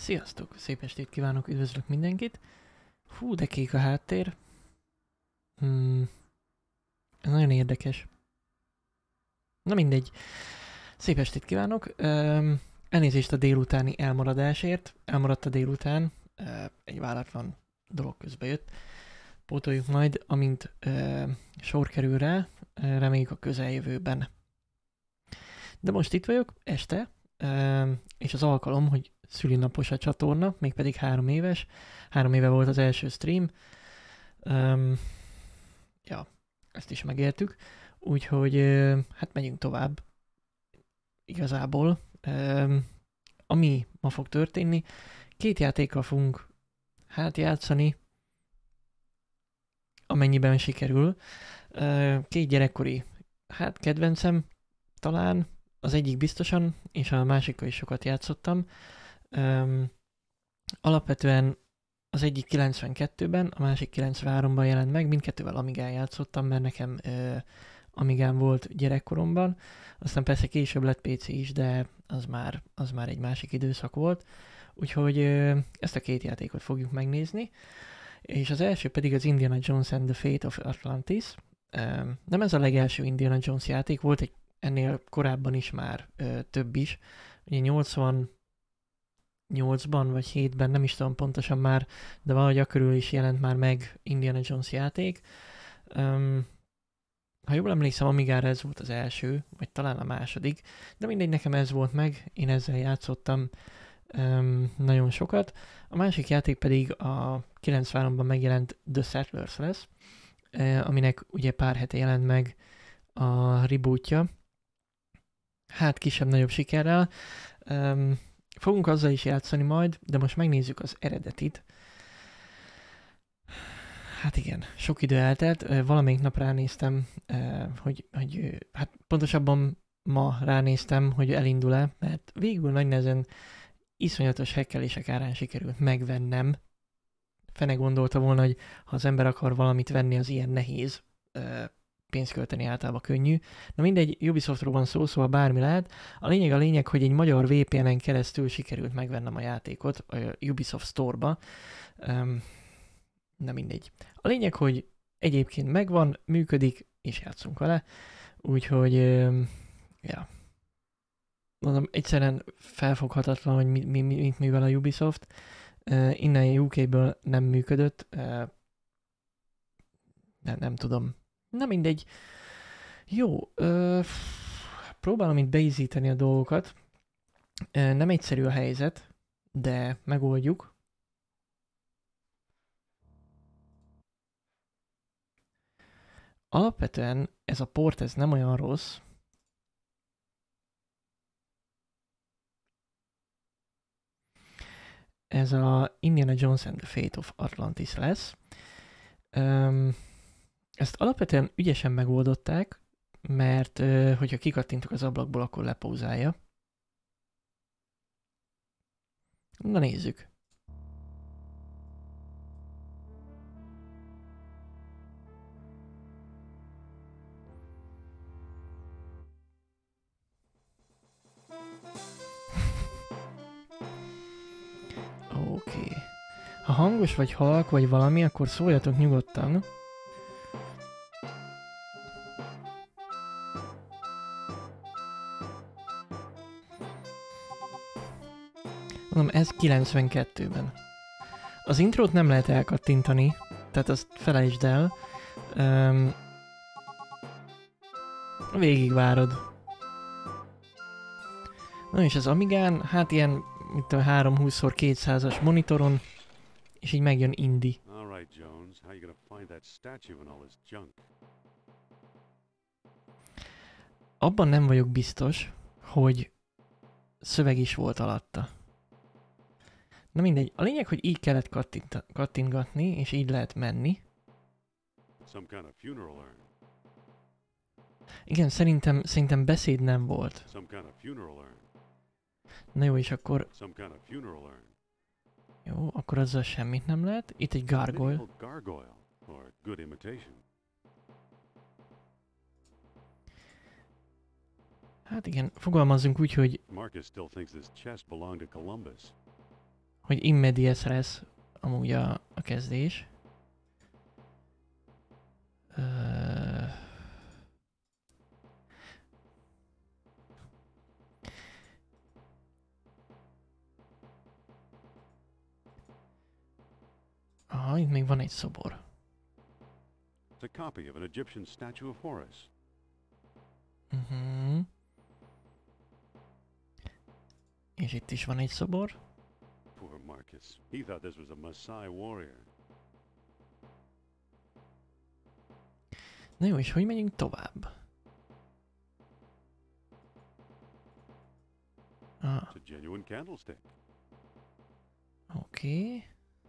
Sziasztok! Szép estét kívánok, üdvözlök mindenkit! Fú, de kék a háttér. Ez nagyon érdekes. Na mindegy. Szép estét kívánok! Elnézést a délutáni elmaradásért. Elmaradt a délután. Egy váratlan dolog közbe jött. Pótoljuk majd, amint sor kerül rá. Reméljük a közeljövőben. De most itt vagyok, este. És az alkalom, hogy szülinapos a csatorna, mégpedig 3 éves. 3 éve volt az első stream. Ja, ezt is megértük. Úgyhogy hát megyünk tovább. Igazából. Ami ma fog történni, 2 játékkal fogunk hát játszani, amennyiben sikerül. 2 gyerekkori hát kedvencem talán, az egyik biztosan, és a másikkal is sokat játszottam. Alapvetően az egyik 92-ben, a másik 93-ban jelent meg, mindkettővel Amigán játszottam, mert nekem Amigán volt gyerekkoromban. Aztán persze később lett PC is, de az már egy másik időszak volt. Úgyhogy ezt a 2 játékot fogjuk megnézni. És az első pedig az Indiana Jones and the Fate of Atlantis. Nem ez a legelső Indiana Jones játék, volt egy ennél korábban is már több is. Ugye 88-ban vagy 7-ben, nem is tudom pontosan már, de valahogy akkörül is jelent már meg Indiana Jones játék. Ha jól emlékszem, Amigára ez volt az első, vagy talán a második, de mindegy, nekem ez volt meg, én ezzel játszottam nagyon sokat. A másik játék pedig a 93-ban megjelent The Settlers lesz, aminek ugye pár hete jelent meg a rebootja. Hát kisebb-nagyobb sikerrel. Fogunk azzal is játszani majd, de most megnézzük az eredetit. Hát igen, sok idő eltelt. Valamelyik nap ránéztem, hogy hát pontosabban ma ránéztem, hogy elindul-e, mert végül nagy nehezen iszonyatos hekkelések árán sikerült megvennem. Fene gondolta volna, hogy ha az ember akar valamit venni, az ilyen nehéz. Pénzt költeni általában könnyű. Na mindegy, Ubisoftról van szó, szóval bármi lehet. A lényeg, hogy egy magyar VPN-en keresztül sikerült megvennem a játékot a Ubisoft Store-ba. Na mindegy. A lényeg, hogy egyébként megvan, működik, és játszunk vele. Úgyhogy, ja. Mondom, egyszerűen felfoghatatlan, hogy mit művel a Ubisoft. Innen UK-ből nem működött. Nem tudom. Na mindegy. Jó, próbálom itt beizíteni a dolgokat. Nem egyszerű a helyzet, de megoldjuk. Alapvetően ez a port, ez nem olyan rossz. Ez a Indiana Jones and the Fate of Atlantis lesz. Ezt alapvetően ügyesen megoldották, mert hogyha kikattintok az ablakból, akkor lepauzálja. Na nézzük. Oké. Ha hangos vagy halk vagy valami, akkor szóljatok nyugodtan. Mondom, ez 92-ben. Az intrót nem lehet elkattintani, tehát azt felejtsd el. Végigvárod. Na és az Amigán, hát ilyen, mint a 320x200-as monitoron, és így megjön Indi. Abban nem vagyok biztos, hogy szöveg is volt alatta. Na mindegy, a lényeg, hogy így kellett kattintgatni, és így lehet menni. Igen, szerintem beszéd nem volt. Na jó, és akkor... Jó, akkor azzal semmit nem lehet. Itt egy gargoyle. Hát igen, fogalmazzunk úgy, hogy... Marcus still thinks this chest belonged to Columbus. hogy immediate lesz amúgy a kezdés. Aha, itt még van egy szobor. It's a copy of an Egyptian statue of Horus. És itt is van egy szobor. Poor Marcus. He thought this was a Maasai warrior. Na jó, és hogy megyünk tovább? It's a genuine candlestick. Oké.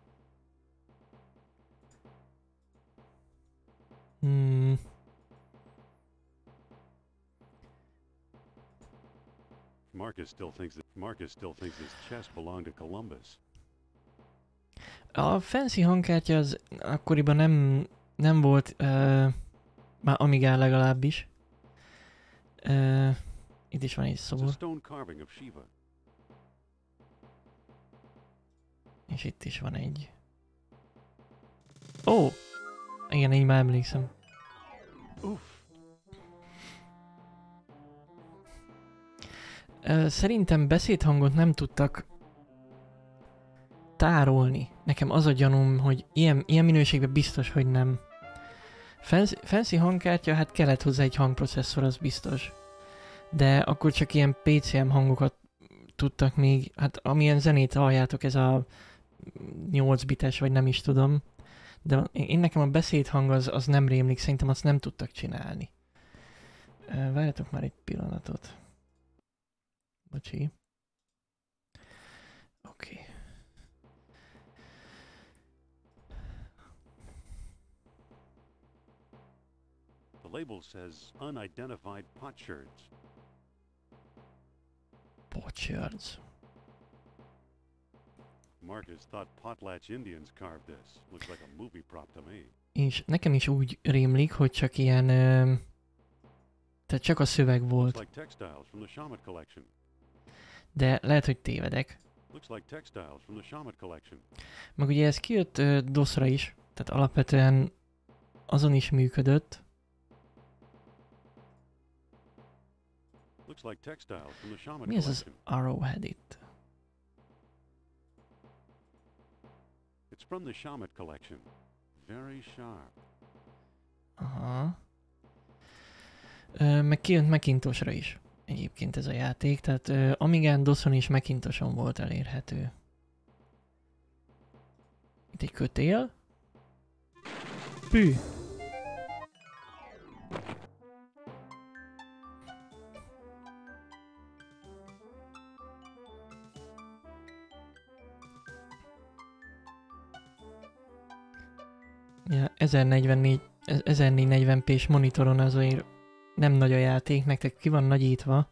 Marcus still thinks this chest belonged to Columbus. A fancy hangkártya az akkoriban nem volt, már Amigán legalábbis. Itt is van egy It's a szobor. stone carving of Shiva. És itt is van egy. Ó! Igen, így már emlékszem. Oof. Szerintem beszédhangot nem tudtak tárolni. Nekem az a gyanúm, hogy ilyen minőségben biztos, hogy nem. Fancy hangkártya, hát kellett hozzá egy hangprocesszor, az biztos. De akkor csak ilyen PCM hangokat tudtak még, hát amilyen zenét halljátok, ez a 8 bites, vagy nem is tudom. De én nekem a beszédhang az nem rémlik, szerintem azt nem tudtak csinálni. Várjatok már egy pillanatot. Bocsi. Oké. The label says unidentified potsherds. Potsherds. Marcus thought Potlatch Indians carved this. Looks like a movie prop to me. És nekem is úgy rémlik, hogy csak ilyen... tehát csak a szöveg Looks volt. like textiles from the Shamat collection. De lehet, hogy tévedek. Looks like textiles from the Shamat collection. Meg ugye ez kijött DOS-ra is, tehát alapvetően azon is működött. Looks like textiles from the Shamat Mi ez az collection. Arrowhead itt? It's from the Shamat collection. Very sharp. Aha. Meg kijött Macintosra is egyébként ez a játék, tehát Amigán, DOS-on és Macintoson volt elérhető. Itt egy kötél. Pű! Ja, 1440p-s monitoron azért nem nagy a játék, nektek ki van nagyítva.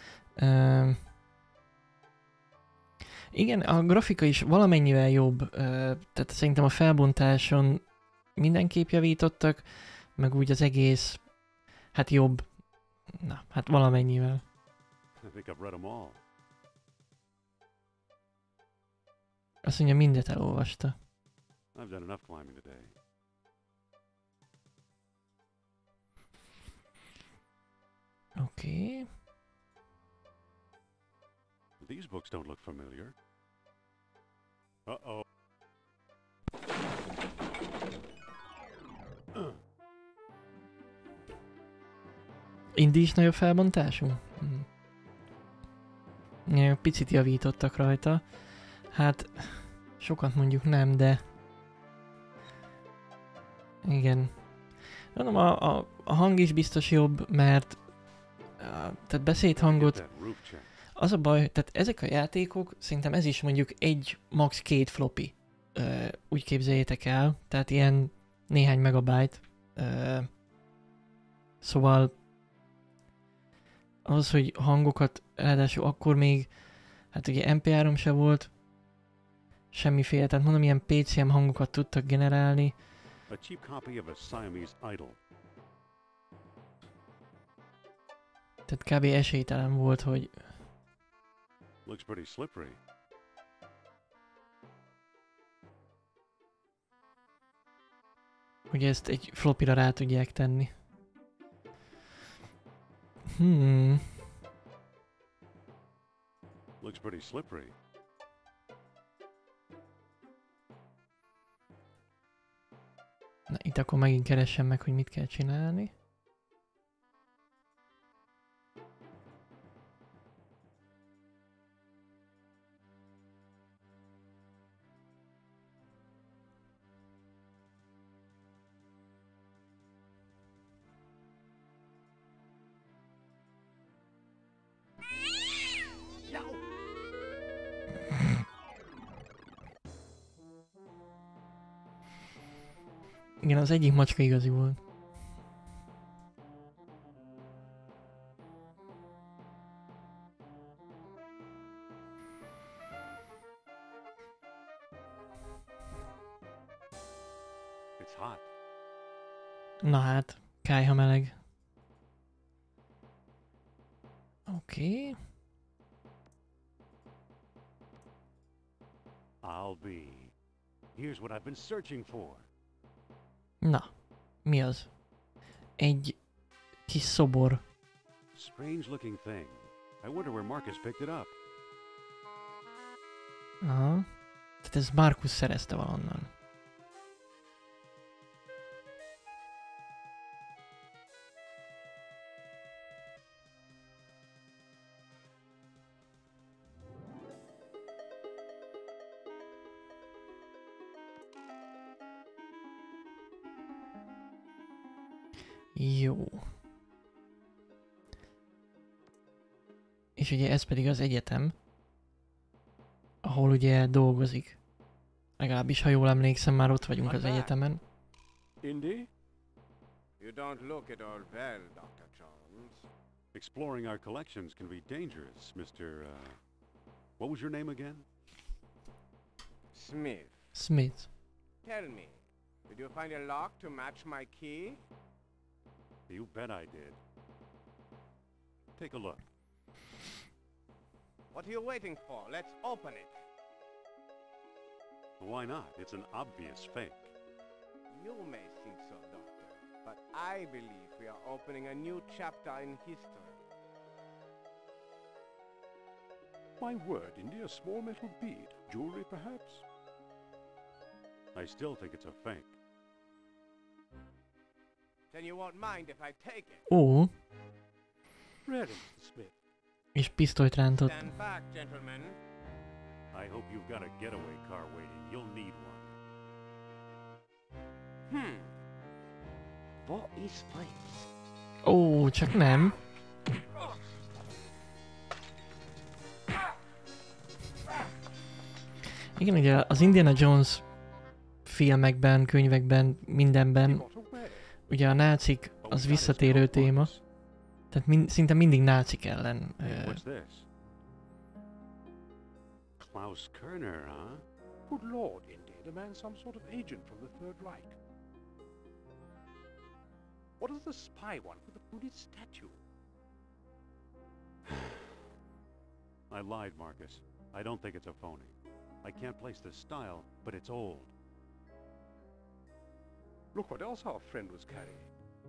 Igen, a grafika is valamennyivel jobb, tehát szerintem a felbontáson mindenképp javítottak, meg úgy az egész, hát jobb. Na, hát valamennyivel. I think I've read them all. Azt mondja, mindet elolvasta. I've done enough climbing today. Oké. These books don't look familiar. Uh-oh. Indi is nagyobb felbontású? Ja, picit javítottak rajta. Hát, sokat mondjuk nem, de... Igen. Mondom, a hang is biztos jobb, mert... tehát beszédhangot... Get that roof check. Az a baj, tehát ezek a játékok, szerintem ez is mondjuk egy, max. 2 floppy. Úgy képzeljétek el, tehát ilyen néhány megabyte. Szóval az, hogy hangokat, ráadásul akkor még, hát ugye MP3 se volt, semmiféle, tehát mondom, ilyen PCM hangokat tudtak generálni. A cheap copy of a Siamese idol. Tehát kb. Esélytelen volt, hogy... Looks pretty slippery. hogy ezt egy flopira rá tudják tenni. Looks pretty slippery. Na, itt akkor megint keressem meg, hogy mit kell csinálni. Igen, az egyik macska igazi volt. It's hot. Na hát, kályha meleg. Oké. I'll be. Here's what I've been searching for. Na, mi az? Egy kis szobor. Strange looking thing. I wonder where Marcus picked it up. Aha. Tehát ez Marcus szerezte valonnan. Jó. És ugye ez pedig az egyetem, ahol ugye dolgozik. Legalábbis, ha jól emlékszem, már ott vagyunk az egyetemen. Indy? You don't look at all well, Dr. Jones. Exploring our collections can be dangerous, Mr. What was your name again? Smith, Smith. tell me, did you find a lock to match my key? You bet I did. Take a look. What are you waiting for? Let's open it. Why not? It's an obvious fake. You may think so, Doctor, but I believe we are opening a new chapter in history. My word, Indy, a small metal bead. Jewelry, perhaps? I still think it's a fake. Then you won't mind if I take it. Ó, Ready, Mr. Smith. és pisztolyt rántott. Stand back, gentlemen. I hope you've got a getaway car waiting. You'll need one. What is face? Ó, csak nem. Igen, ugye az Indiana Jones filmekben, könyvekben, mindenben, ugye a nácik az visszatérő téma. Tehát szinte mindig nácik ellen. What's this? Klaus Kerner, huh? Good lord, Indy, the man's some sort of agent from the Third Reich. What does the spy want with the Buddhist statue? I lied, Marcus. I don't think it's a phony. I can't place the style, but it's old. Look what else our friend was carrying.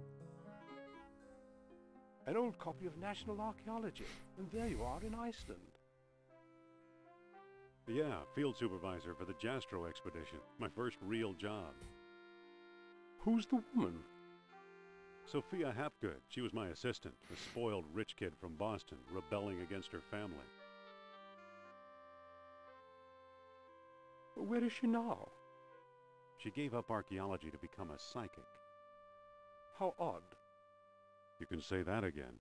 An old copy of National Archaeology, and there you are in Iceland. Yeah, field supervisor for the Jastro expedition. My first real job. Who's the woman? Sophia Hapgood. She was my assistant, a spoiled rich kid from Boston, rebelling against her family. Where is she now? She gave up archaeology to become a psychic. How odd. You can say that again.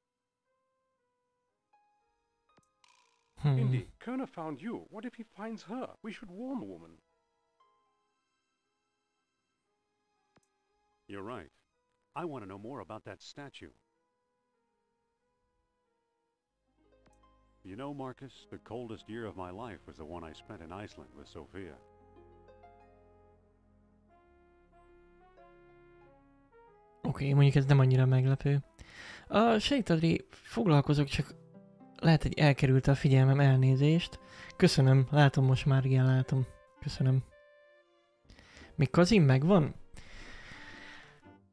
Indy, Kerner found you. What if he finds her? We should warn the woman. You're right. I want to know more about that statue. You know, Marcus, the coldest year of my life was the one I spent in Iceland with Sophia. Oké, mondjuk ez nem annyira meglepő. A sejtadri foglalkozok, csak lehet, hogy elkerülte a figyelmem, elnézést. Köszönöm, látom most már, igen, látom. Köszönöm. Még Kazim megvan?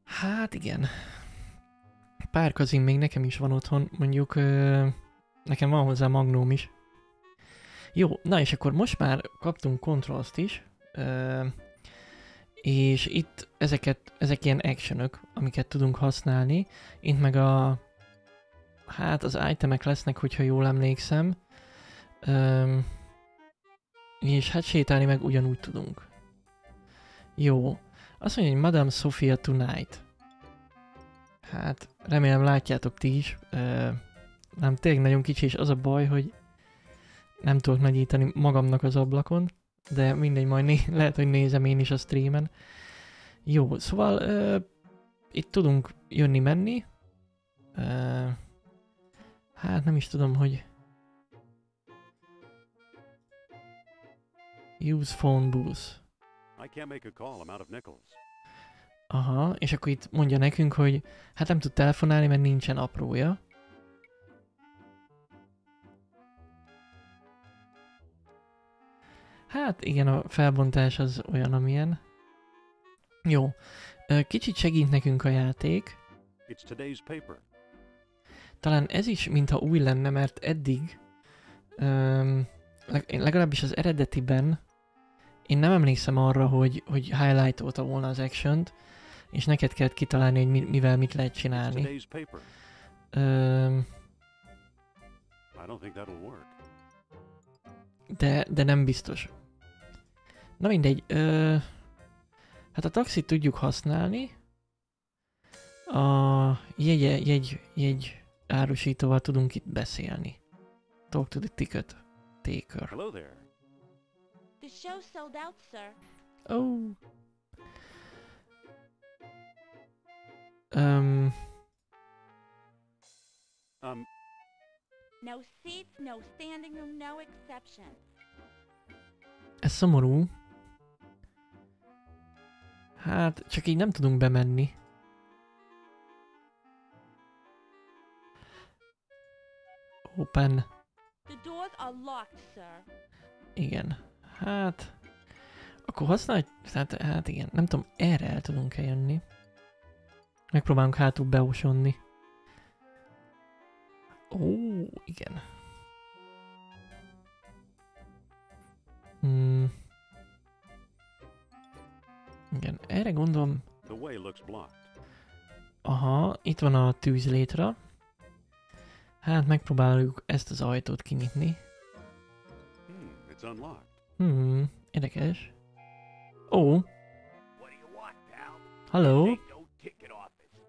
Hát igen. Pár kazin még nekem is van otthon, mondjuk nekem van hozzá magnóm is. Jó, na és akkor most már kaptunk controls-t is, és itt ezek ilyen actionök, amiket tudunk használni. Itt meg az itemek lesznek, hogyha jól emlékszem. És hát sétálni meg ugyanúgy tudunk. Jó. Azt mondja, hogy Madame Sophia Tonight. Hát, remélem látjátok ti is. Nem, tényleg nagyon kicsi, és az a baj, hogy nem tudok nagyítani magamnak az ablakon, de mindegy, majd lehet, hogy nézem én is a streamen. Jó, szóval itt tudunk jönni-menni. Hát nem is tudom, hogy... Use phone booth. I can't make a call. I'm out of nickels. Aha, és akkor itt mondja nekünk, hogy hát nem tud telefonálni, mert nincsen aprója. Hát igen, a felbontás az olyan, amilyen. Jó. Kicsit segít nekünk a játék. It's today's paper. Talán ez is, mintha új lenne, mert eddig, legalábbis az eredetiben, én nem emlékszem arra, hogy highlightolta volna az action-t, és neked kellett kitalálni, hogy mivel mit lehet It's csinálni. today's paper. I don't think that'll work. De nem biztos. Na mindegy, hát a taxit tudjuk használni. A jegy árusítóval tudunk itt beszélni. Talk to the ticket taker. Hello there. The show sold out, sir. Oh. No seats, no standing room, no exceptions. Ez szomorú. Hát, csak így nem tudunk bemenni. Open. The doors are locked, sir. Igen. Hát... Akkor használj... Hát igen, nem tudom, erre el tudunk-e jönni. Megpróbálunk hátul beosonni. Ó, igen. Igen, erre gondolom... The way looks blocked. Aha, itt van a tűzlétra. Hát megpróbáljuk ezt az ajtót kinyitni. It's unlocked. Érdekes. Ó, What do you want, pal? hello. Ain't no ticket office.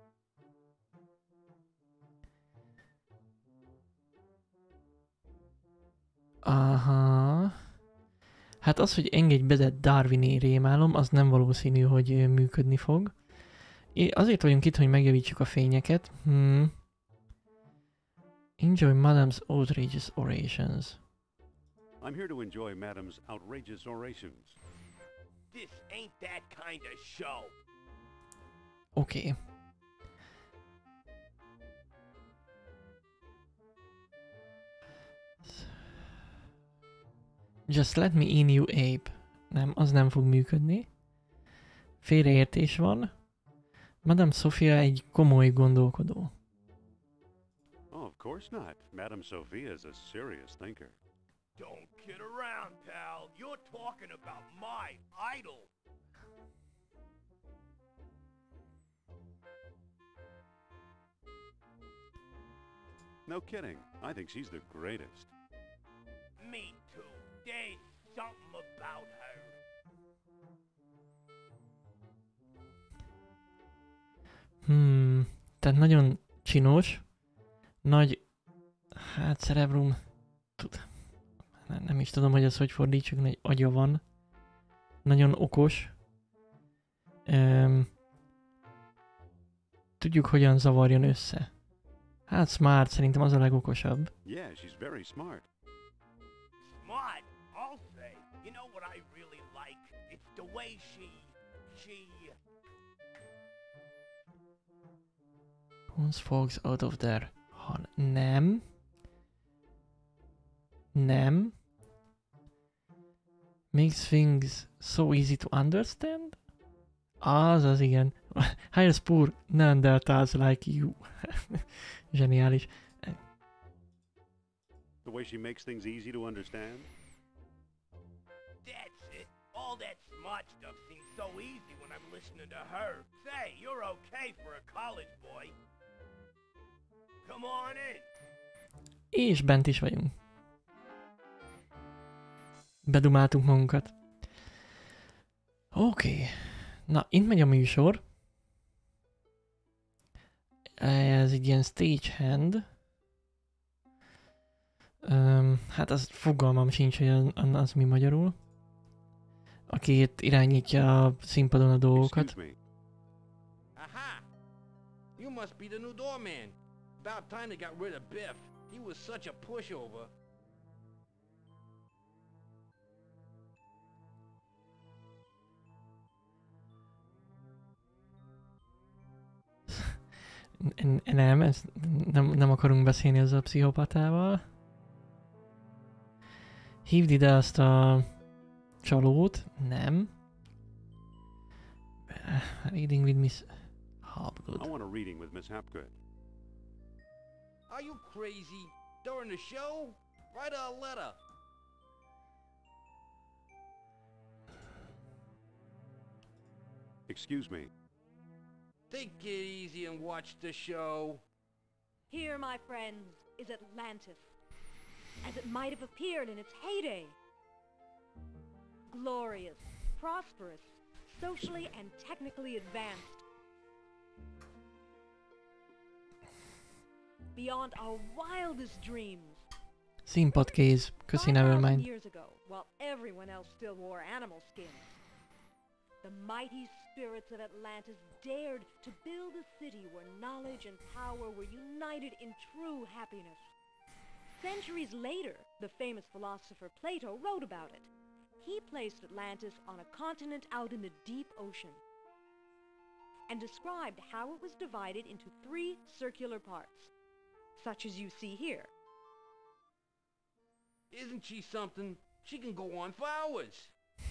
Aha. Hát az, hogy engedj be Darwin-i rémálom, az nem valószínű, hogy működni fog. Azért vagyunk itt, hogy megjavítsuk a fényeket. Enjoy Madame's outrageous orations. I'm here to enjoy Madame's outrageous orations. This ain't that kind of show. Oké. Just let me in, you ape. Nem, az nem fog működni. Félreértés van. Madame Sophia egy komoly gondolkodó. Oh, of course not. Madame Sophia is a serious thinker. Don't kid around, pal. You're talking about my idol. No kidding. I think she's the greatest. Me too. There's something about her. Tehát nagyon csinos. Nagy... Hát cerebrum... Nem is tudom, hogy ez hogy fordítsuk, egy agya van. Nagyon okos. Tudjuk, hogyan zavarjon össze. Hát smart, szerintem az a legokosabb. Yeah, she's very smart. Smart, I'll say. You know what I really like? It's the way she... Pulls folks out of there. Nem. Nem. Makes things so easy to understand? Az igen. High Spur, Neanderthals like you. Zseniális. The way she makes things easy to understand? That's it. All that smart stuff seems so easy when I'm listening to her. Say, you're okay for a college boy. Come on in. És bent is vagyunk. Bedumáltunk magunkat. Oké. Na, itt megy a műsor. Ez egy ilyen stagehand. Hát az fogalmam sincs, hogy az mi magyarul. Aki itt irányítja a színpadon a dolgokat. Excuse me. Aha! You must be the new doorman. About time they got rid of Biff. He was such a pushover. Nem, nem akarunk beszélni ezzel a pszichopatával. Hívd ide azt a csalót. Nem. Reading with Miss Hapgood. I want a reading with Miss Hapgood. Are you crazy? During the show? Write her a letter. Excuse me. Take it easy and watch the show. Here, my friends, is Atlantis, as it might have appeared in its heyday. Glorious, prosperous, socially and technically advanced. Beyond our wildest dreams. Színpadkéz. Köszi, 5,000 Nevermind. years ago, while everyone else still wore animal skins, the mighty spirits of Atlantis dared to build a city where knowledge and power were united in true happiness. Centuries later, the famous philosopher Plato wrote about it. He placed Atlantis on a continent out in the deep ocean and described how it was divided into 3 circular parts, such as you see here. Isn't she something? She can go on for hours.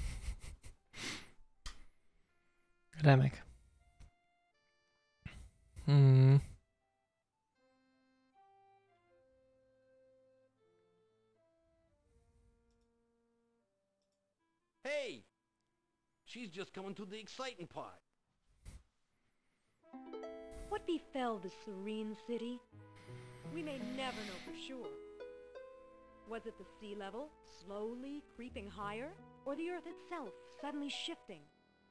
Remek. Hey! She's just coming to the exciting part. What befell this serene city? We may never know for sure. Was it the sea level slowly creeping higher, or the earth itself suddenly shifting?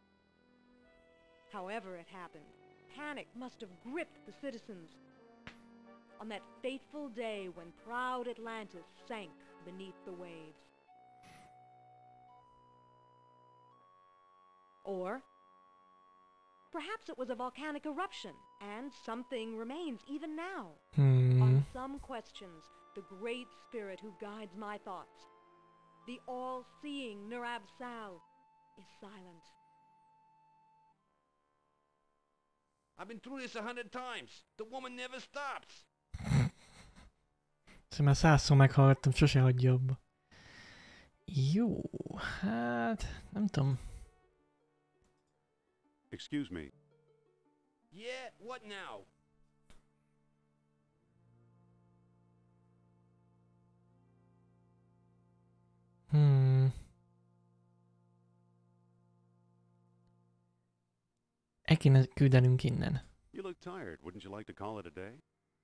However it happened, panic must have gripped the citizens on that fateful day when proud Atlantis sank beneath the waves. Or perhaps it was a volcanic eruption, and something remains even now. On some questions, the great spirit who guides my thoughts, the all-seeing Nurab Sal, is silent. I've been through this 100 times. The woman never stops. Szóval már 100-szor meghallgattam, sose hagyja abba. Jó, hát nem tudom. Excuse me. Yeah, what now? El kéne küldenünk innen. You look tired. Wouldn't you like to call it a day?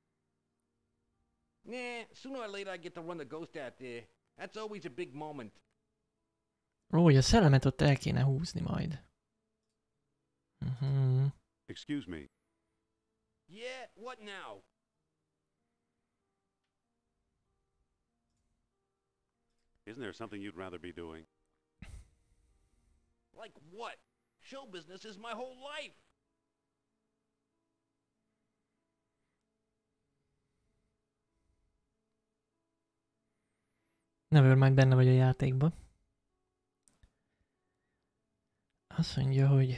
Nah, sooner or later I get to run the ghost out there. That's always a big moment. Ó, hogy a szellemet ott el kéne húzni majd. Excuse me. Yeah, what now? Isn't there something you'd rather be doing? Like what? Show business is my whole life. Nevermind, benne vagy a játékban. Azt mondja, hogy...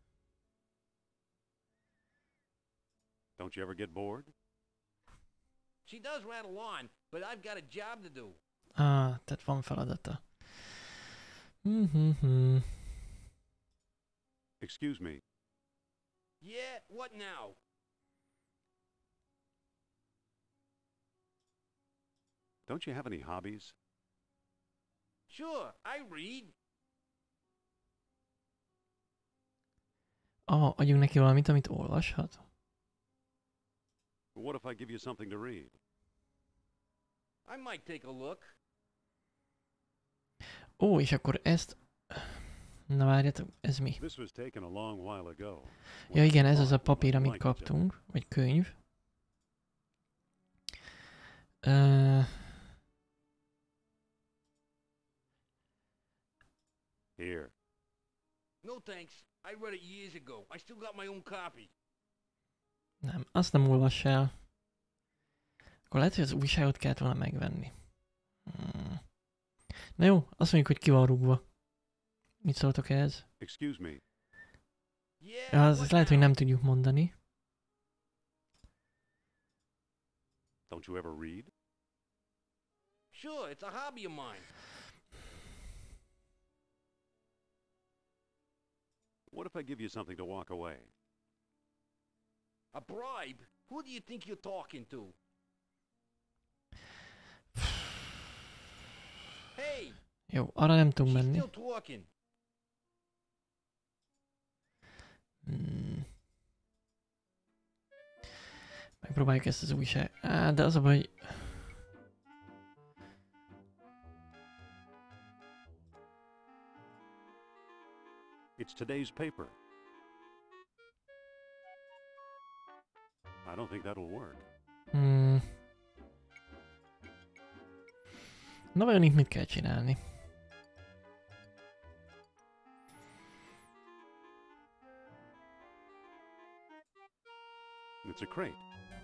Don't you ever get bored? She does rattle on, but I've got a job to do. Tehát van feladata. Excuse me. Yeah, what now? Don't you have any hobbies? Sure, I read. Adjunk neki valamit, amit olvashat? What if I give you something to read? I might take a look. És akkor ezt... Na várjatok, ez mi? This was taken a long while ago. Ja igen, ez az a papír, amit kaptunk, vagy könyv. Here. No thanks. I read it years ago. I still got my own copy. Nem, azt nem olvass el. Akkor lehet, hogy az újságot kellett volna megvenni. Na jó, azt mondjuk, hogy ki van rúgva. Mit szóltok ehhez? Excuse me. Yeah, Ja, what azt lehet, hogy now? nem tudjuk mondani. Don't you ever read? Sure, it's a hobby of mine. What if I give you something to walk away? A bribe? Who do you think you're talking to? Hey, Jó, arra nem tudunk she's menni. still talking. Megpróbáljuk ezt az újság... de az a baj, hogy... It's today's paper. I don't think that'll work. Na vajon itt mit kell csinálni? It's a crate.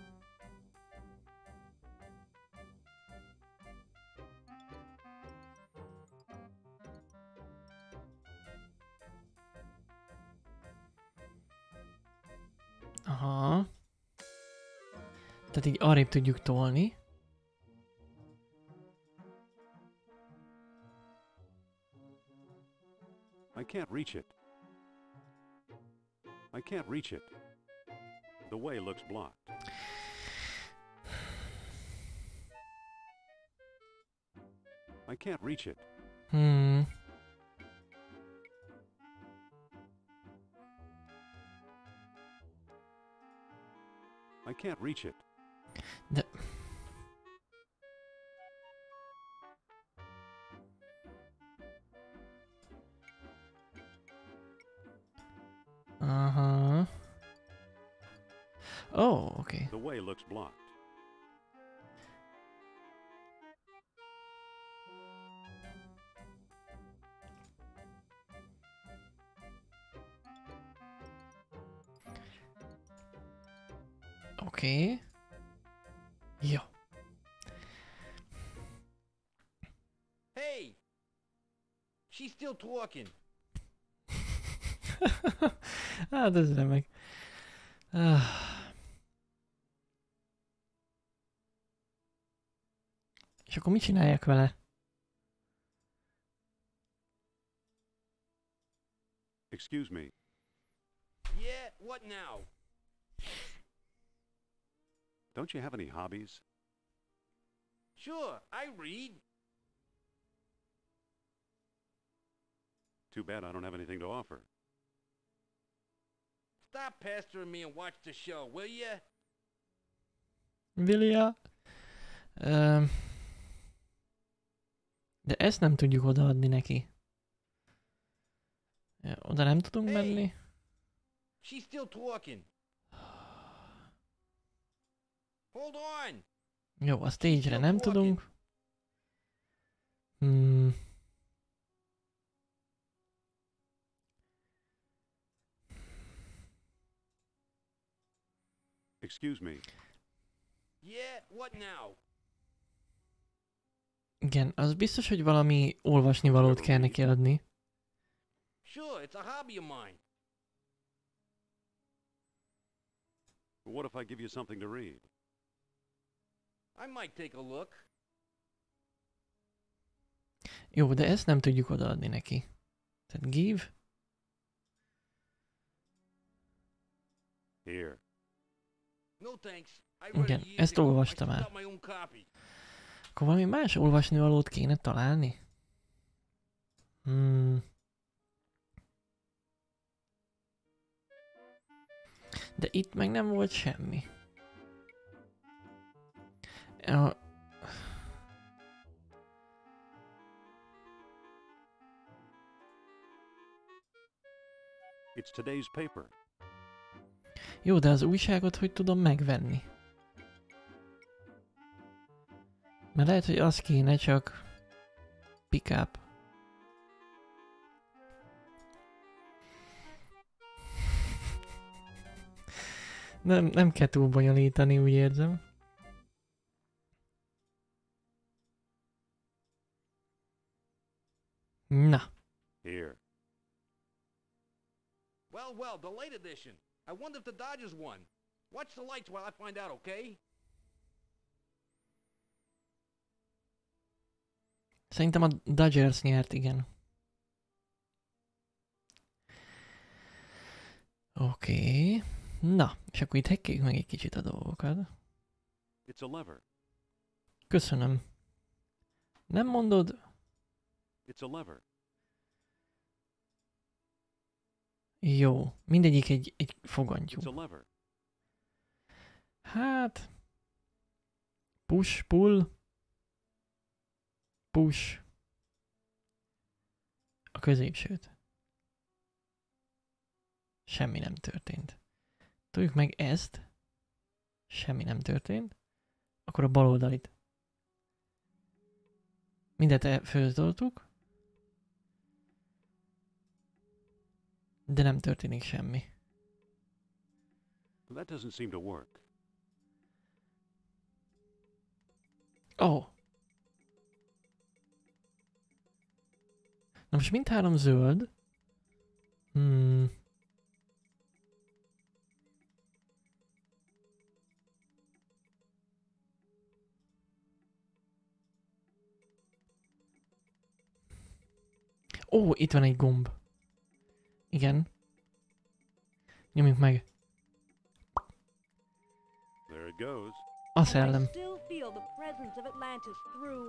Aha. Tehát így arrébb tudjuk tolni. I can't reach it. I can't reach it. The way looks blocked. I can't reach it. I can't reach it. De... Aha. Okay. The way looks blocked. Okay. Jó. Hey, she's still talking. Hát ez remek. És akkor mit csinálják vele? Excuse me. Yeah, what now? Don't you have any hobbies? Sure, I read. Too bad I don't have anything to offer. Stop pestering me and watch the show, will ya? Vilja? De ezt nem tudjuk odaadni neki. Ja, oda nem tudunk menni. She's still talking. Hold on. Jó, a stage-re nem tudunk. Excuse me. Yeah, what now? Igen, az biztos, hogy valami olvasnivalót kell neki adni. Sure, it's a hobby of mine. What if I give you something to read? I might take a look. Jó, de ezt nem tudjuk odaadni neki. Tehát give. Here. No thanks. I read Igen, it years ezt ago. I olvastam still már. got my own copy. Akkor valami más olvasnivalót kéne találni? De itt meg nem volt semmi. It's today's paper. Jó, de az újságot hogy tudom megvenni? Mert lehet, hogy az kéne, csak pick up. Nem kell túl bonyolítani, úgy érzem. Na. Here. Well, the late edition. I wonder if the Dodgers won. Watch the lights while I find out, okay? Szerintem a Dodgers nyert, igen. Oké. Na, és akkor itt hekkéljük meg egy kicsit a dolgokat. It's a lever. Köszönöm. Nem mondod? It's a lever. Jó. Mindegyik egy fogantyú. It's a lever. Hát... Push, pull. Push. A középsőt. Semmi nem történt. Tudjuk meg ezt. Semmi nem történt. Akkor a bal oldalit. Mindet föltoltuk. De nem történik semmi. That doesn't seem to work. Oh. Na most mindhárom zöld. Ó, itt van egy gomb. Igen. Nyomjuk meg. There it goes. A I szellem. still feel the presence of Atlantis through...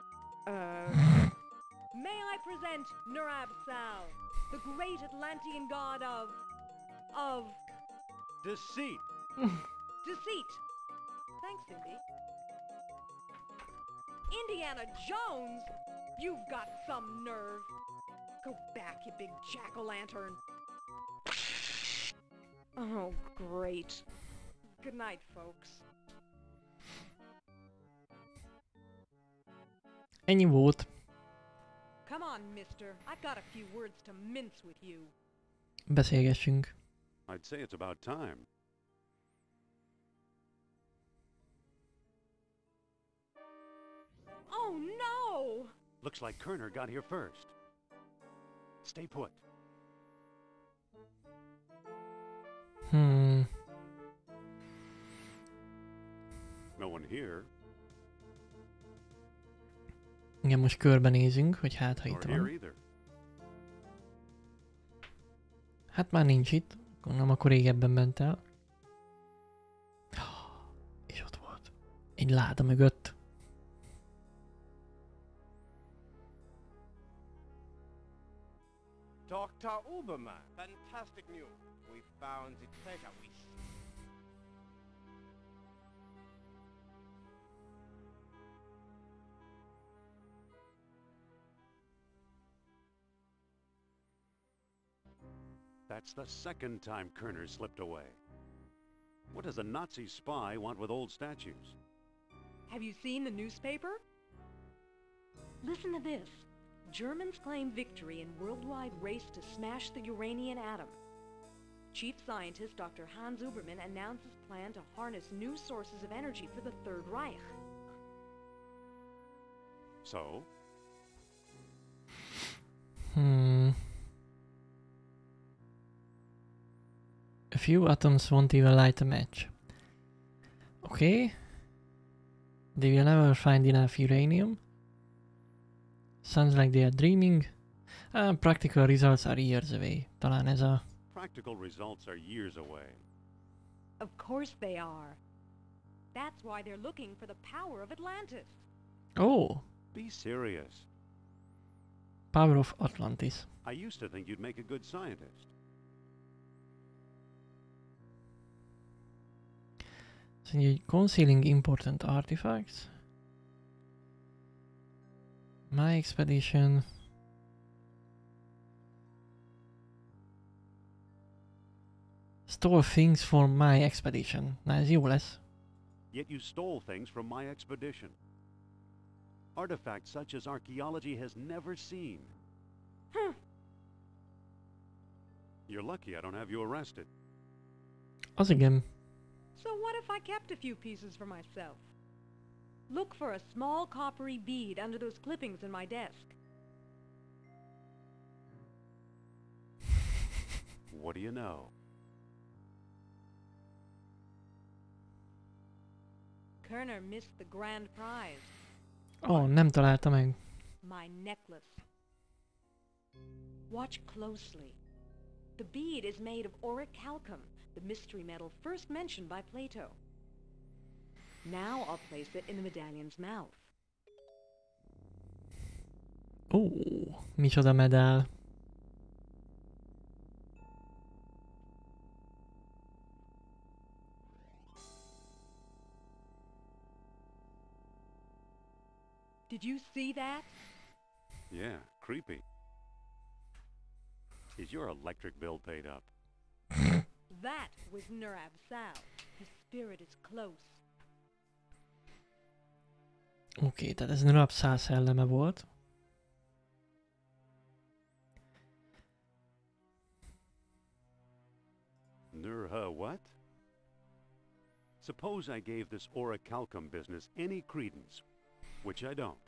May I present Nurab-Sal, the great Atlantean god of Deceit. deceit. Thanks, Cindy. Indiana Jones? You've got some nerve. Go back, you big jack-o'-lantern. Oh, great. Good night, folks. Ennyi volt. Come on, mister. I've got a few words to mince with you. Beszélgessünk. I'd say it's about time. Oh, no! Looks like Kerner got here first. Stay put. No one here. Igen, most körbenézünk, hogy hát ha Nor itt here van. either. Hát már nincs itt. Gondolom, akkor régebben ment el. És ott volt. Egy láda mögött. Dr. Uberman, fantastic news. We found the treasure we seek. That's the second time Kerner slipped away. What does a Nazi spy want with old statues? Have you seen the newspaper? Listen to this. Germans claim victory in worldwide race to smash the Uranian atom. Chief scientist Dr. Hans Uberman announces plan to harness new sources of energy for the Third Reich. So? A few atoms won't even light a match. Okay. They will never find enough uranium. Sounds like they are dreaming. Practical results are years away. Talán ez a... Practical results are years away. Of course they are. That's why they're looking for the power of Atlantis. Ó, Be serious. Power of Atlantis. I used to think you'd make a good scientist. Azt mondja, hogy concealing important artifacts. My expedition. Stole things for my expedition. Na, ez jó lesz. Yet you stole things from my expedition. Artifacts such as archaeology has never seen. You're lucky I don't have you arrested. Az igen. So what if I kept a few pieces for myself? Look for a small coppery bead under those clippings in my desk. What do you know? Kerner missed the grand prize, Ó, nem találta meg. my necklace. Watch closely. The bead is made of orichalcum, the mystery metal first mentioned by Plato. Now I'll place it in the medallion's mouth. Ó, micsoda medál. Did you see that? Yeah, creepy. Is your electric bill paid up? That was Nurab Sal. His spirit is close. Oké, tehát ez Nurab Sal szelleme volt. Nur-ha what? Suppose I gave this orichalcum business any credence, which I don't.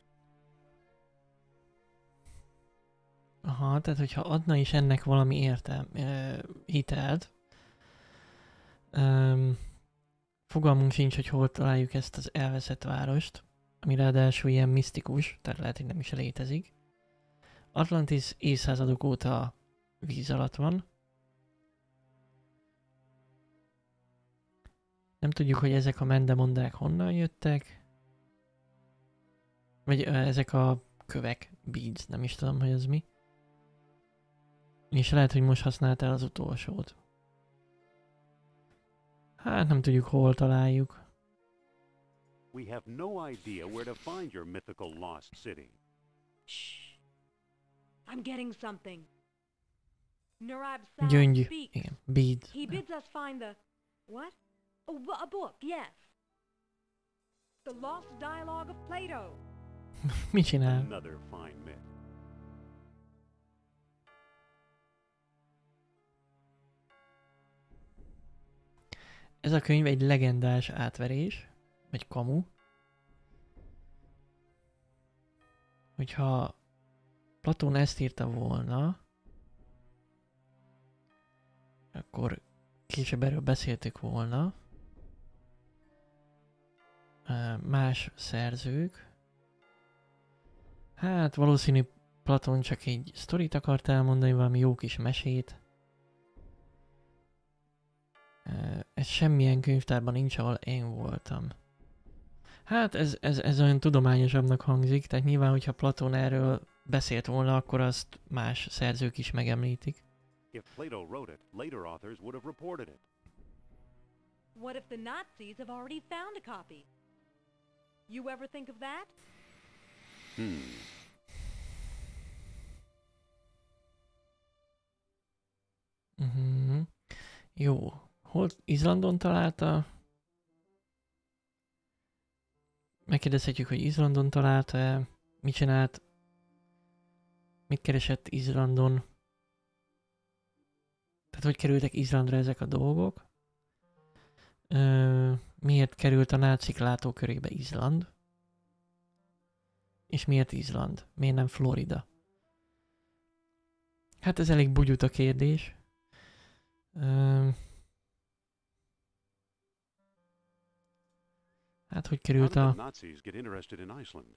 Aha, tehát hogyha adna is ennek valami hitelt, fogalmunk sincs, hogy hol találjuk ezt az elveszett várost, ami ráadásul ilyen misztikus, tehát lehet, hogy nem is létezik. Atlantis évszázadok óta víz alatt van. Nem tudjuk, hogy ezek a mendemondák honnan jöttek. Vagy ezek a kövek, beads, nem is tudom, hogy ez mi. És lehet, hogy most használtál az utolsót. Hát nem tudjuk, hol találjuk. We have no idea where to find your mythical lost city. Shh. I'm getting something. Nurab Sal Gyöngyű. speaks. Igen, beads. He bids us find the... What? Oh, a book, yes. The Lost Dialogue of Plato. Mit csinál? Another fine myth. Ez a könyv egy legendás átverés, vagy kamu. Hogyha Platón ezt írta volna, akkor később erről beszéltük volna. Más szerzők. Hát valószínű Platón csak egy sztorit akart elmondani, valami jó kis mesét. Ez semmilyen könyvtárban nincs, ahol én voltam. Hát ez olyan tudományosabbnak hangzik, tehát nyilván, hogyha Platón erről beszélt volna, akkor azt más szerzők is megemlítik. If Plato wrote it, later authors would have reported it. What if the Nazis have already found a copy? You ever think of that? Jó. Hol Izlandon találta? Megkérdezhetjük, hogy Izlandon találta-e? Mit csinált? Mit keresett Izlandon? Tehát hogy kerültek Izlandra ezek a dolgok? Miért került a nácik látókörébe Izland? És miért Izland? Miért nem Florida? Hát ez elég bugyuta kérdés. Hát hogy How került did a... the Nazis get interested in Iceland?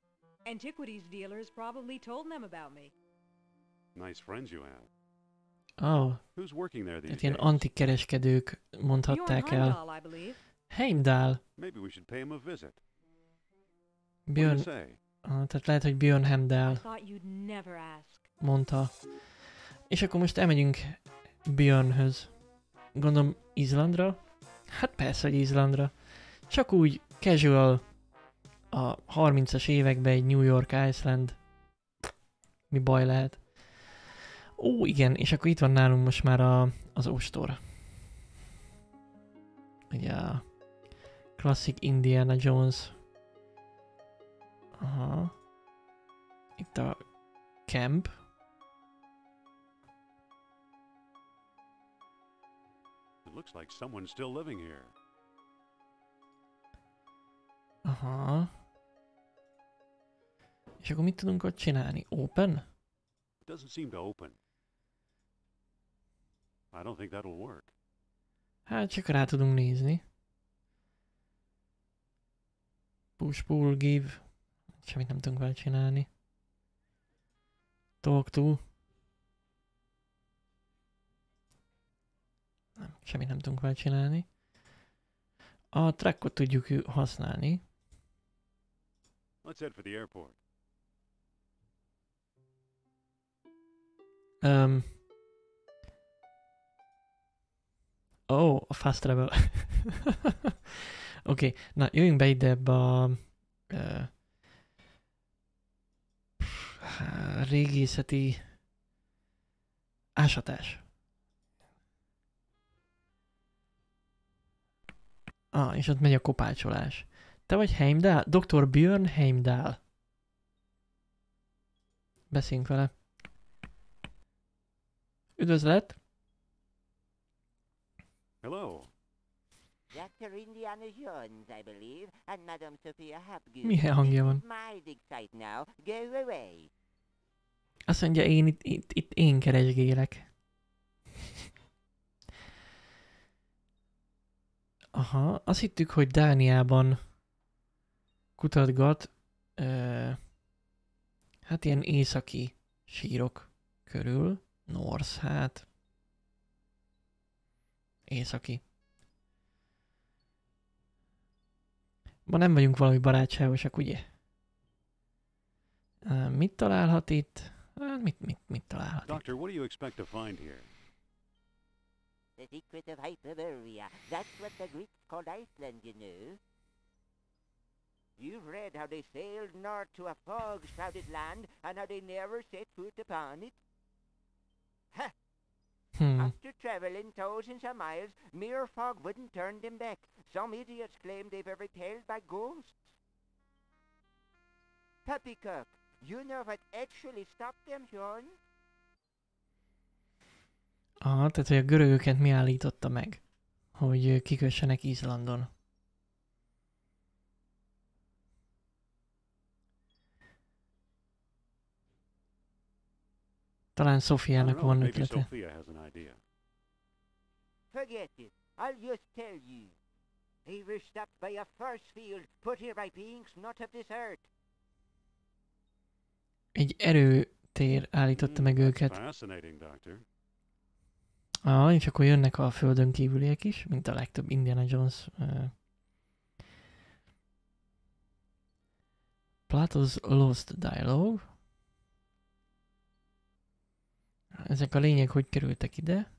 Antiquities dealers probably told them about me. Nice friends you have. Oh, Who's working there these tehát ilyen days? antikereskedők Bjorn mondhatták el. Heimdall, I believe. Heimdall. Maybe we should pay him a visit. What do you Björn, say? tehát lehet, hogy Björn I Heimdall thought you'd never ask. mondta. És akkor most elmegyünk Björnhöz. Gondolom Izlandra? Hát persze, hogy Izlandra. Csak úgy casual a 30-as években egy New York Iceland. Mi baj lehet? Ó, igen, és akkor itt van nálunk most már az ostor. Ugye a klasszik Indiana Jones. Aha. Itt a camp. It looks like someone's still living here. Aha. És akkor mit tudunk ott csinálni? Open? It doesn't seem to open. I don't think that'll work. Hát csak rá tudunk nézni. Push, pull, give. Semmit nem tudunk vele csinálni. Talk to. Nem, semmit nem tudunk vele csinálni. A trackot tudjuk használni. Let's head for the airport. A fast travel. Oké, na jöjjünk be ide ebbe a régészeti ásatás. És ott megy a kopácsolás. Te vagy Heimdall? Dr. Björn Heimdall. Beszéljünk vele. Üdvözlet! Hello. Dr. Indiana Jones, I believe, and Madame Sophia Hapgood. Milyen hangja van? My dig site now. Go away. Azt mondja, én itt én keresgélek. Aha, azt hittük, hogy Dániában kutatgat, hát ilyen északi sírok körül. North, hát. Északi. Ma nem vagyunk valami barátságosak, ugye? Mit találhat itt? Mit találhat itt? Doctor, what do you expect to find here? The secret of Hyperborea. That's what the Greeks called Iceland, you know. You've read how they sailed north to a fog-shrouded land, and how they never set foot upon it? Ha! After traveling thousands of miles, mere fog wouldn't turn them back. Some idiots claim they've ever repelled by ghosts. Poppycock, you know what actually stopped them, Sean? Aha, tehát hogy a görögöket mi állította meg, hogy kikössenek Izlandon. Talán Szofiának van Maybe ötlete. Sophia has an idea. Forget it. I'll just tell you. They were stopped by a force field put here by beings not of this earth. Egy erőtér állította meg That's őket. fascinating, Doctor. És akkor jönnek a földön kívüliek is, mint a legtöbb Indiana Jones. Plato's Lost Dialogue. Ezek a lények hogy kerültek ide?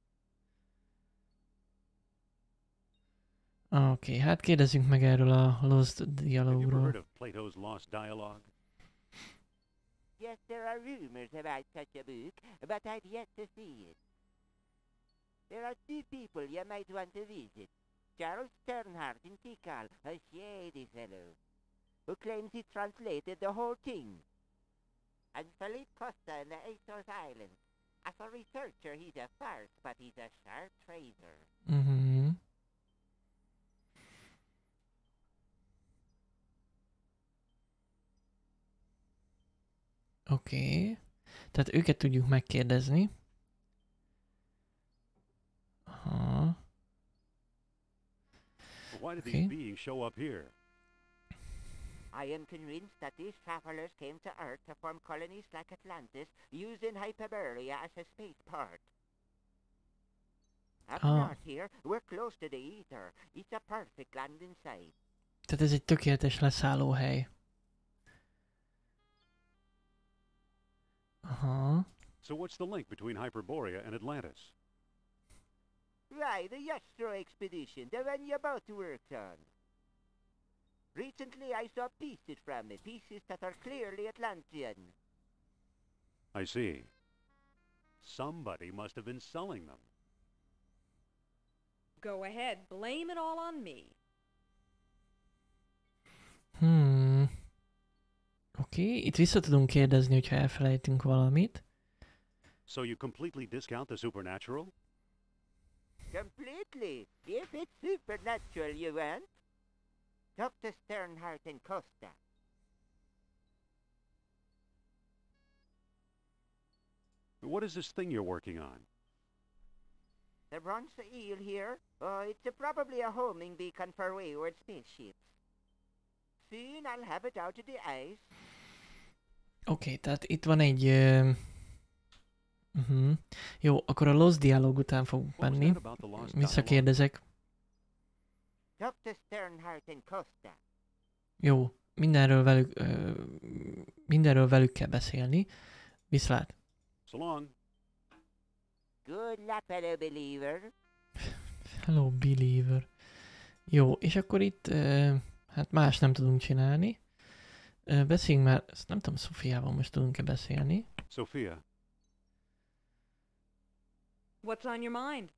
Oké, hát kérdezzünk meg erről a Lost Have you ever heard Dialogue-ról. of Plato's Lost Dialogue? Yes, there are rumors about such a book, but I've yet to see it. There are two people you might want to visit. Charles Sternhardt in Tikal, a shady fellow, who claims he translated the whole thing. And Philippe Costa in the Athos Islands. As a researcher, he's a farce, but he's a sharp trader. Mhm. Oké. Tehát őket tudjuk megkérdezni. Aha. But why did Okay. these beings show up here? I am convinced that these travelers came to Earth to form colonies like Atlantis, using Hyperborea as a spaceport. Up Ah. north here, we're close to the ether. It's a perfect landing site. Tehát ez egy tökéletes leszállóhely. Aha. So what's the link between Hyperborea and Atlantis? Right, the Yastro expedition, the one you both worked on. Recently I saw pieces from it, pieces that are clearly Atlantean. I see. Somebody must have been selling them. Go ahead, blame it all on me. Oké, itt vissza tudunk kérdezni, hogyha elfelejtünk valamit. So you completely discount the supernatural? Completely. If it's supernatural you want. Dr. Sternhardt and Costa. What is this thing you're working on? The bronze eel here? It's probably a homing beacon for wayward spaceships. Soon I'll have it out of the ice. Oké, tehát itt van egy... Jó, akkor a Lost Dialog után fogunk What was menni. that about the lost dialogue? Visszakérdezek. Dr. Sternhardt and Costa. Jó, mindenről velük kell beszélni. Viszlát. So long. Good luck, fellow believer. Hello, believer. Jó, és akkor itt hát más nem tudunk csinálni. Beszéljünk már, ezt nem tudom, Szofiával most tudunk-e beszélni. Sophia, What's on your mind?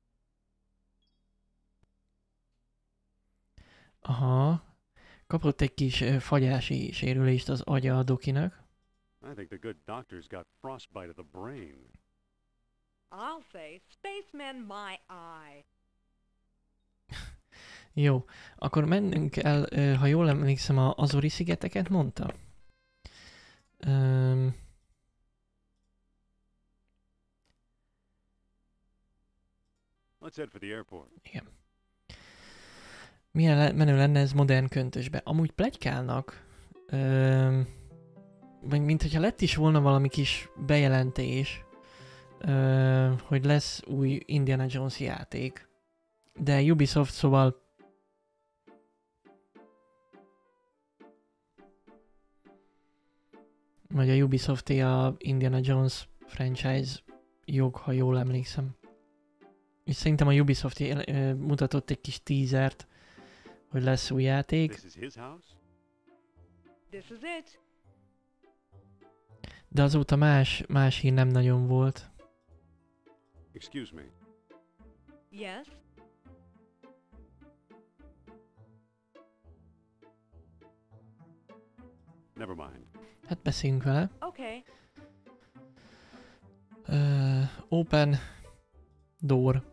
Aha. Kapott egy kis fagyási sérülést az agya a Dokinak. I think the good doctor's got frostbite of the brain. I'll say, spacemen my eye. Jó, akkor mennünk el, ha jól emlékszem, a Azori-szigeteket mondta? Let's head for the airport. Igen. Milyen menő lenne ez modern köntösbe? Amúgy pletykálnak, vagy mint hogyha lett is volna valami kis bejelentés, hogy lesz új Indiana Jones játék. De Ubisoft, szóval vagy a Ubisoft-é a Indiana Jones franchise jog, ha jól emlékszem. És szerintem a Ubisoft mutatott egy kis teasert, hogy lesz új játék, This is his house? This is it. de azóta más hír nem nagyon volt. Excuse me. Yes? Never mind. Hát beszéljünk vele. Okay. Open door.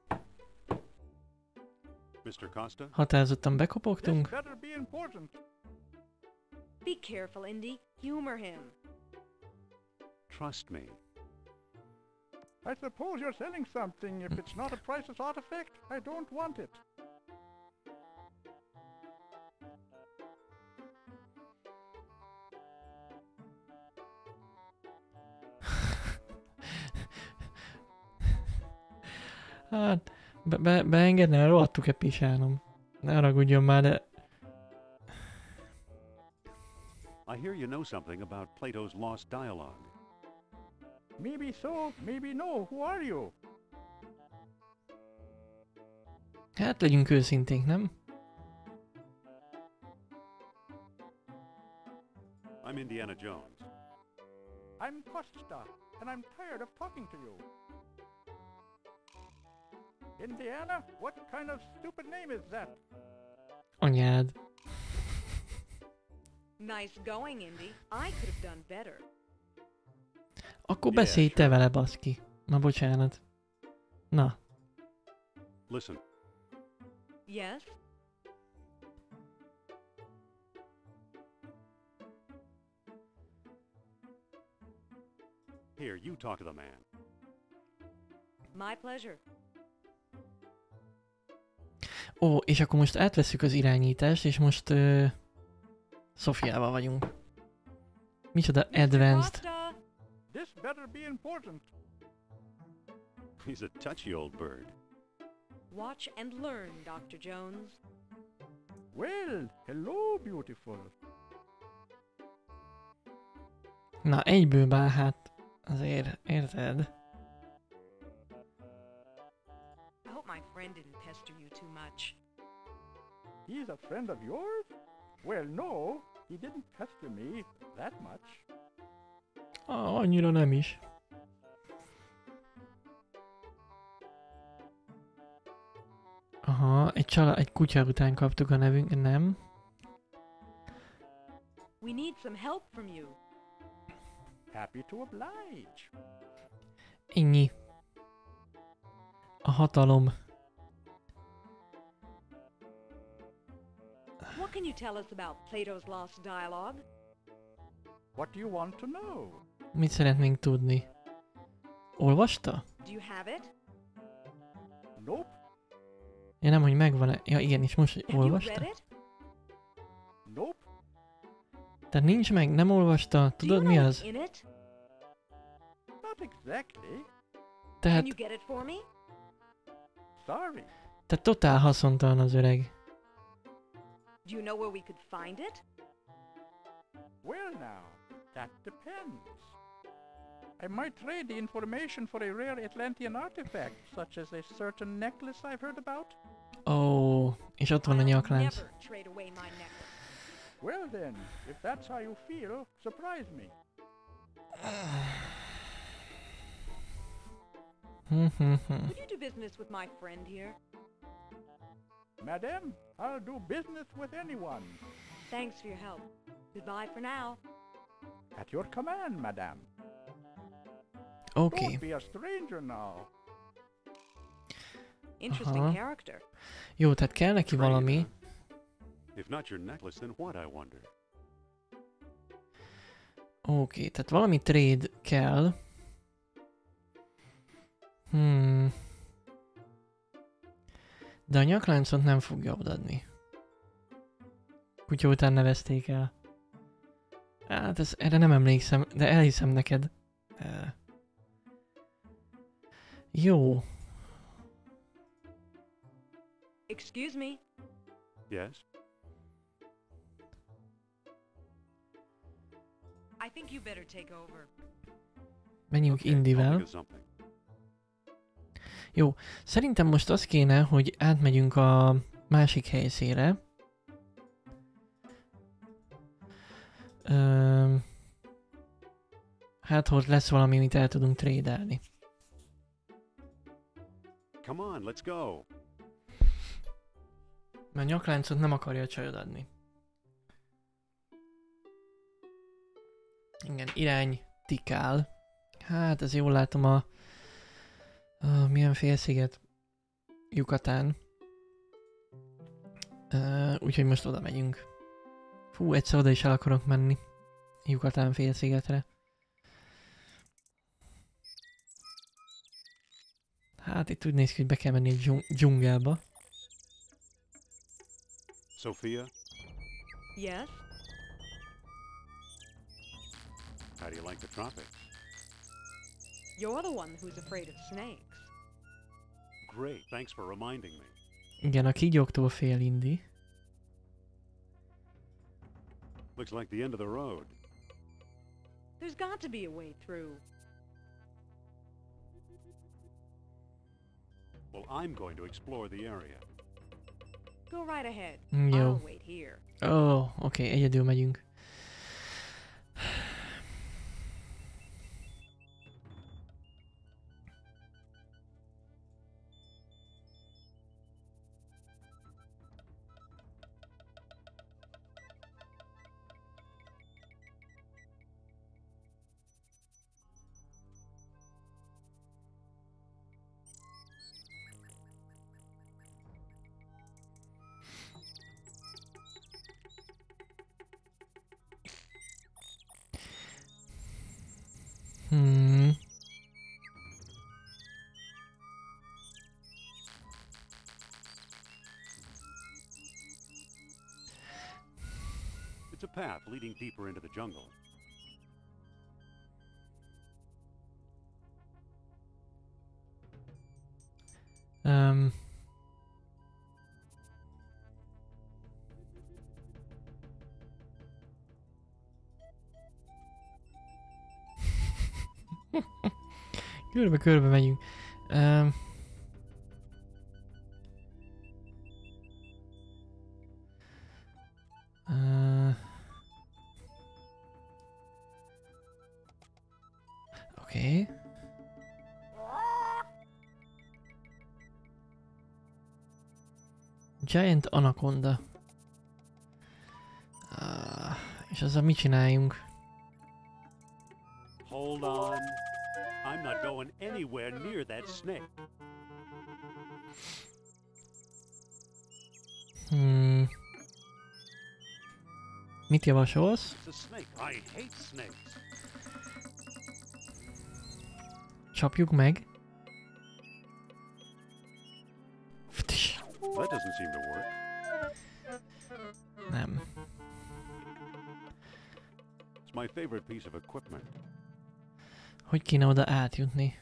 Mr. Costa? Határozottan bekopogtunk. better be important. Be careful, Indy. Humor him. Trust me. I suppose you're selling something. If it's not a priceless artifact, I don't want it. Hát, beengedne, rohadtuk-e pisánom. Ne haragudjon már, de... I hear you know something about Plato's lost dialogue. Maybe so, maybe no. Who are you? Hát legyünk őszinték, nem? I'm Indiana Jones. I'm Costa, and I'm tired of talking to you. Indiana? What kind of stupid name is that? Anyád. Nice going, Indy. I could have done better. Akkor Yeah, beszélj te sure. vele, baszki. Na, bocsánat. Na. Listen, Yes? here, you talk to the man. My pleasure. Ó, és akkor most átveszük az irányítást, és most Szofiával vagyunk. Micsoda advanced. Costa! This better be important. He's a touchy old bird. Watch and learn, Dr. Jones. Well, hello, beautiful. Na, egyből bár hát azért, érted? I hope my friend didn't pester you too much. He's a friend of yours? Well, no, he didn't pester me that much. Annyira nem is. Aha, egy kutya után kaptuk a nevünk, nem? We need some help from you. Happy to oblige. Ennyi. A hatalom. What can you tell us about Plato's Lost Dialogue? What do you want to know? Mit szeretnénk tudni? Olvasta? Do you have it? Nope, Ja nem, hogy megvan-e. Ja igen, és most Have you olvasta? read it? nope. Tehát nincs meg, nem olvasta. Do you Tudod know mi what's az? in it? Not exactly. Tehát, Can you get it for me? Sorry. tehát totál haszontalan az öreg. Do you know where we could find it? Well now, that depends. I might trade the information for a rare Atlantean artifact, such as a certain necklace I've heard about. Ó, és ott van a I'll nyaklánc. never trade away my necklace. Well then, if that's how you feel, surprise me. Would you do business with my friend here? Madame, I'll do business with anyone. Thanks for your help. Goodbye for now. At your command, madame. Oké. Don't be a stranger now. Interesting Aha. character. Jó, tehát kell neki Trade, valami. huh? If not your necklace, then what, I wonder? Oké, tehát valami trade kell. De a nyakláncot nem fogja odaadni. Kutya után nevezték el. Hát erre nem emlékszem, de elhiszem neked. Jó. Excuse me. Yes? I think you better take over. Menjünk Okay, I'll Indivel. think of something. Szerintem most az kéne, hogy átmegyünk a másik helyszínre. Hát, hogy lesz valami, amit el tudunk trédelni. Come on, let's go. Mert a nyakláncot nem akarja a csajod adni. Igen, irány Tikál. Hát, ez jól látom a milyen félsziget? Yucatán. Úgyhogy most oda megyünk. Fú, egyszer oda is el akarok menni. Yucatán félszigetre. Hát itt úgy néz ki, hogy be kell menni egy dzsungelba. Sophia, Yes? how do you like the tropics? You're the one who's afraid of snakes. Great, thanks for reminding me. Igen, a kígyóktól fél Indi. Looks like the end of the road. There's got to be a way through. Well, I'm going to explore the area. Go right ahead. Jó. I'll wait here. Ó, oké, egyedül megyünk. It's a path leading deeper into the jungle. Körbe-körbe megyünk. Oké. Giant Anaconda. És azzal mit csináljunk? Hold on. I'm not going anywhere near that snake. Mit javasolsz? It's a snake. I hate snakes. Csapjuk meg. That doesn't seem to work. Nem. It's my favorite piece of equipment. Hogy kéne oda átjutni?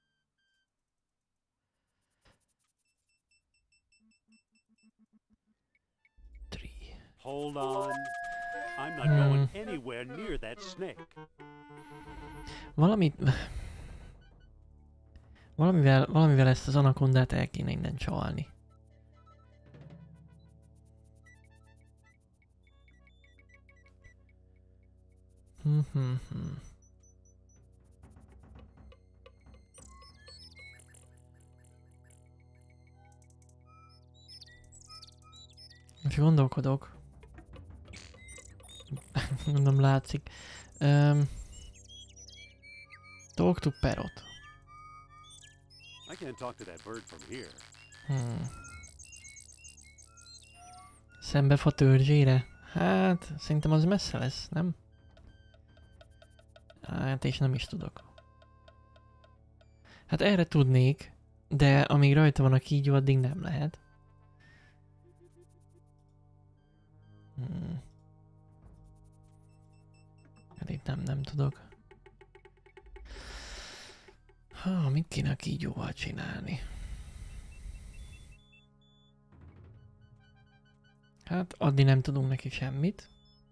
Hold on. I'm not going anywhere near that snake. Valamivel ezt az anakondát el kéne innen csalni. Most gondolkodok. Mondom, látszik. Talk to Parrot. I can't talk to that bird from here. Szembefa törzsére? Hát, szerintem az messze lesz, nem? Hát, és nem is tudok. Hát erre tudnék, de amíg rajta van a kígyó, addig nem lehet. Hát itt nem tudok. Mit kéne a kígyóval csinálni? Hát adni nem tudunk neki semmit.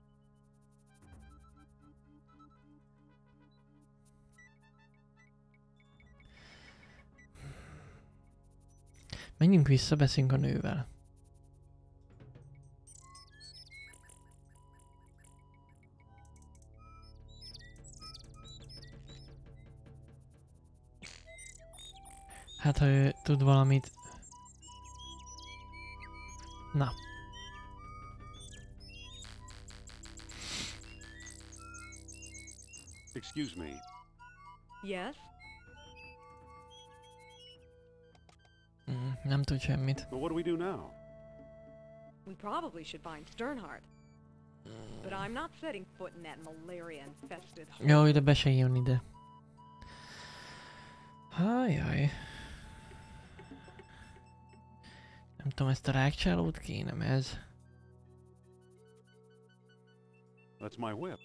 Menjünk vissza, beszéljünk a nővel. Hát ha ő tud valamit... Na. Excuse me. Yes? Nem tud semmit. Well, what do we do now? We probably should find Sternhardt. But I'm not setting foot in that malaria-infested hole. Jaj, de be se jön ide. Hájjaj. Nem tudom, ezt a rákcsálót kéne, ez. That's my whip.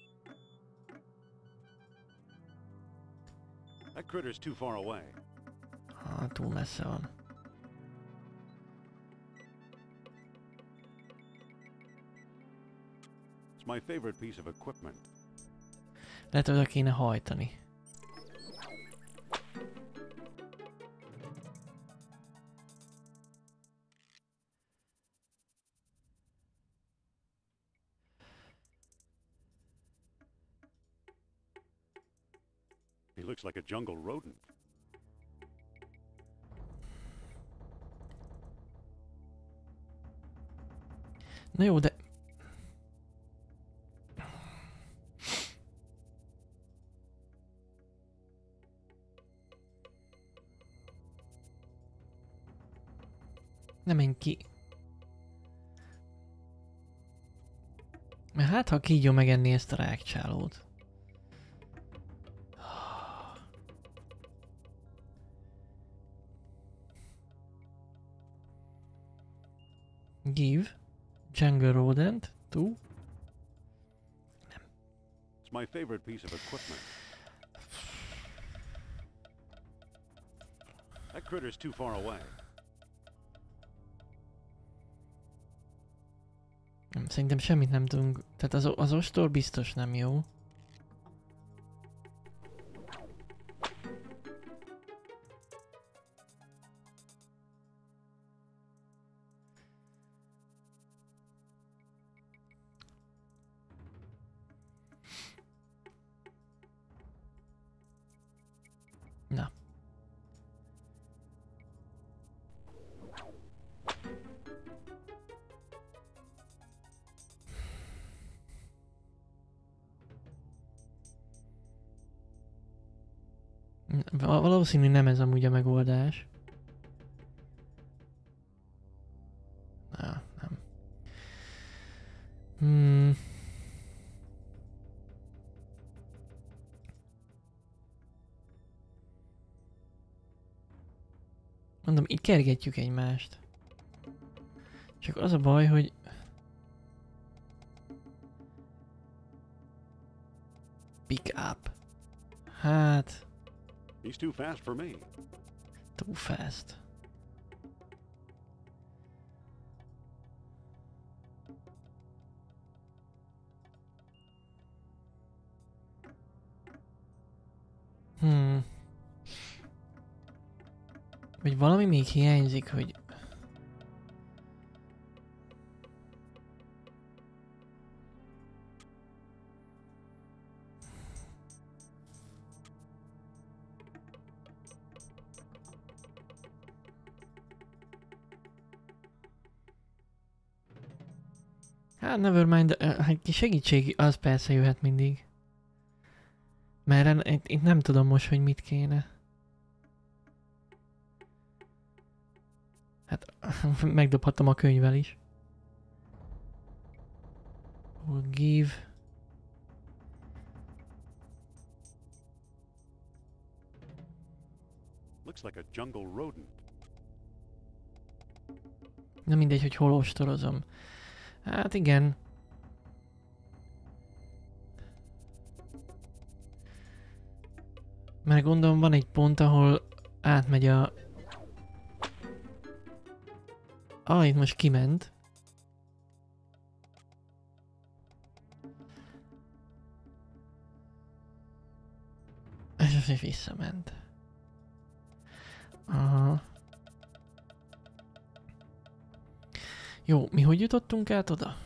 That critter's too far away. Túl messze van. It's my favorite piece of equipment. Lehet, oda kéne hajtani. He looks like a jungle rodent. Na jó, de... Nem menj ki. Mert hát, ha kígyó megenni ezt a rákcsálót. Give jungle rodent to... Nem. It's my favorite piece of equipment. That critter's too far away. Nem, szerintem semmit nem tudunk. Tehát az ostor biztos nem jó. Na. Valószínű nem ez amúgy a megoldás. Nem. Mondom, így kergetjük egymást. Csak az a baj, hogy... Pick up. Hát... He's too fast for me. Too fast. Vagy valami még hiányzik, hogy... Hát nevermind, egy segítség az persze jöhet mindig. Mert itt nem tudom most, hogy mit kéne. Hát megdobhattam a könyvvel is. Give. Looks like a jungle rodent. Nem mindegy, hogy hol ostorozom. Hát igen. Mert gondolom van egy pont, ahol átmegy a... Itt most kiment. És most visszament. Aha. Jó, mi hogy jutottunk át oda?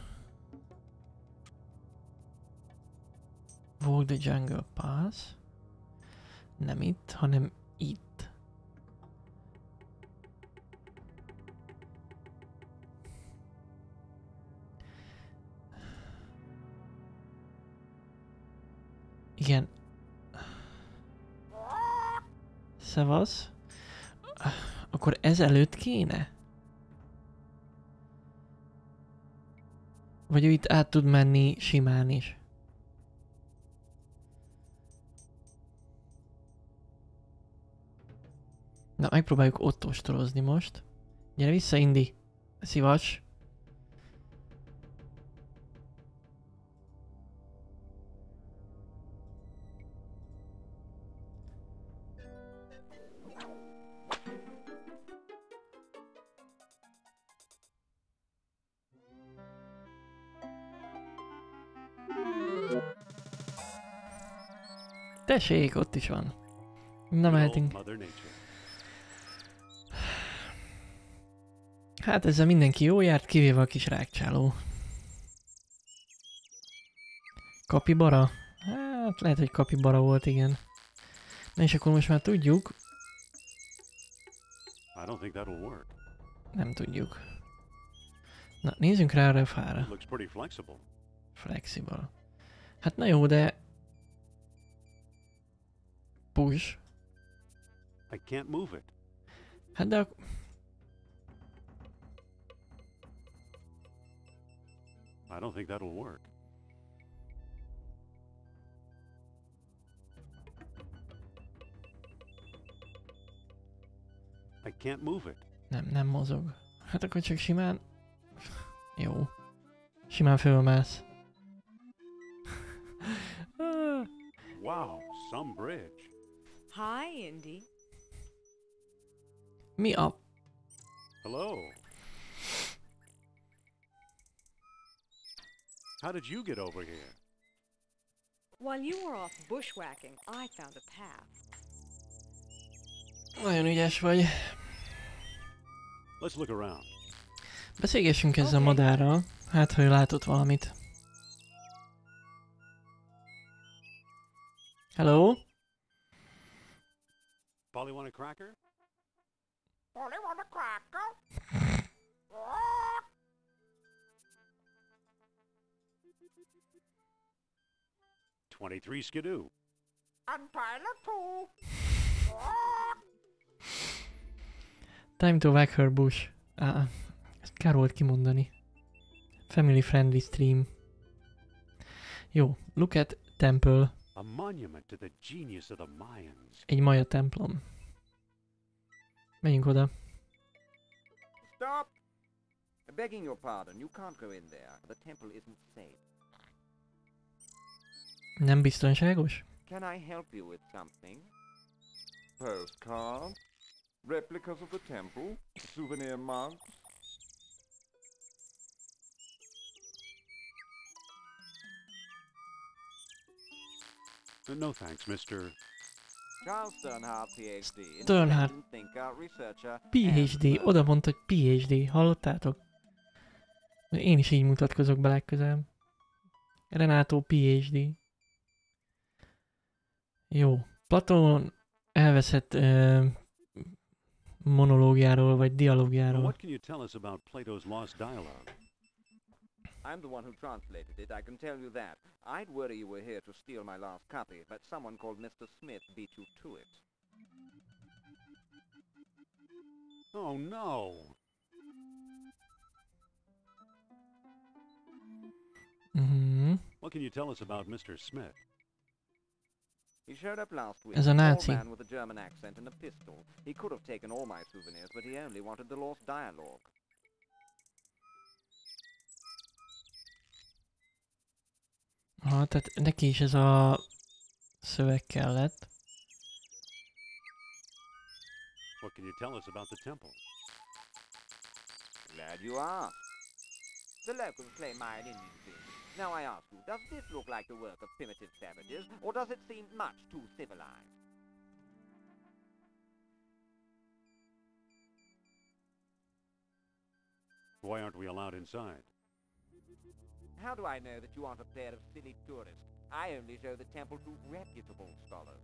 Walk the jungle pass. Nem itt, hanem itt. Igen. Szevasz. Akkor ezelőtt kéne? Vagy ő itt át tud menni simán is? Na, megpróbáljuk ott ostorozni most. Gyere vissza, Indi. Szivacs. Tessék, ott is van. Na, mehetünk. Hát ezzel mindenki jó járt, kivéve a kis rákcsáló. Kapibara? Hát lehet, hogy kapibara volt, igen. Na és akkor most már tudjuk. Nem tudjuk. Na, nézzünk rá erre a fára. Flexible. Hát na jó, de... Push. Hát de... I don't think that'll work. I can't move it. Nem mozog. Hát akkor csak simán... Jó. Simán fölmász. Wow, some bridge. Hi, Indy. Mi a... Hello. How did you get over here? While you were off bushwhacking, I found a path. Nagyon ügyes vagy. Let's look around. Beszélgessünk ezzel a madárral. Hát, ha ő látott valamit. Hello? Polly want a cracker? Polly want a cracker? 23 Skidoo. And Tyler too. Time to whack her bush. Ezt kár volt kimondani. Family friendly stream. Jó, look at temple. A monument to the genius of the Mayans. Egy maja templom. Menjünk oda. Stop! Begging your pardon, you can't go in there. The temple isn't safe. Nem biztonságos? Can I help you with something? Postcards? Replicas of the temple? Souvenir mugs? No thanks, Mr. Charles Sternhardt, PhD. Sternhardt. Independent thinker, researcher, PhD. and- Oda mondta, hogy PhD. Hallottátok? Én is így mutatkozok be legközelebb. Renato PhD. Jó. Platón elveszett monológiáról, vagy dialógiáról. What can you tell us about Plato's lost dialogue? I'm the one who translated it, I can tell you that. I'd worry you were here to steal my last copy, but someone called Mr. Smith beat you to it. Oh no! Mhm. What can you tell us about Mr. Smith? He showed up last week, As a a tall Nazi. man with a German accent and a pistol. He could have taken all my souvenirs, but he only wanted the lost dialogue. Aha, tehát neki is ez a szöveg kellett. What can you tell us about the temple? Glad you asked. The locals claim Mayan Indian things. Now I ask you, does this look like the work of primitive savages, or does it seem much too civilized? Why aren't we allowed inside? How do I know that you aren't a pair of silly tourists? I only show the temple to reputable scholars.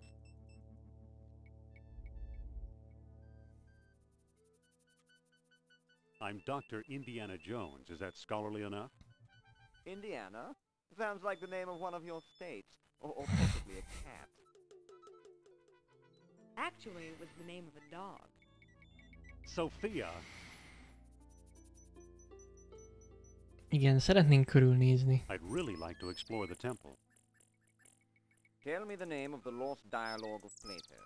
I'm Dr. Indiana Jones. Is that scholarly enough? Indiana? Sounds like the name of one of your states, or possibly a cat. Actually, it was the name of a dog. Sophia! Igen, szeretnénk körülnézni. I'd really like to explore the temple. Tell me the name of the lost dialogue of Plato.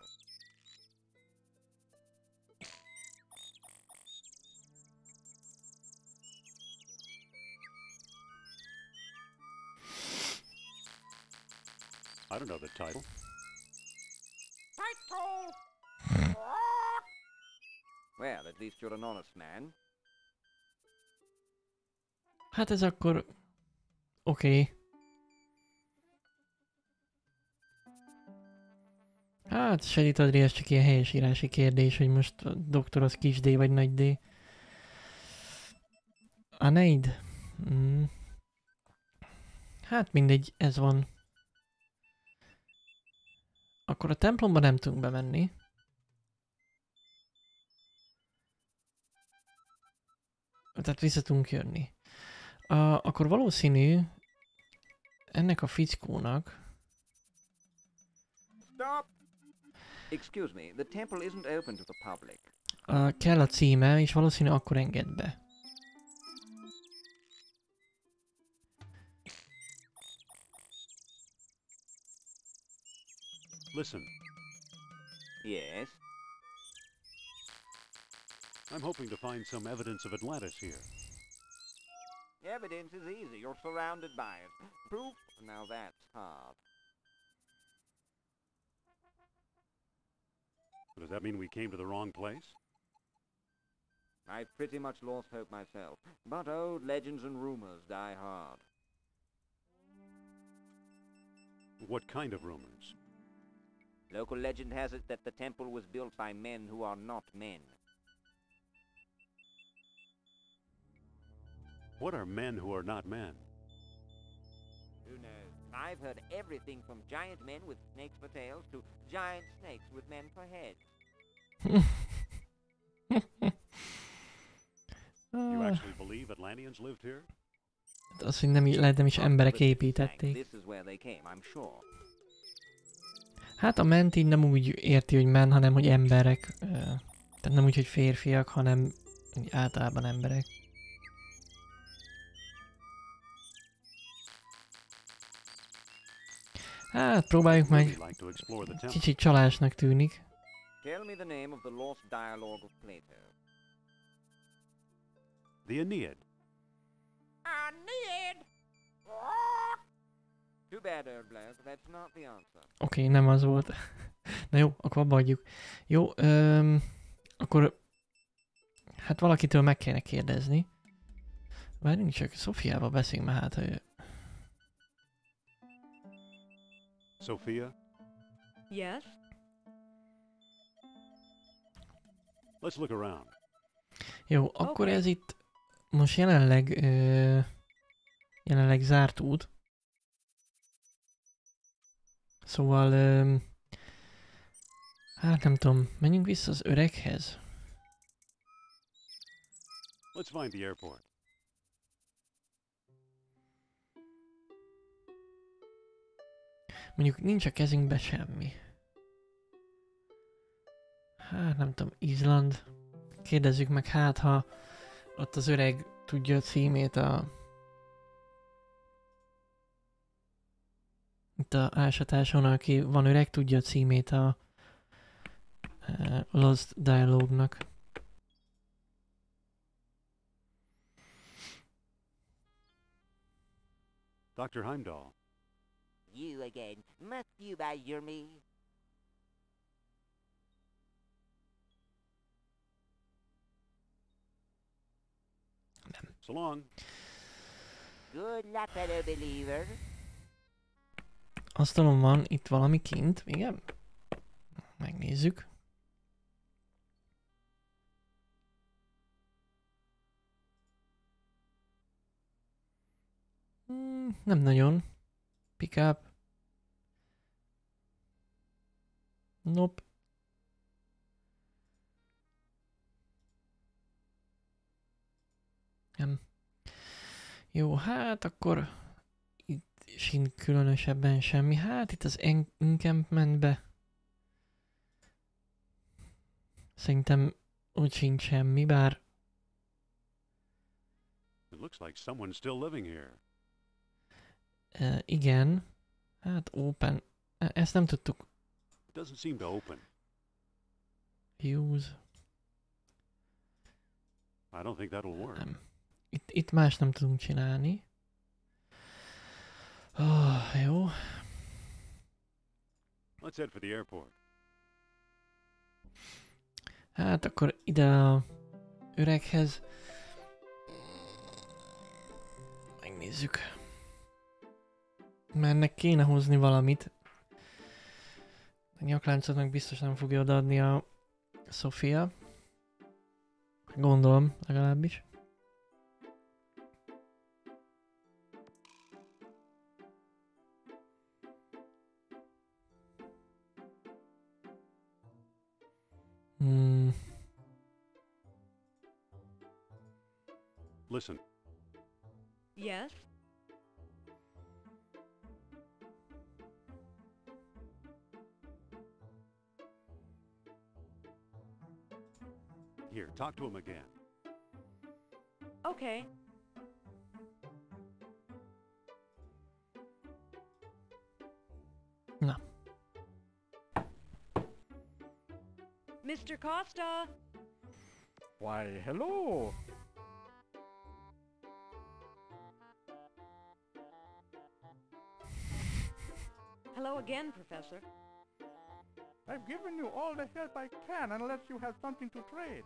I don't know the title. Title! Well, at least you're an honest man. Hát ez akkor... Oké. Hát, Sedit Adri, ez csak ilyen helyesírási kérdés, hogy most a doktor az kis D vagy nagy D. Aneid? Mm. Hát mindegy, ez van. Akkor a templomba nem tudunk bemenni. Tehát vissza tudunk jönni. Akkor valószínű ennek a fickónak... Stop! Excuse me, the temple isn't open to the public. Kell a címe, és valószínű akkor enged be. Listen, Yes? I'm hoping to find some evidence of Atlantis here. Evidence is easy. You're surrounded by it. Proof? Now that's hard. Does that mean we came to the wrong place? I've pretty much lost hope myself, but old legends and rumors die hard. What kind of rumors? Local legend has it that the temple was built by men who are not men. What are men who are not men? Who knows? I've heard everything from giant men with snakes for tails to giant snakes with men for heads. You actually believe Atlanteans lived here? Az, hogy nem is emberek This építették. is where they came, I'm sure. Hát a ment így nem úgy érti, hogy men, hanem hogy emberek. Tehát nem úgy, hogy férfiak, hanem úgy általában emberek. Hát próbáljuk meg. Really like to explore the temple. Kicsit csalásnak tűnik. Tell me the name of the lost dialogue of Plato. The Aeneid. Aeneid! Too bad, Erdblack, that's not the answer. Oké, nem az volt. Na jó, akkor abba hagyjuk. Jó, akkor... Hát valakitől meg kéne kérdezni. Várjunk csak, Szofiával beszéljünk már, hát ő... Sophia, Yes? let's look around. Jó, akkor Oké. ez itt most jelenleg zárt út. Szóval, hát nem tudom, menjünk vissza az öreghez. Let's find the airport. Mondjuk nincs a kezünkbe semmi. Hát nem tudom, Izland. Kérdezzük meg, hát ha ott az öreg tudja a címét itt a ásatáson, aki van öreg, tudja a címét a Lost Dialogue-nak. Dr. Heimdall. You again. Must you badger me? So long. Good luck, fellow believer. Asztalon van itt valami kint, igen? Megnézzük. Nem nagyon. Pick up. Nope. Nem. Jó, hát akkor itt sincs különösebben semmi. Hát itt az encampmentbe szerintem úgy sincs semmi, bár It looks like someone's still living here. igen. Hát open. Ezt nem tudtuk. It doesn't seem to open. Use. I don't think that'll work. Nem. Itt más nem tudunk csinálni. Jó. Let's head for the airport. Hát akkor ide a öreghez. Megnézzük. Mert ennek kéne hozni valamit. A nyakláncodnak biztos nem fogja odaadni a Sofia. Gondolom, legalábbis. Listen, Yes? here, talk to him again. Okay. Na. Mr. Costa! Why, hello. Hello again, Professor. I've given you all the help I can unless you have something to trade.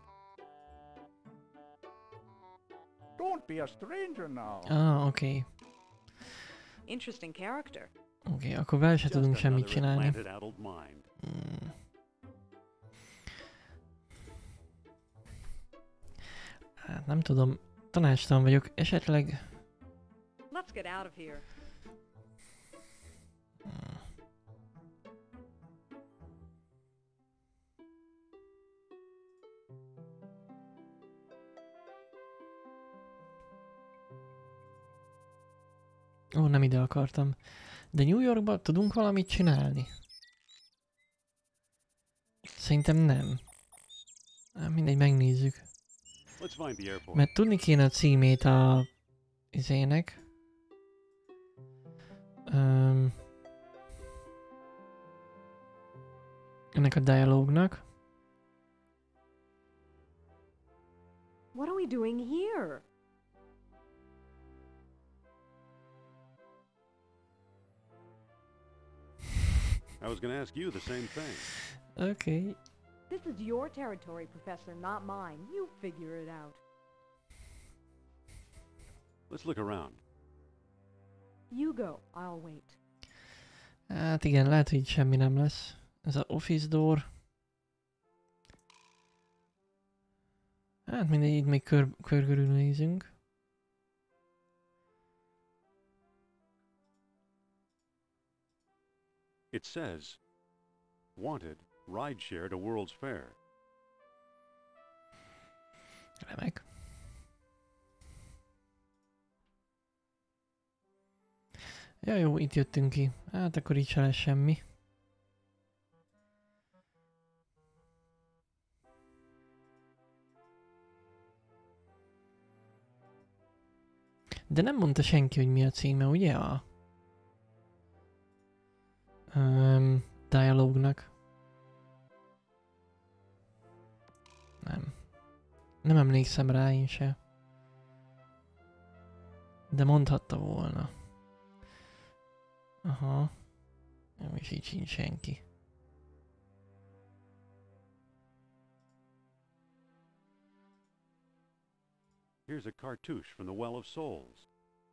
Don't be a stranger now. Oké. Interesting character. Oké, akkor vele se tudunk Just semmit another csinálni. Atlanted-addled mind. Hát nem tudom, tanácstalan vagyok, esetleg... Let's get out of here. Ó, nem ide akartam. De New Yorkban tudunk valamit csinálni? Szerintem nem. Mindegy, megnézzük. Let's find the airport. Mert tudni kéne a címét a... izének. Ennek a dialógnak. What are we doing here? I was gonna ask you the same thing. Okay. This is your territory, Professor, not mine. You figure it out. Let's look around. You go, I'll wait. Hát igen, lehet, hogy itt semmi nem lesz. Ez a office door. Hát mindegy, itt még körül nézünk. It says, wanted, rideshare to World's Fair. Remek. Ja jó, itt jöttünk ki. Hát akkor így se lesz semmi. De nem mondta senki, hogy mi a címe, ugye? A dialógnak. Nem. Nem emlékszem rá én se. De mondhatta volna. Aha. Nem is így sincs senki. Here's a cartouche from the Well of Souls.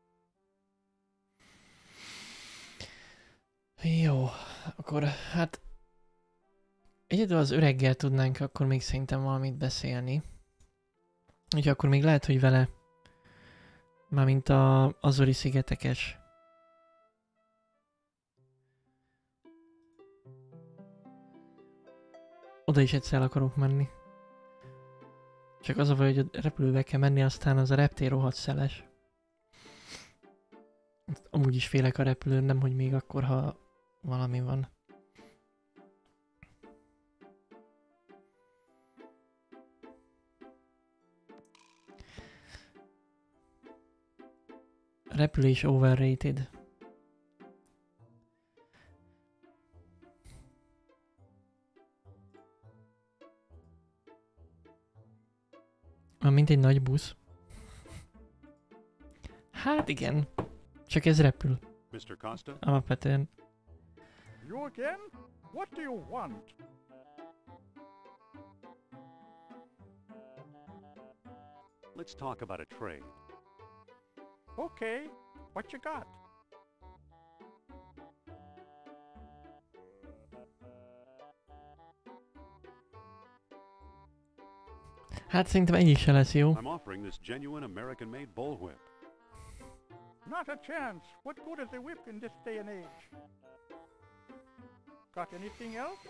Jó, akkor hát egyedül az öreggel tudnánk akkor még szerintem valamit beszélni. Úgyhogy akkor még lehet, hogy vele, mármint a Azori szigetekes. Oda is egyszer el akarok menni. Csak az a baj, hogy a repülőbe kell menni, aztán az a reptér rohadt szeles. Amúgy is félek a repülőn, nem hogy még akkor, ha valami van. Repülés overrated. Mint egy nagy busz. Hát igen. Csak ez repül. Mr. Costa? Alapvetően. You again? What do you want? Let's talk about a trade. Okay, what you got? Hát szerintem ennyi se lesz jó. I'm offering this genuine American-made bullwhip. Not a chance. What good is a whip in this day and age? Got anything else?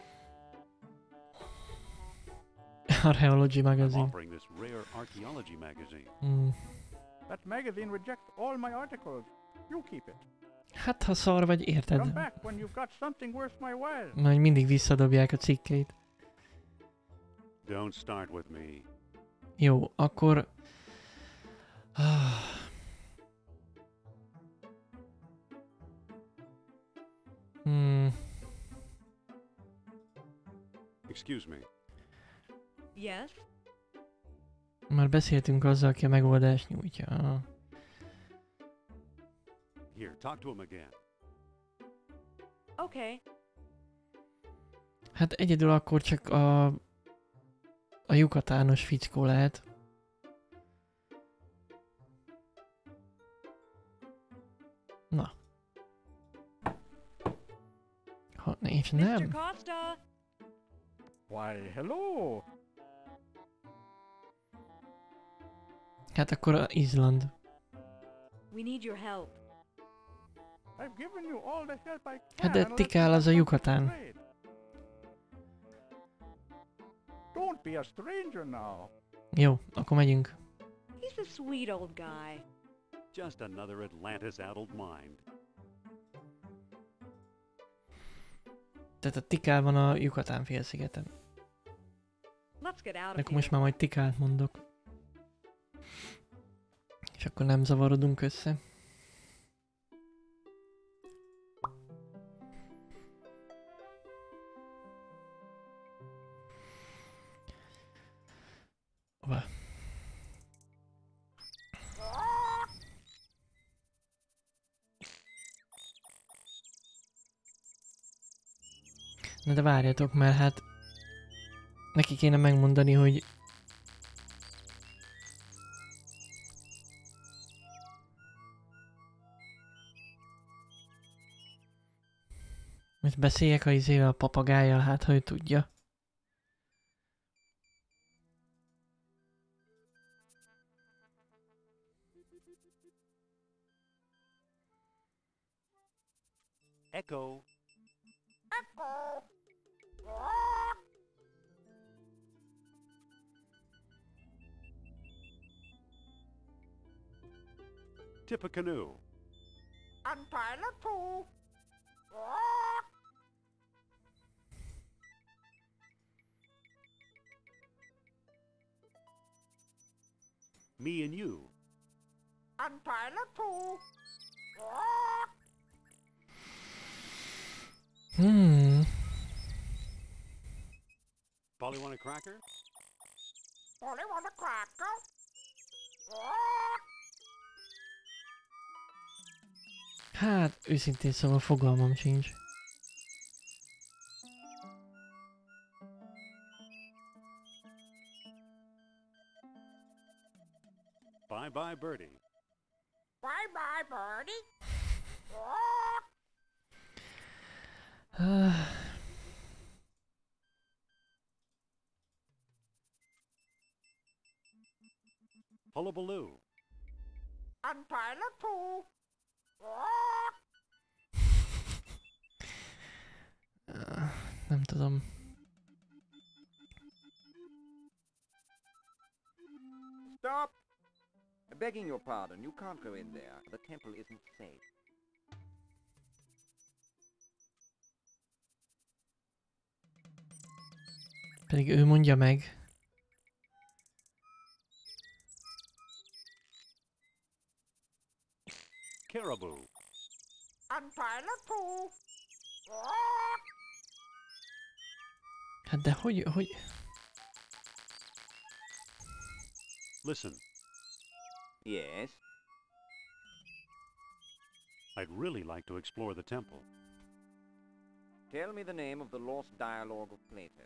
Archaeology I'm magazine. offering this rare archaeology magazine. That magazine rejects all my articles. You keep it. Hát ha szar vagy, Come érted? back when you've got something worth my while. Majd mindig visszadobják a cikkeit. Don't start with me. Jó, akkor... Excuse me. Yes? Már beszéltünk azzal, aki a megoldást nyújtja. Here, talk to him again. Okay. Hát egyedül akkor csak a jukatános fickó lehet. Na. Ha, és Mr. nem. Costa! Why, hello. Hát akkor a Izland. We need your help. I've given you all the help I can. Hát de Let's Tikál az a not Yucatán. trade. Don't be a stranger now. Jó, akkor megyünk. He's a sweet old guy. Just another Atlantis-addled mind. Tehát a Tikál van a Yucatán félszigeten. Let's get out of Akkor here. most már majd Tikált mondok. És akkor nem zavarodunk össze. Hova? Na de várjatok, mert hát neki kéne megmondani, hogy most beszéljek a izével, a papagájjal, hát ha ő tudja. Echo. Tip a canoe. Untie the pool. Me and you. Untie the pool. Polly want a cracker? Only want a cracker. Hát, őszintén szóval fogalmam sincs. Bye-bye, Birdie. Bye-bye, birdie. Hullabaloo. Untie the pool. Nem tudom. Stop! Begging your pardon, you can't go in there. The temple isn't safe. Pedig ő mondja meg. Caribou. Untie the pool. Hát de hogy... Listen, Yes? I'd really like to explore the temple. Tell me the name of the lost dialogue of Plato.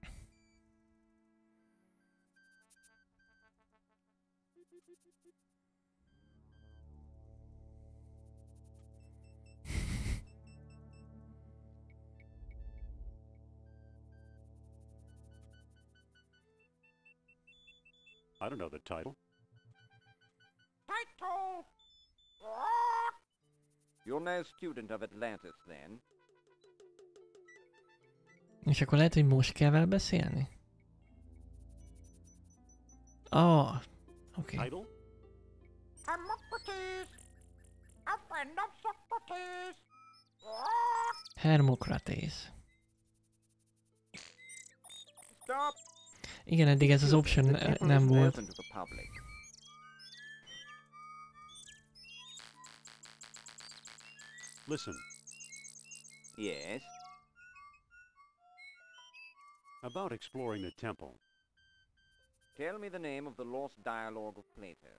I don't know the title. Title. You're no student of Atlantis, then? És akkor lehet, hogy most kell vele beszélni? Oké. Title? Hermocrates. A friend of Socrates. Hermokratész. Stop! Igen, eddig ez az option The temple nem isn't volt. open to the public. Listen, Yes? about exploring the temple. Tell me the name of the lost dialogue of Plato.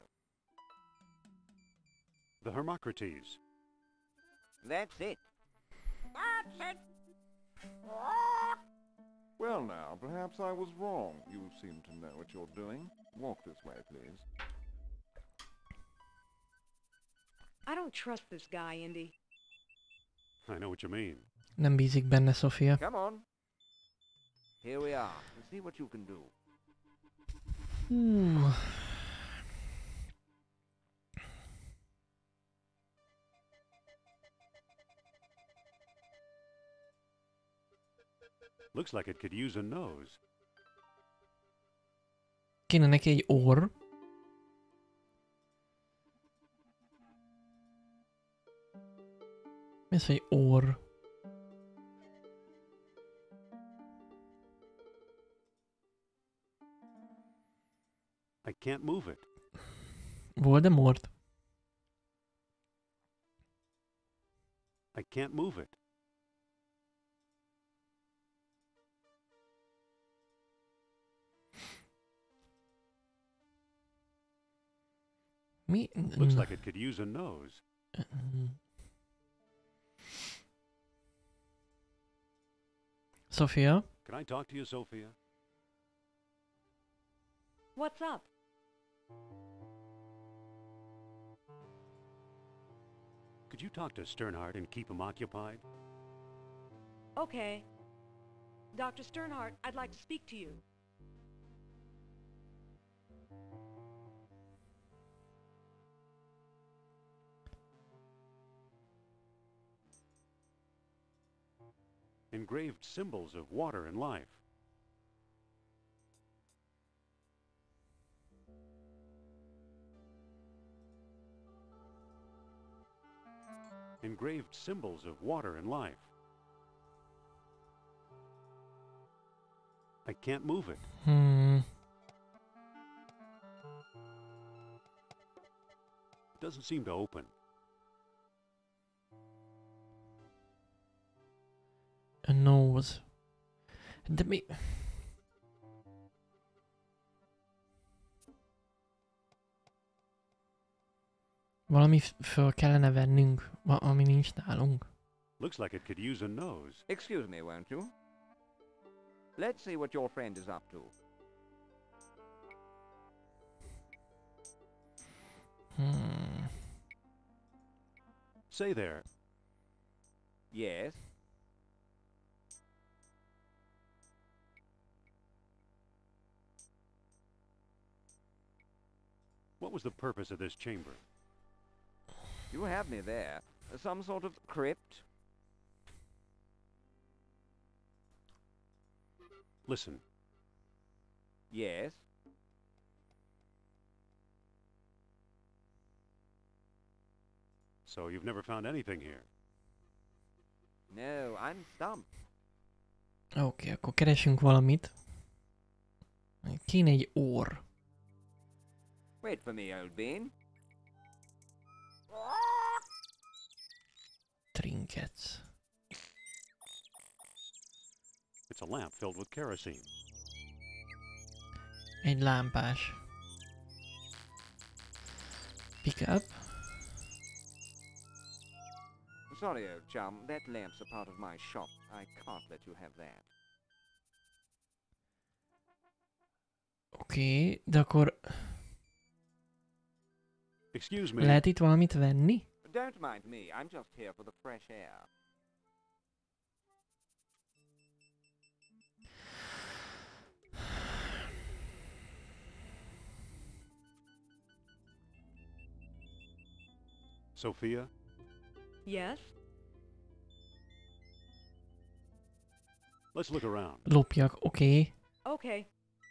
The Hermocrates. That's it. That's it. Well now, perhaps I was wrong. You seem to know what you're doing. Walk this way, please. I don't trust this guy, Indy. I know what you mean. Nem bízik benne Sofia. Come on. Here we are. Let's see what you can do. Looks like it could use a nose. Kéne neki egy orr. Mi az, hogy orr? I can't move it. Voldemort? I can't move it. Mi? Looks like it could use a nose. Sophia? Can I talk to you, Sophia? What's up? Could you talk to Sternhardt and keep him occupied? Okay. Dr. Sternhardt, I'd like to speak to you. Engraved symbols of water and life. Engraved symbols of water and life. I can't move it. It doesn't seem to open. A nose. De mi? Valami föl kellene vennünk, ami nincs nálunk. Looks like it could use a nose. Excuse me, won't you? Let's see what your friend is up to. Say there. Yes? What was the purpose of this chamber? You have me there. Some sort of crypt? Listen. Yes? So you've never found anything here? No, I'm stumped. Oké, akkor keresünk valamit. Kéne egy orr. Wait for me, old bean. Trinkets. It's a lamp filled with kerosene. Egy lámpás. Pick up. Sorry, old chum. That lamp's a part of my shop. I can't let you have that. Oké, de akkor... Excuse me. Lehet itt valamit venni? Don't mind me. I'm just here for the fresh air. Sophia? Yes? Let's look around. Lopjak, oké. Okay.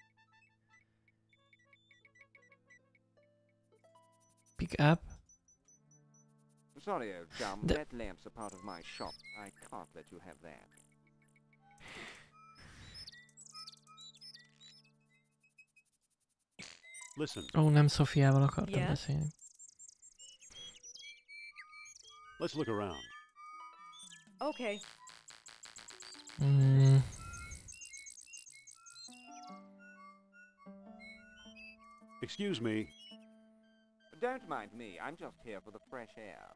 Pick up. Sorry, old chum. That lamp's a part of my shop. I can't let you have that. Listen. Ó, nem Szofiával akartam Yes? beszélni. Let's look around. Okay. Excuse me. Don't mind me. I'm just here for the fresh air.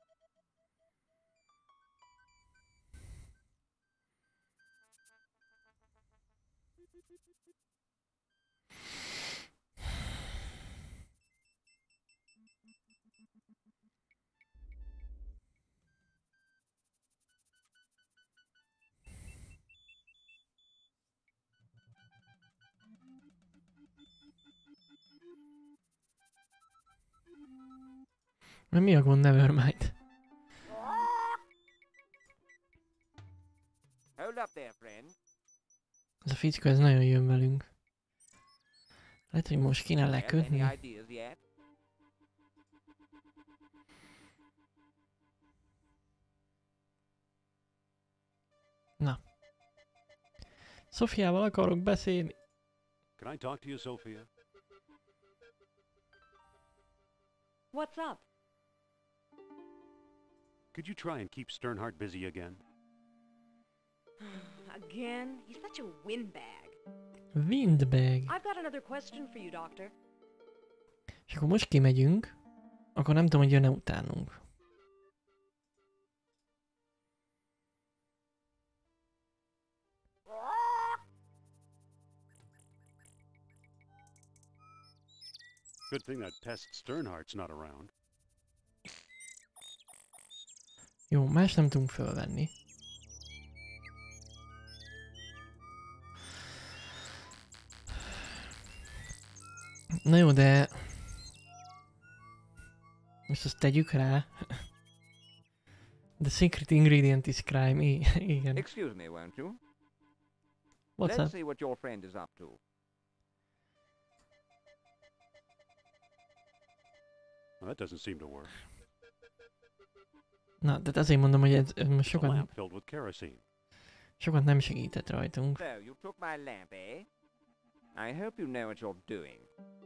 Mert mi a gond, Nevermind? Hold up there, friend. Ez a fickó, ez nagyon jön velünk. Lehet, hogy most kéne Any lekötni. ideas yet? Szofiával akarok beszélni. Can I talk to you, Sophia? What's up? Could you try and keep Sternhardt busy again? Again? He's such a windbag. Windbag. I've got another question for you, Doctor. És akkor most kimegyünk, akkor nem tudom, hogy jön-e utánunk. Good thing that pest Sternhardt's not around. Jó, más nem tudunk fölvenni. Na jó, de... Most azt tegyük rá. The secret ingredient is crime. Igen. Excuse me, won't you? What's Let's up? see what your friend is up to. Well, that doesn't seem to work. Na, de azért mondom, hogy ez most It's a lamp sokat, filled with kerosene. sokat nem segített rajtunk. So, you took my lamp, eh? I hope you know what you're doing.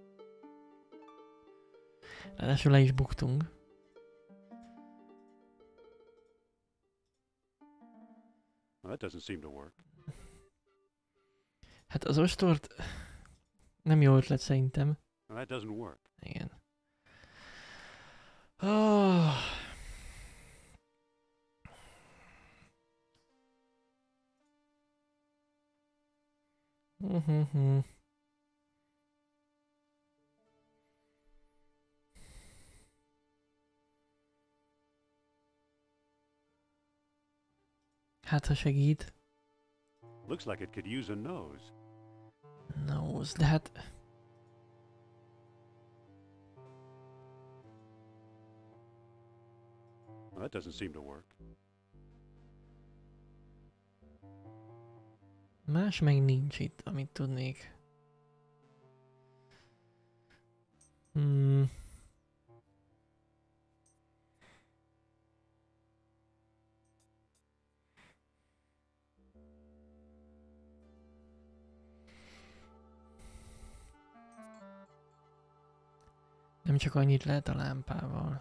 Ráadásul le is buktunk. Well, that doesn't seem to work. Hát az ostort nem jó ötlet szerintem. Well, that doesn't work. Igen. Oh. Hát ha segít. Looks like it could use a nose. Nose, de hát... Well, that doesn't seem to work. Más meg nincs itt, amit tudnék. Nem csak annyit lehet a lámpával.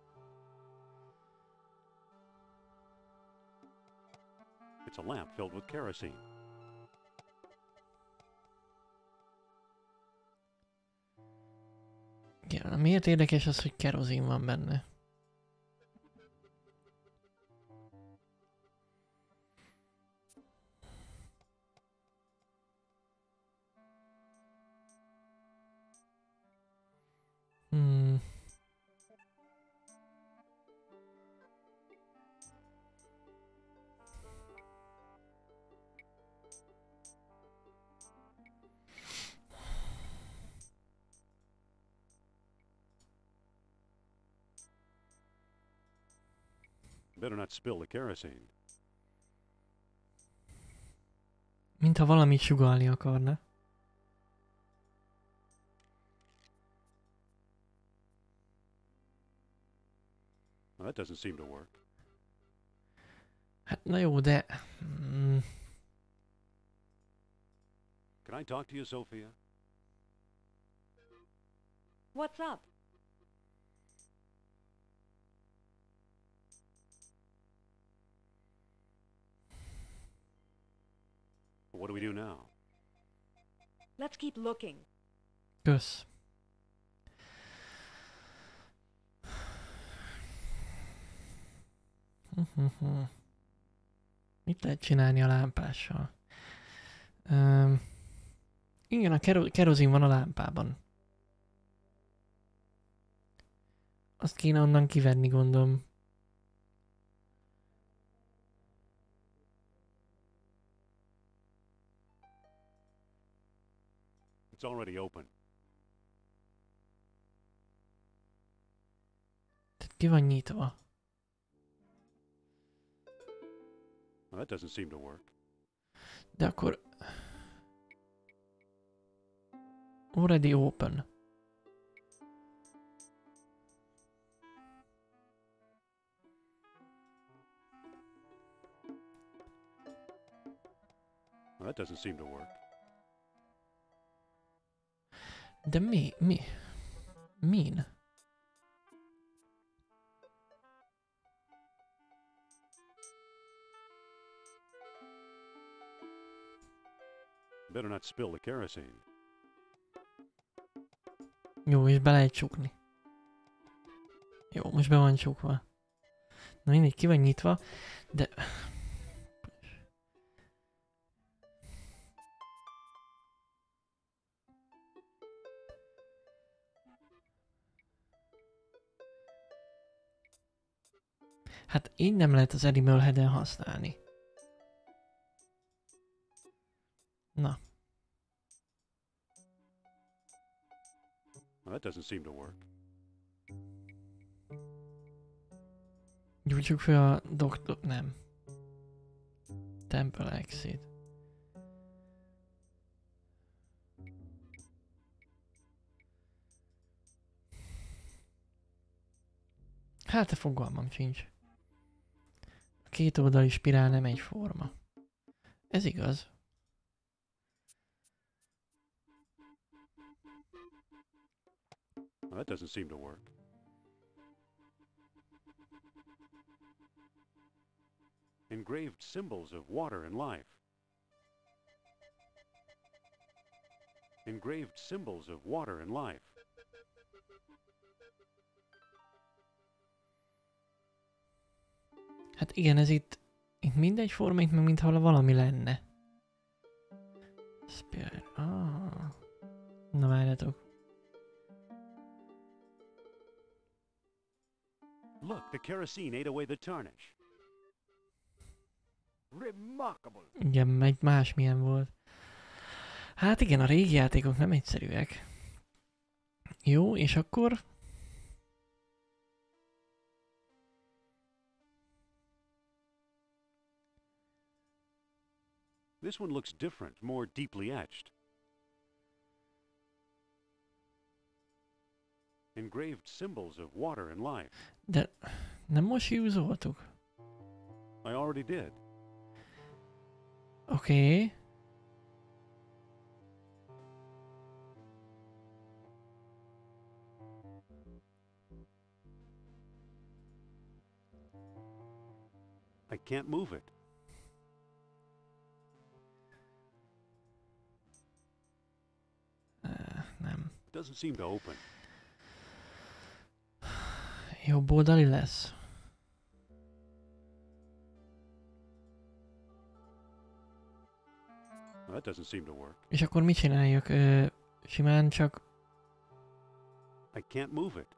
It's a lamp filled with kerosene. Igen, miért érdekes az, hogy kerozin van benne? Better not spill the kerosene. Mintha valamit sugallni akarna. Well, that doesn't seem to work. Hát na jó, de... Can I talk to you, Sophia? What's up? What do we do now? Let's keep looking. Kösz. Mit lehet csinálni a lámpással? Igen, a kerozin van a lámpában. Azt kéne onnan kivenni, gondolom. It's already open. Tehát ki van nyitva. Well, that doesn't seem to work. De akkor... Already open. Well, That doesn't seem to work. De mi? Min? Better not spill the kerosene. Jó, és be lehet csukni. Jó, most be van csukva. Na mindegy, ki van nyitva, de... Hát így nem lehet az Animal Head-en használni. Na. Well, that doesn't seem to work. Gyújtsuk fel a doktor... Nem. Temple Exit. Hát a fogalmam sincs. A két oldali spirál nem egyforma. Ez igaz. Well, that doesn't seem to work. Engraved symbols of water and life. Engraved symbols of water and life. Hát igen, ez itt mindegy forma, itt meg mintha valami lenne. Spirit. Ah. Na várjatok. Look, the kerosene ate away the tarnish. Remarkable. Igen, meg másmilyen volt. Hát igen, a régi játékok nem egyszerűek. Jó, és akkor... This one looks different, more deeply etched. Engraved symbols of water and life. De nem most usoltuk? I already did. Oké. I can't move it. Nem. It doesn't seem to open. Jobb oldali lesz. Well, that doesn't seem to work. És akkor mit csináljak? Simán csak... I can't move it.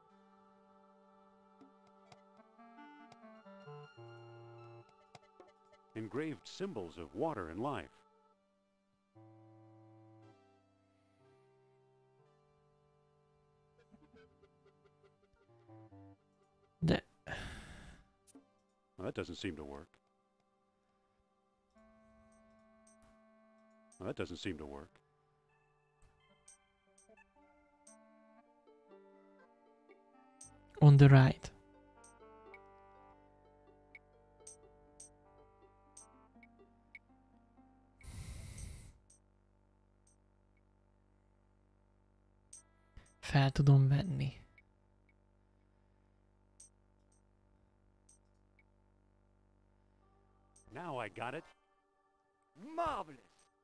Engraved symbols of water and life. De... Well, that doesn't seem to work. Well, that doesn't seem to work. On the right. Fel tudom venni. Now I got it. Marvelous.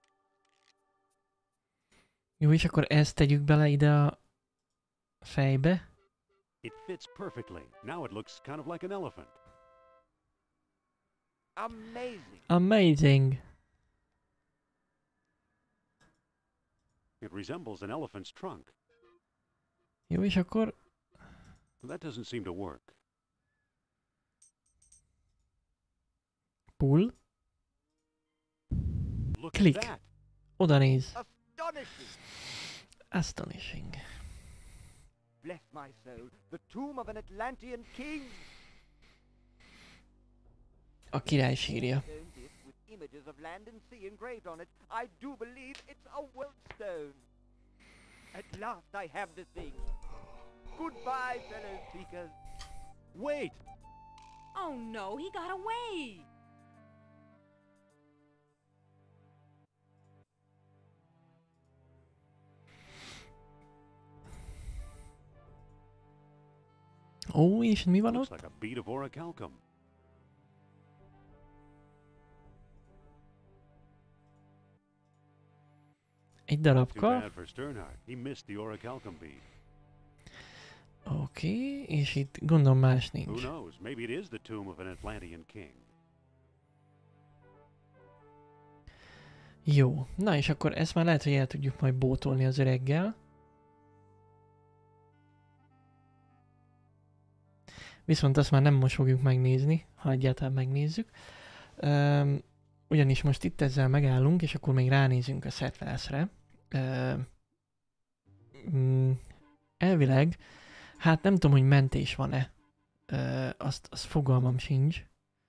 Jó, és akkor ezt tegyük bele ide a fejbe. It fits perfectly. Now it looks kind of like an elephant. Amazing. Amazing. It resembles an elephant's trunk. Jó, és akkor... That doesn't seem to work. Pull. Look Click. at that. Oda néz. Astonishing. Astonishing. Bless my soul. The tomb of an Atlantean king. A király sírja. Stone disc with images of land and sea engraved on it. I do believe it's a Wellstone. At last I have the thing. Goodbye, fellow seekers. Wait! Oh no, he got away! Ó, és mi van Looks ott? like a bead of orichalcum. Egy Too darabka. bad for Sternhardt. He missed the orichalcum bead. Oké, és itt gondolom más Who nincs. knows? Maybe it is the tomb of an Atlantean king. Jó, na és akkor ezt már lehet, hogy el tudjuk majd bótolni az öreggel. Viszont azt már nem most fogjuk megnézni, ha egyáltalán megnézzük. Ugyanis most itt ezzel megállunk, és akkor még ránézünk a Settlers-re. Elvileg, hát nem tudom, hogy mentés van-e. Azt fogalmam sincs.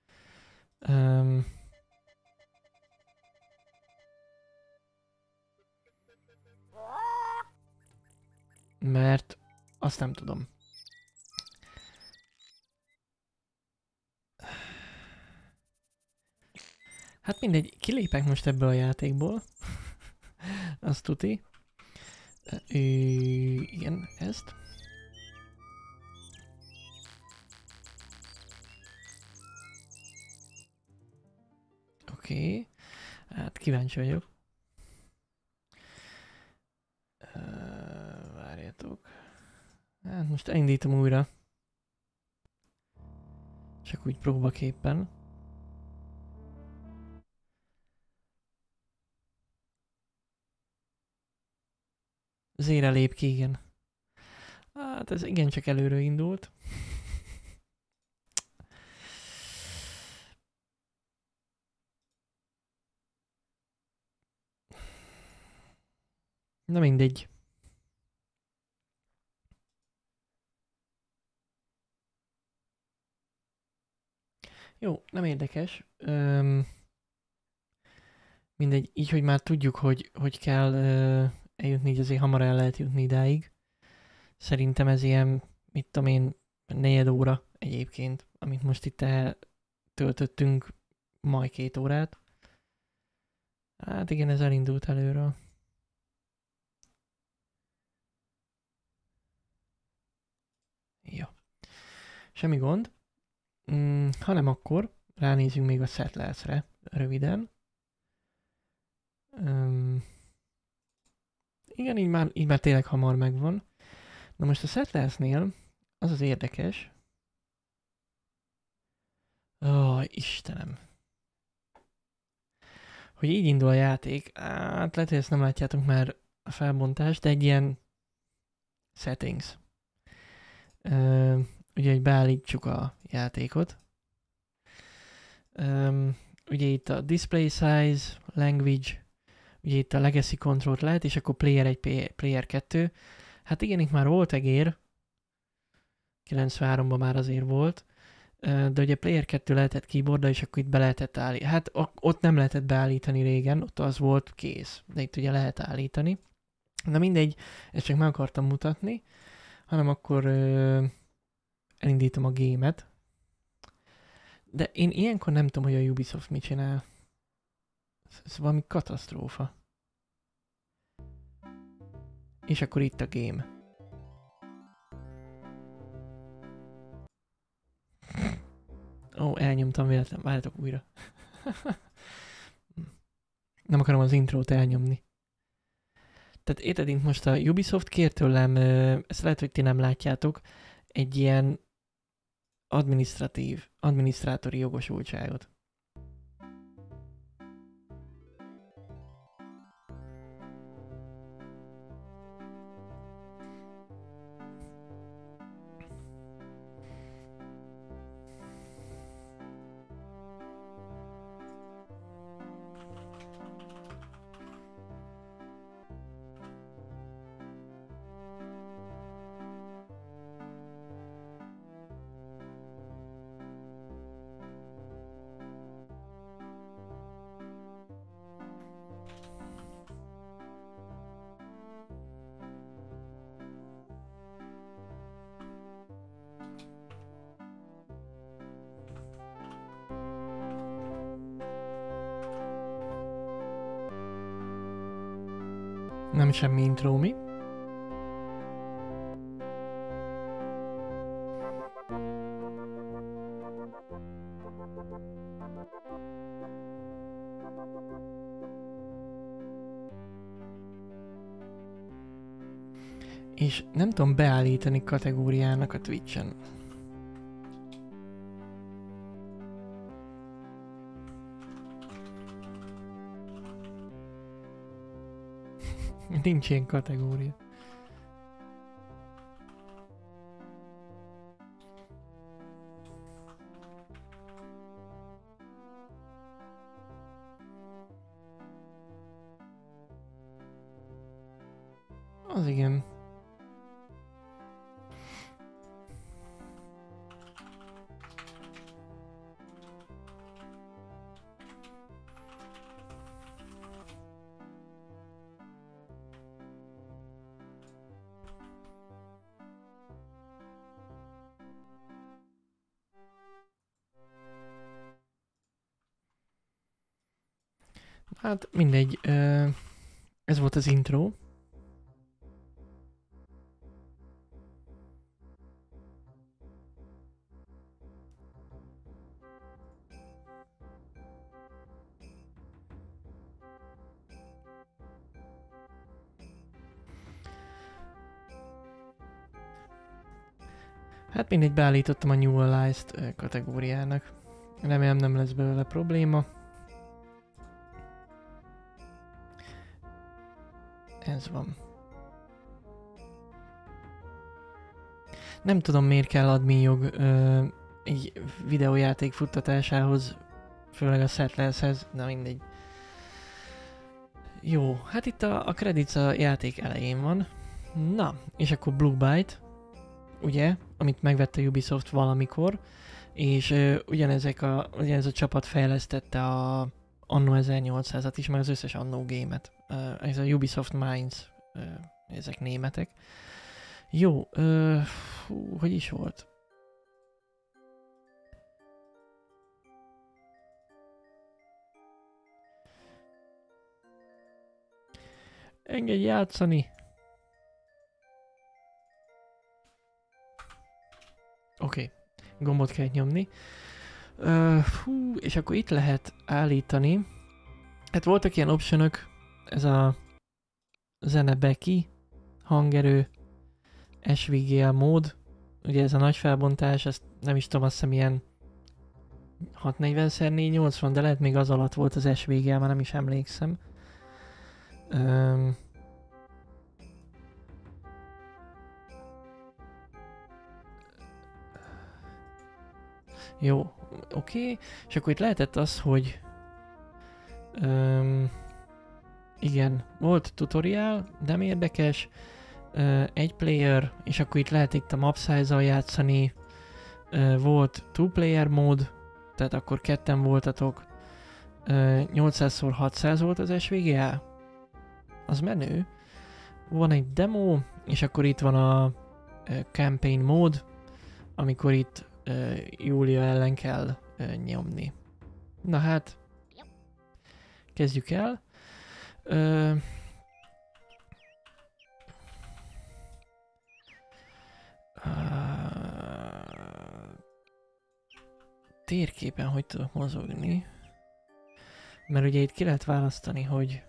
Mert azt nem tudom. Hát mindegy, kilépek most ebből a játékból. Azt tuti. Igen, ezt. Oké. Hát kíváncsi vagyok. Várjatok. Hát most elindítom újra. Csak úgy próbaképpen. Zére lép ki, igen. Hát ez igencsak előről indult. Na mindegy. Jó, nem érdekes. Mindegy, így, hogy már tudjuk, hogy kell eljutni, így azért hamar el lehet jutni idáig. Szerintem ez ilyen, mit tudom én, 4 óra egyébként, amit most itt töltöttünk majd 2 órát. Hát igen, ez elindult előről. Jó. Semmi gond. Hanem akkor ránézünk még a Settlers-re röviden. Igen, így már tényleg hamar megvan. Na most a Settlersnél az az érdekes. Istenem. Hogy így indul a játék. Hát lehet, hogy ezt nem látjátok már a felbontást, de egy ilyen settings. Ugye, hogy beállítsuk a játékot. Ugye itt a display size, language, ugye itt a legacy control lehet, és akkor player 1, player 2. Hát igen, itt már volt egér. 93-ban már azért volt. De ugye player 2 lehetett keyboardra, és akkor itt be lehetett állítani. Hát ott nem lehetett beállítani régen, ott az volt kész. De itt ugye lehet állítani. Na mindegy, ezt csak meg akartam mutatni. Hanem akkor elindítom a gémet. De én ilyenkor nem tudom, hogy a Ubisoft mit csinál. Ez valami katasztrófa. És akkor itt a game. Ó, elnyomtam véletlenül. Várjatok újra. Nem akarom az intrót elnyomni. Tehát érted, itt most a Ubisoft kér tőlem, ezt lehet, hogy ti nem látjátok, egy ilyen adminisztrátori jogosultságot. Nem semmi intro, mi? És nem tudom beállítani kategóriának a Twitch-en. Nincs ilyen kategória. Az igen. Hát mindegy, ez volt az intro. Hát mindegy, beállítottam a Newalized kategóriának. Remélem nem lesz belőle probléma. Ez van. Nem tudom, miért kell admin jog egy videójáték futtatásához, főleg a Settlers-hez, de mindegy. Jó, hát itt a credits a játék elején van. Na, és akkor Blue Byte, ugye, amit megvette a Ubisoft valamikor, és ugyanez a csapat fejlesztette a Anno 1800-at is, meg az összes Anno game-et. Ez a Ubisoft Minds, ezek németek. Jó, hogy is volt? Engedj játszani! Oké, gombot kell nyomni. És akkor itt lehet állítani. Hát voltak ilyen optionok, ez a zene Becky, hangerő, SVGA mód, ugye ez a nagy felbontás, ezt nem is tudom, azt hiszem ilyen 640x480, de lehet még az alatt volt az SVGA, már nem is emlékszem. Jó, oké. És akkor itt lehetett az, hogy igen, volt tutorial, nem érdekes, egy player, és akkor itt lehet itt a map size-al játszani, volt two player mód, tehát akkor ketten voltatok, 800x600 volt az SVGA, az menő. Van egy demo, és akkor itt van a campaign mód, amikor itt Júlia ellen kell nyomni. Na hát, kezdjük el. Térképen hogy tudok mozogni? Mert ugye itt ki lehet választani, hogy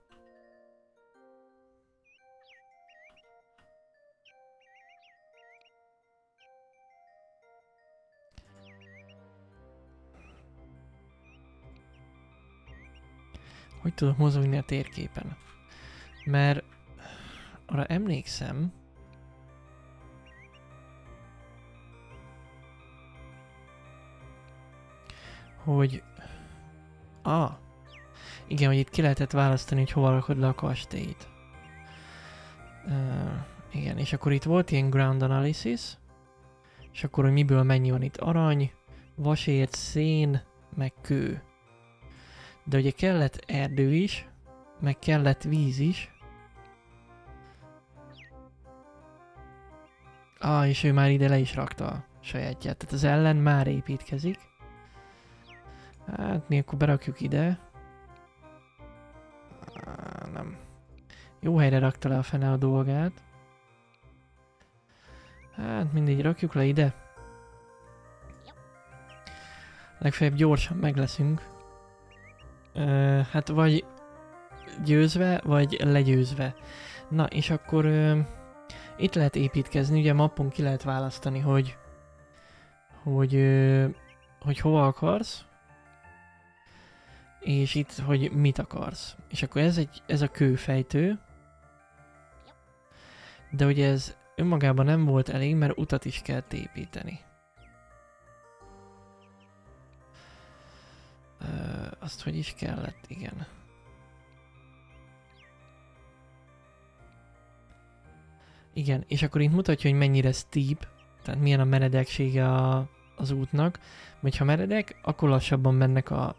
tudok mozogni a térképen. Mert arra emlékszem, hogy igen, hogy itt ki lehetett választani, hogy hova rakod le a kastélyt. Igen, és akkor itt volt ilyen ground analysis, és akkor, hogy miből mennyi van itt arany, vasért, szén, meg kő. De ugye kellett erdő is, meg kellett víz is. És ő már ide le is rakta a sajátját, tehát az ellen már építkezik. Hát mi akkor berakjuk ide. Nem. Jó helyre rakta le a fene a dolgát. Hát mindegy, rakjuk le ide. Legfeljebb gyorsan meg leszünk. Hát vagy győzve, vagy legyőzve. Na, és akkor Itt lehet építkezni, ugye mappon ki lehet választani, hogy hova akarsz, és itt, hogy mit akarsz. És akkor ez a kőfejtő, de ugye ez önmagában nem volt elég, mert utat is kellett építeni. Azt hogy is kellett, igen. Igen, és akkor itt mutatja, hogy mennyire steep, tehát milyen a meredeksége az útnak. Vagy ha meredek, akkor lassabban mennek a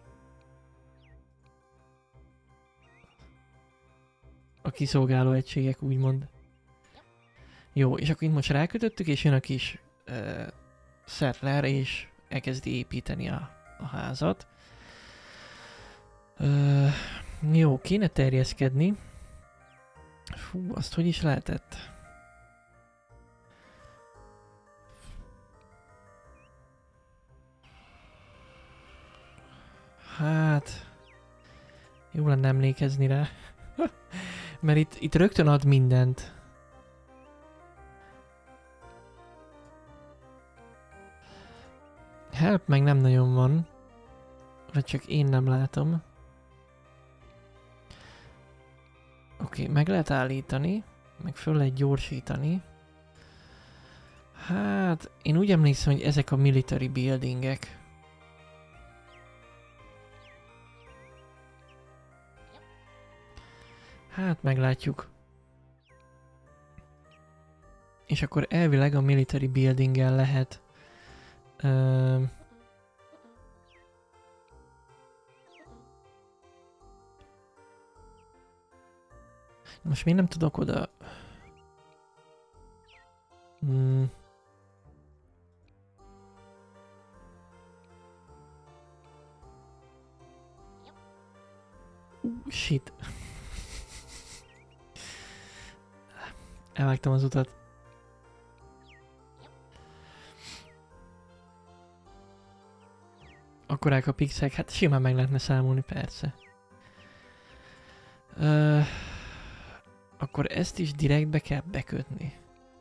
kiszolgáló egységek, úgymond. Jó, és akkor itt most rákötöttük, és jön a kis settler, és elkezdi építeni a házat. Jó, kéne terjeszkedni. Fú, azt hogy is lehetett? Hát... Jó lenne emlékezni rá. Mert itt rögtön ad mindent. Help meg nem nagyon van. Vagy csak én nem látom. Oké, meg lehet állítani. Meg föl lehet gyorsítani. Hát, én úgy emlékszem, hogy ezek a military buildingek. Hát meglátjuk. És akkor elvileg a military building-el lehet most miért nem tudok oda... Shit. Elvágtam az utat. Akkorák a pixelek, hát simán meg lehetne számolni, persze. Akkor ezt is direktbe kell bekötni.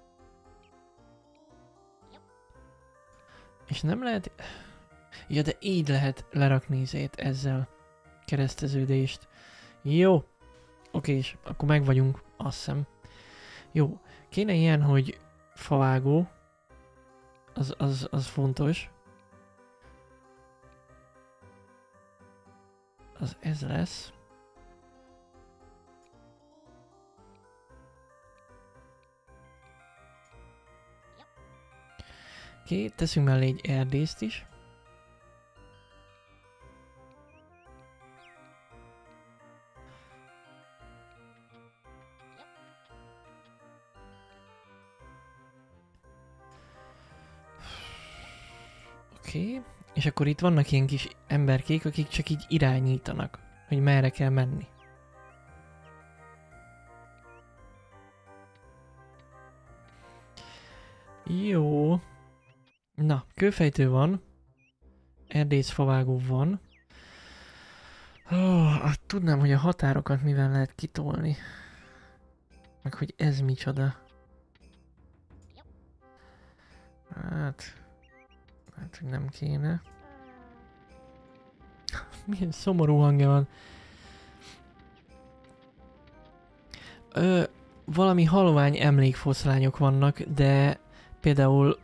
És nem lehet... Ja, de így lehet lerakni ezzel kereszteződést. Jó. Oké, és akkor meg vagyunk, azt hiszem. Jó. Kéne ilyen, hogy favágó. Az fontos. Az ez lesz. Oké, teszünk mellé egy erdészt is. Oké, és akkor itt vannak ilyen kis emberkék, akik csak így irányítanak, hogy merre kell menni. Jó. Na, kőfejtő van. Erdészfavágó van. Tudnám, hogy a határokat mivel lehet kitolni. Meg hogy ez micsoda. Hát, hogy nem kéne. Milyen szomorú hangja van. Valami halvány emlékfoszlányok vannak, de például...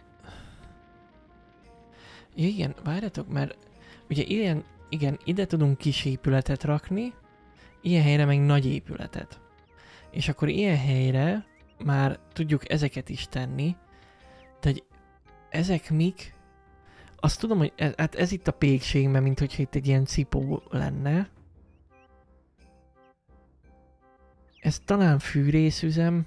Ja, igen, várjatok, mert ugye igen, ide tudunk kis épületet rakni, ilyen helyre meg nagy épületet. És akkor ilyen helyre már tudjuk ezeket is tenni, de hogy ezek mik? Azt tudom, hogy ez itt a pékség, mert mint hogyha itt egy ilyen cipó lenne. Ez talán fűrészüzem.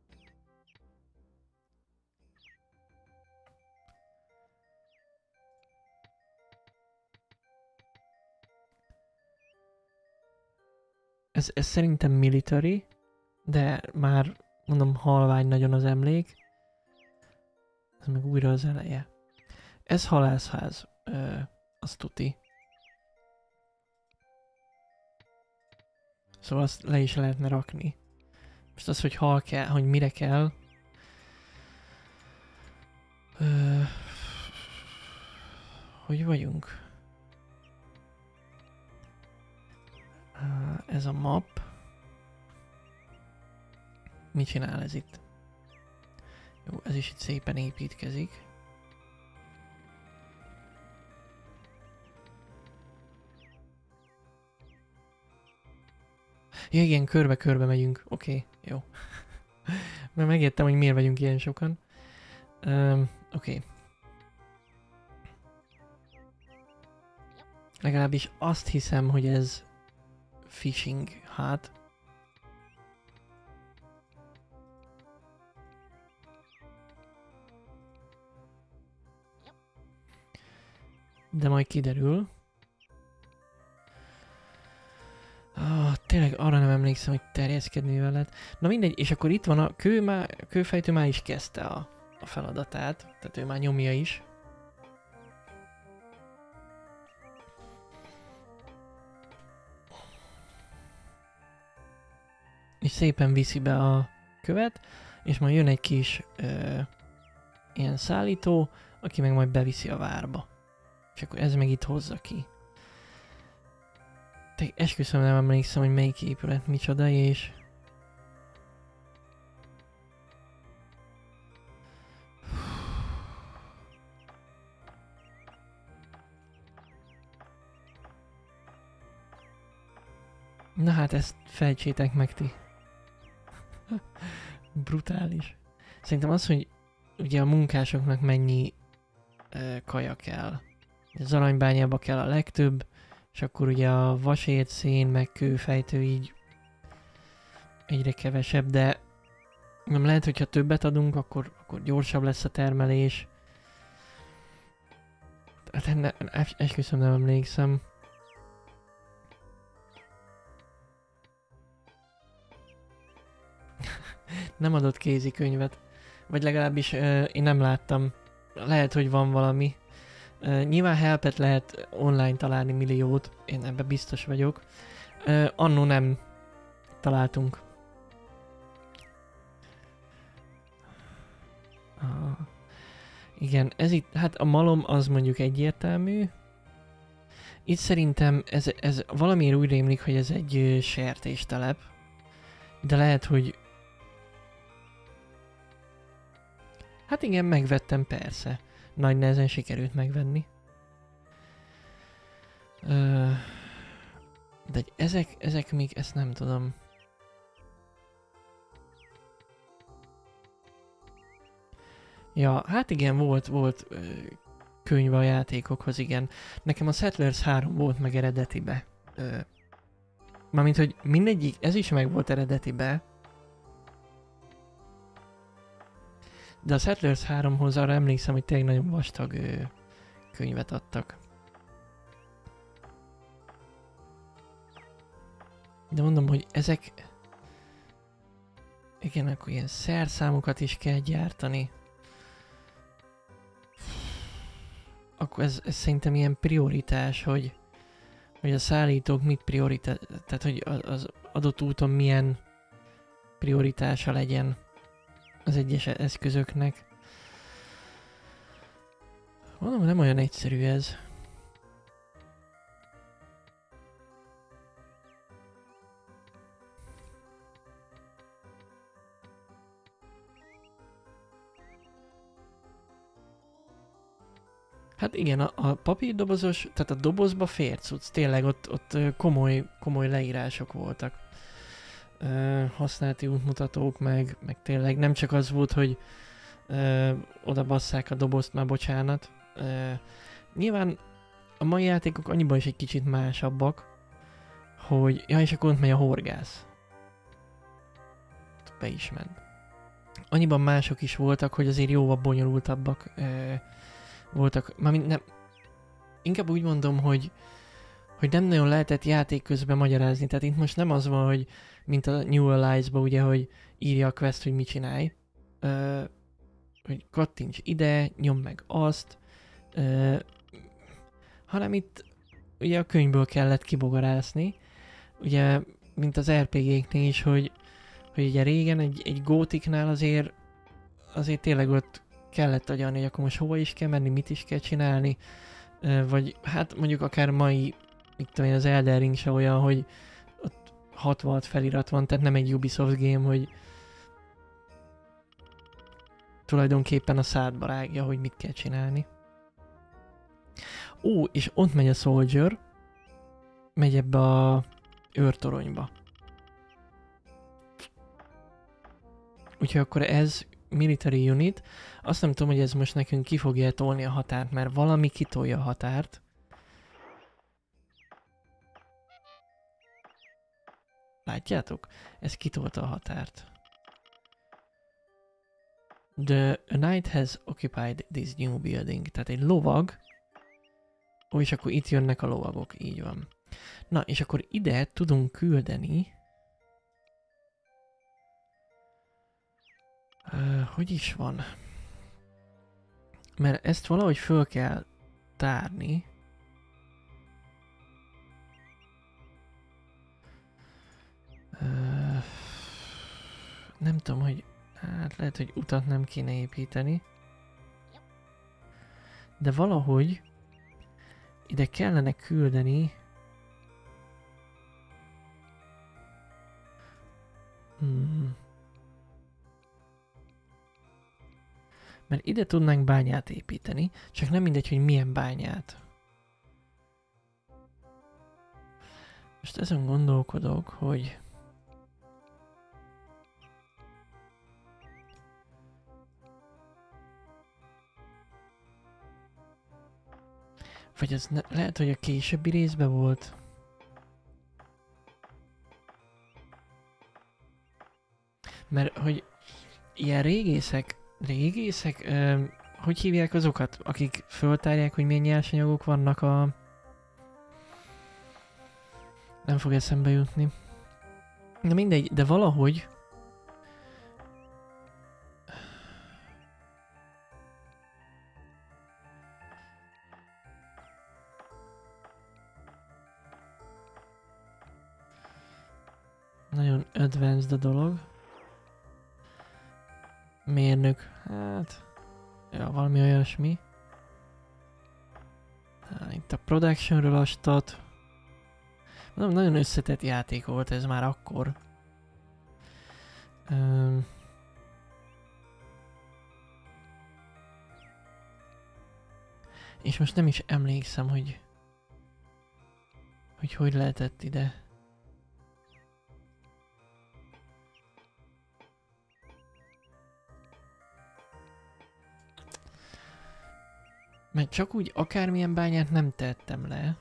Ez szerintem military, de már mondom halvány nagyon az emlék. Ez meg újra az eleje. Ez halászház, az tuti. Szóval azt le is lehetne rakni. Most az, hogy hol kell, hogy mire kell, Hogy vagyunk? Ez a map. Mit csinál ez itt? Jó, ez is itt szépen építkezik. Ja igen, körbe-körbe megyünk. Oké, jó. Mert megértem, hogy miért vagyunk ilyen sokan. Oké. Legalábbis azt hiszem, hogy ez fishing hut. De majd kiderül. Tényleg arra nem emlékszem, hogy terjeszkedni lehet. Na mindegy, és akkor itt van a kőfejtő már is kezdte a feladatát. Tehát ő már nyomja is. És szépen viszi be a követ, és majd jön egy kis ilyen szállító, aki meg majd beviszi a várba. És akkor ez meg itt hozza ki. Esküszöm, nem emlékszem, hogy melyik épület micsoda, és... Na hát ezt fejtsétek meg ti. Brutális. Szerintem az, hogy ugye a munkásoknak mennyi kaja kell. Az aranybányába kell a legtöbb, és akkor ugye a vasért, szén, meg kőfejtő így egyre kevesebb, de nem lehet, hogyha többet adunk, akkor gyorsabb lesz a termelés. Hát esküszöm, nem emlékszem. Nem adott kézikönyvet. Vagy legalábbis én nem láttam. Lehet, hogy van valami. Nyilván helpet lehet online találni milliót. Én ebben biztos vagyok. Annó nem találtunk. Igen, ez itt, hát a malom az mondjuk egyértelmű. Itt szerintem ez valamiért úgy rémlik, hogy ez egy sertéstelep. De lehet, hogy... Hát igen, megvettem persze. Nagy nehezen sikerült megvenni. De ezek még, ezt nem tudom. Ja, hát igen, volt könyv a játékokhoz, igen. Nekem a Settlers 3 volt meg eredetibe. Mármint, hogy mindegyik, ez is meg volt eredetibe. De a Settlers 3-hoz arra emlékszem, hogy tényleg nagyon vastag könyvet adtak. De mondom, hogy ezek... Igen, akkor ilyen szerszámokat is kell gyártani. Akkor ez szerintem ilyen prioritás, hogy a szállítók mit tehát hogy az adott úton milyen prioritása legyen az egyes eszközöknek. Mondom, nem olyan egyszerű ez. Hát igen, a papírdobozos, tehát a dobozba fér cucc, tényleg ott komoly leírások voltak. Használati útmutatók, meg tényleg nem csak az volt, hogy oda basszák a dobozt, már bocsánat. Nyilván a mai játékok annyiban is egy kicsit másabbak, hogy... Ja, és akkor ott megy a horgász. Be is ment. Annyiban mások is voltak, hogy azért jóval bonyolultabbak voltak. Mármint nem... Inkább úgy mondom, hogy nem nagyon lehetett játék közben magyarázni. Tehát itt most nem az van, hogy mint a New Allies-ba ugye, hogy írja a quest, hogy mit csinálj. Hogy kattints ide, nyomd meg azt. Hanem itt ugye a könyvből kellett kibogarászni. Ugye, mint az RPG-knél is, hogy ugye régen egy gótiknál azért tényleg ott kellett agyalni, hogy akkor most hova is kell menni, mit is kell csinálni. Vagy hát mondjuk akár mai, mit tudom én, az Elden Ring se olyan, hogy ott 66 felirat van, tehát nem egy Ubisoft game, hogy tulajdonképpen a szádba rágja, hogy mit kell csinálni. Ó, és ott megy a Soldier, megy ebbe a őrtoronyba. Úgyhogy akkor ez military unit. Azt nem tudom, hogy ez most nekünk ki fogja tolni a határt, mert valami kitolja a határt. Látjátok? Ez kitolta a határt. A knight has occupied this new building. Tehát egy lovag. Ó, és akkor itt jönnek a lovagok, így van. Na, és akkor ide tudunk küldeni... hogy is van? Mert ezt valahogy föl kell tárni. Nem tudom, hogy... Hát lehet, hogy utat nem kéne építeni. De valahogy ide kellene küldeni... Mert ide tudnánk bányát építeni, csak nem mindegy, hogy milyen bányát. Most ezen gondolkodok, hogy... Vagy ez lehet, hogy a későbbi részben volt. Mert hogy ilyen régészek, hogy hívják azokat, akik föltárják, hogy milyen nyersanyagok vannak a... Nem fog eszembe jutni. Na mindegy, de valahogy... Nagyon advanced a dolog. Mérnök, hát... Ja, valami olyasmi. Itt a productionről a stat. Nagyon összetett játék volt ez már akkor. És most nem is emlékszem, hogy lehetett ide. Mert csak úgy akármilyen bányát nem tettem le.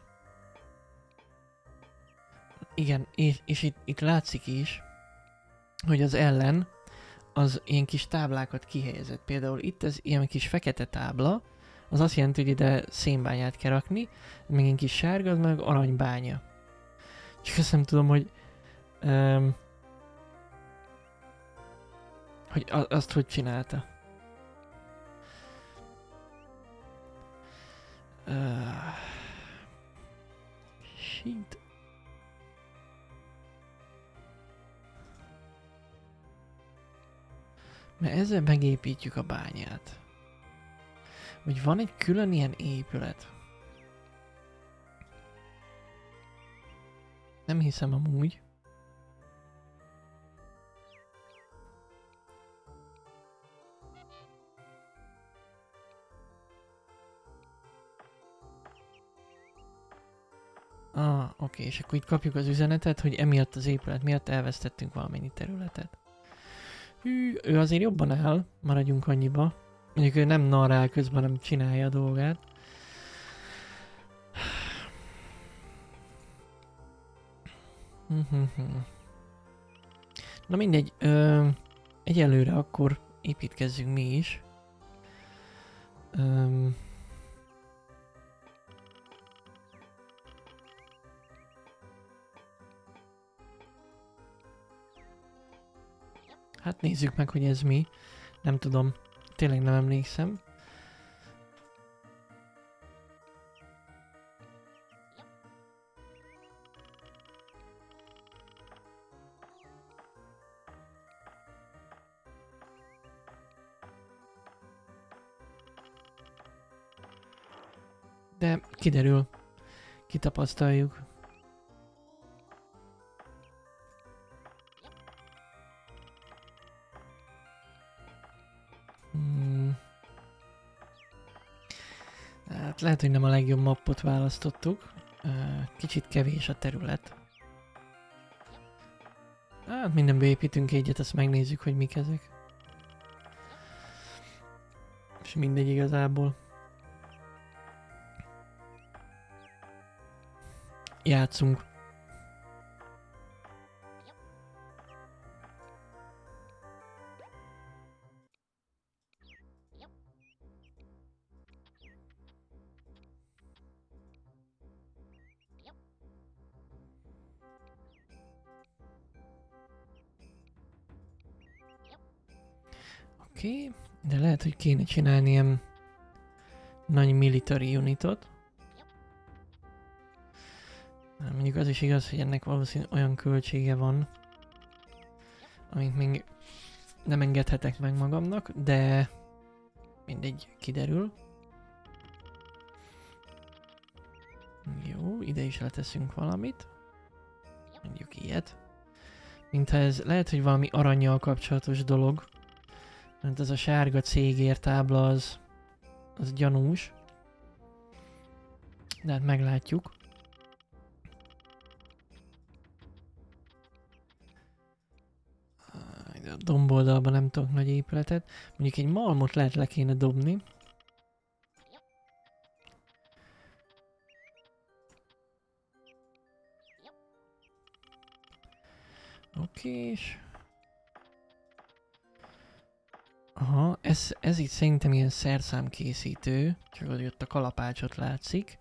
Igen, és itt látszik is, hogy az ellen az ilyen kis táblákat kihelyezett. Például itt ez ilyen kis fekete tábla, az azt jelenti, hogy ide szénbányát kell rakni, még egy kis sárga, az meg aranybánya. Csak azt nem tudom, hogy azt hogy csinálta. Shit. Mert ezzel megépítjük a bányát. Vagy van egy külön ilyen épület. Nem hiszem amúgy. Oké, és akkor itt kapjuk az üzenetet, hogy emiatt az épület miatt elvesztettünk valamennyi területet. Hű, ő azért jobban áll, maradjunk annyiba. Mondjuk ő nem narrál közben, nem csinálja a dolgát. Na mindegy, egyelőre akkor építkezzünk mi is. Hát nézzük meg, hogy ez mi. Nem tudom. Tényleg nem emlékszem. De kiderül. Kitapasztaljuk. Hát lehet, hogy nem a legjobb mappot választottuk. Kicsit kevés a terület. Hát mindenből építünk egyet, azt megnézzük, hogy mik ezek. És mindegy igazából. Játszunk. Oké, de lehet, hogy kéne csinálni ilyen nagy military unitot. Mondjuk az is igaz, hogy ennek valószínűleg olyan költsége van, amit még nem engedhetek meg magamnak, de mindegy, kiderül. Jó, ide is leteszünk valamit. Mondjuk ilyet. Mintha ez lehet, hogy valami arannyal kapcsolatos dolog. Mert ez a sárga cégértábla az gyanús. De hát meglátjuk. A domboldalban nem tudok nagy épületet. Mondjuk egy malmot lehet le kéne dobni. Okés. Aha, ez itt szerintem ilyen szerszámkészítő, csak hogy ott a kalapácsot látszik.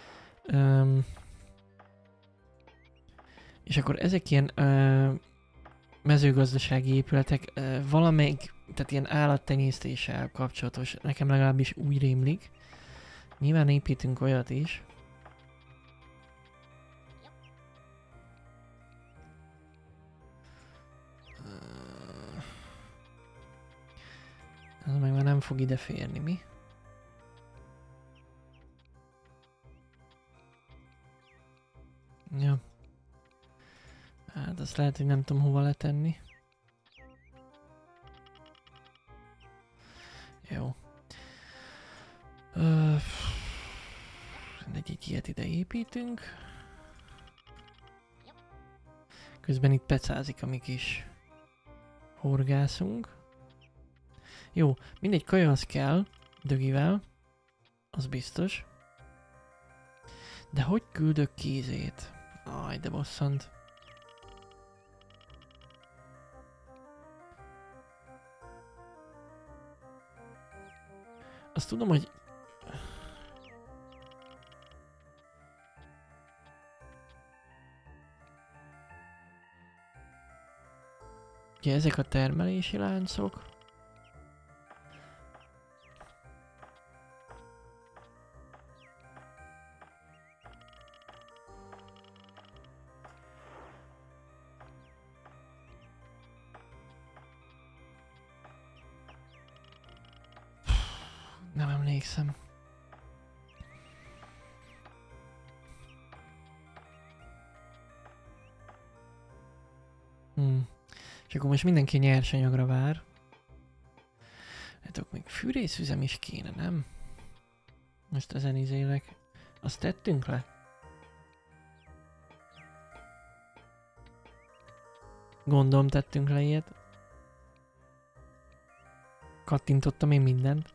És akkor ezek ilyen mezőgazdasági épületek, valamelyik, tehát ilyen állattenyésztéssel kapcsolatos, nekem legalábbis úgy rémlik. Nyilván építünk olyat is. Ez meg már nem fog ide férni, mi? Ja. Hát azt lehet, hogy nem tudom hova letenni. Jó. Egy ilyet ide építünk. Közben itt pecázik a mi kis horgászunk. Jó, mindegy, kaja az kell, dögivel. Az biztos. De hogy küldök kézét? Aj, de bosszant. Azt tudom, hogy... Ugye ezek a termelési láncok. Nem emlékszem. És akkor most mindenki nyersanyagra vár. Hát akkor még fűrészüzem is kéne, nem? Most ezen izélek. Azt tettünk le? Gondolom tettünk le ilyet. Kattintottam én mindent.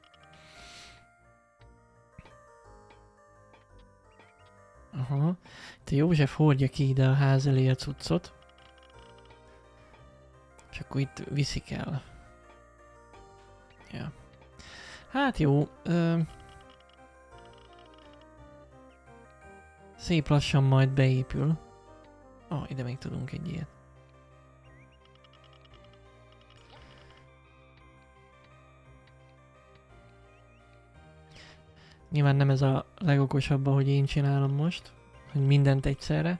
Aha. Te József hordja ki ide a ház elé a cuccot. És akkor itt viszik el. Ja. Hát jó. Szép lassan majd beépül. Ide még tudunk egy ilyet. Nyilván nem ez a legokosabb, ahogy én csinálom most, hogy mindent egyszerre.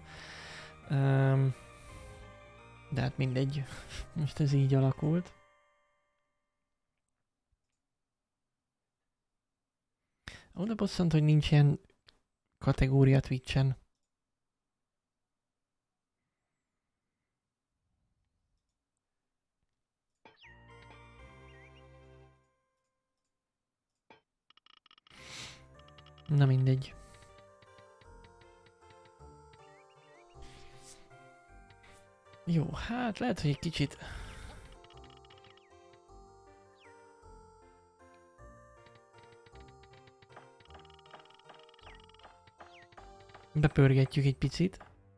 De hát mindegy. Most ez így alakult. Oda bosszant, hogy nincs ilyen kategória Twitch-en. Na mindegy. Jó, hát lehet, hogy egy kicsit... Bepörgetjük egy picit.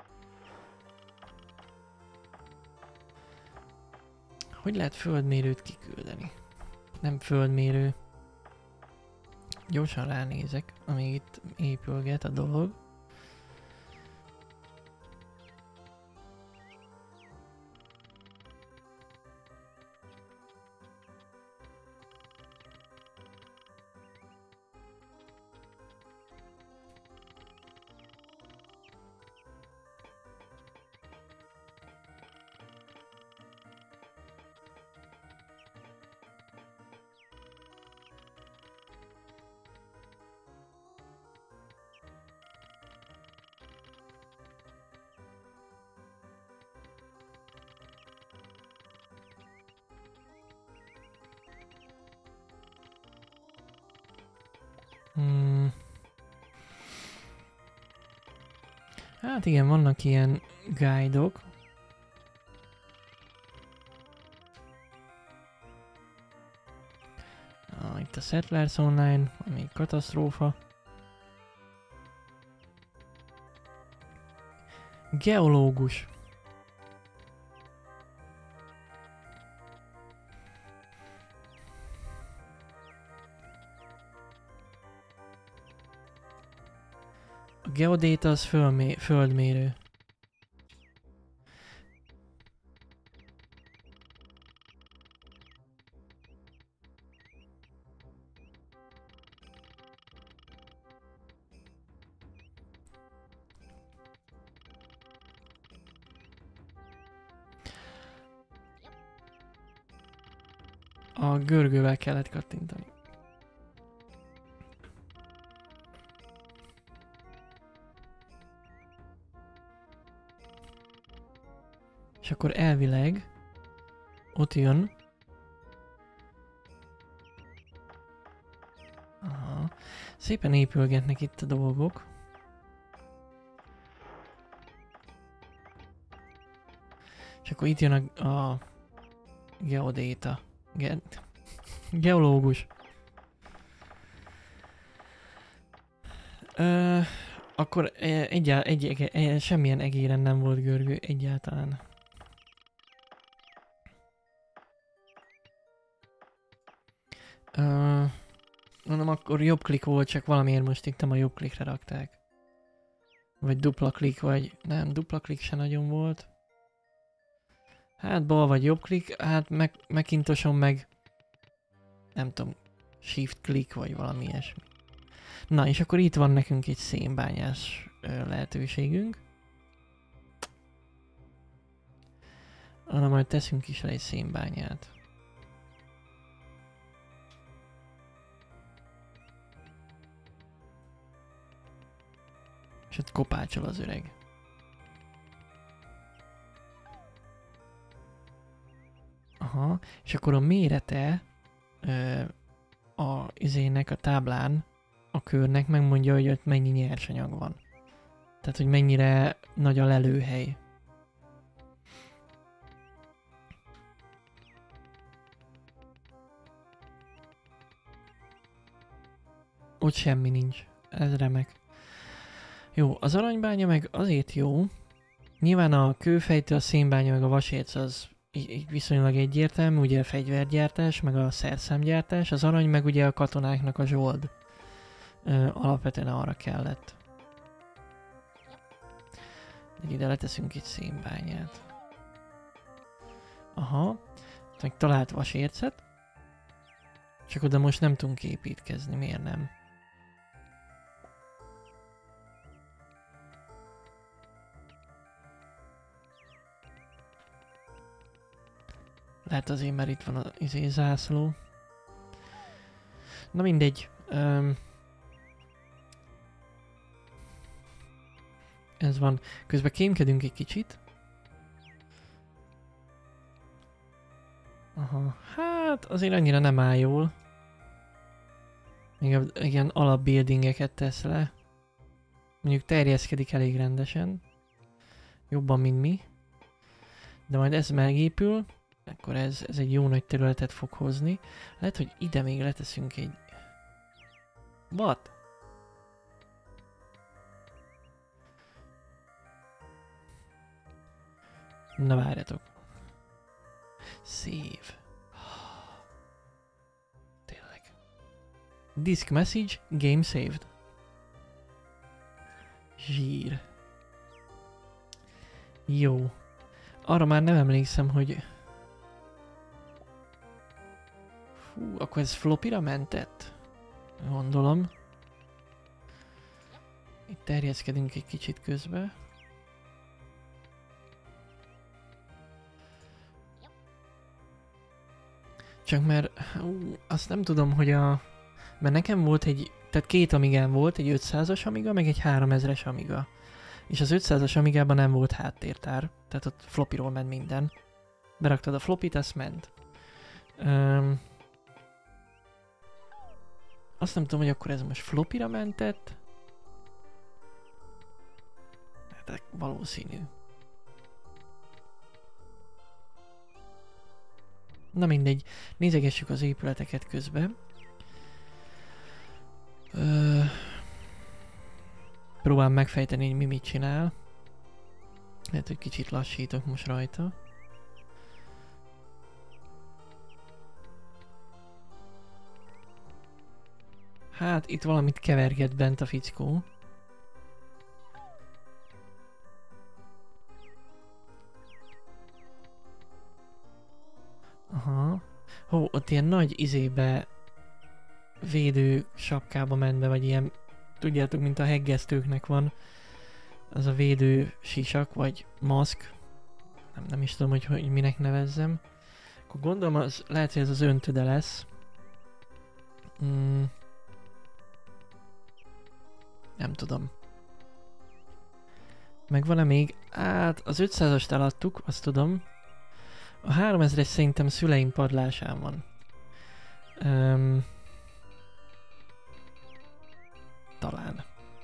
Hogy lehet földmérőt kiküldeni? Nem földmérő. Gyorsan ránézek, amíg itt épülget a dolog. Hát igen, vannak ilyen guide-ok. Itt a Settlers Online, ami katasztrófa. Geológus. A geodéta az földmérő. A görgővel kellett kattintani. És akkor elvileg ott jön. Aha. Szépen épülgetnek itt a dolgok. És akkor itt jön a geodéta. Geológus. Akkor semmilyen egéren nem volt görgő egyáltalán. Mondom, akkor jobb klik volt, csak valamiért most itt nem a jobb klikre rakták. Vagy dupla klik, vagy nem, dupla klik se nagyon volt. Hát bal vagy jobb klik, hát Macintoson meg nem tudom, shift klik vagy valami ilyesmi. Na és akkor itt van nekünk egy szénbányás lehetőségünk. Arra majd teszünk is le egy szénbányát. És ott kopácsol az öreg. Aha, és akkor a mérete a izének a táblán, a körnek megmondja, hogy ott mennyi nyersanyag van. Tehát, hogy mennyire nagy a lelőhely. Ott semmi nincs. Ez remek. Jó, az aranybánya meg azért jó. Nyilván a kőfejtő, a szénbánya meg a vasérc az így viszonylag egyértelmű, ugye a fegyvergyártás, meg a szerszámgyártás, az arany meg ugye a katonáknak a zsold. Alapvetően arra kellett. Ide leteszünk egy szénbányát. Aha, meg talált vasércet. Csak oda most nem tudunk építkezni, miért nem? Lehet azért, mert itt van az zászló. Na mindegy. Ez van. Közben kémkedünk egy kicsit. Aha, hát azért annyira nem áll jól. Még ilyen alapbuildingeket tesz le. Mondjuk terjeszkedik elég rendesen. Jobban, mint mi. De majd ez megépül, akkor ez egy jó nagy területet fog hozni. Lehet, hogy ide még leteszünk egy... What? Na várjatok. Save. Tényleg. Disk message, game saved. Zsír. Jó. Arra már nem emlékszem, hogy... Fú, akkor ez floppyra mentett? Gondolom. Itt terjeszkedünk egy kicsit közben. Csak mert... azt nem tudom, hogy a... Mert nekem volt egy... Tehát két Amigám volt, egy 500-as Amiga, meg egy 3000-es Amiga. És az 500-as Amigában nem volt háttértár. Tehát ott floppyról ment minden. Beraktad a floppyt, azt ment. Azt nem tudom, hogy akkor ez most floppyra mentett. Hát valószínű. Na mindegy, nézegessük az épületeket közben. Próbálom megfejteni, hogy mi mit csinál. Lehet, hogy kicsit lassítok most rajta. Hát itt valamit keverget bent a fickó. Aha. Hó, ott ilyen nagy izébe védő sapkába ment be, vagy ilyen, tudjátok, mint a heggesztőknek van. Az a védő sisak, vagy maszk. Nem is tudom, hogy minek nevezzem. Akkor gondolom, az, lehet, hogy ez az öntöde lesz. Nem tudom. Megvan-e még? Hát az 500-ast eladtuk, azt tudom. A 3000-es szerintem szüleim padlásán van. Talán.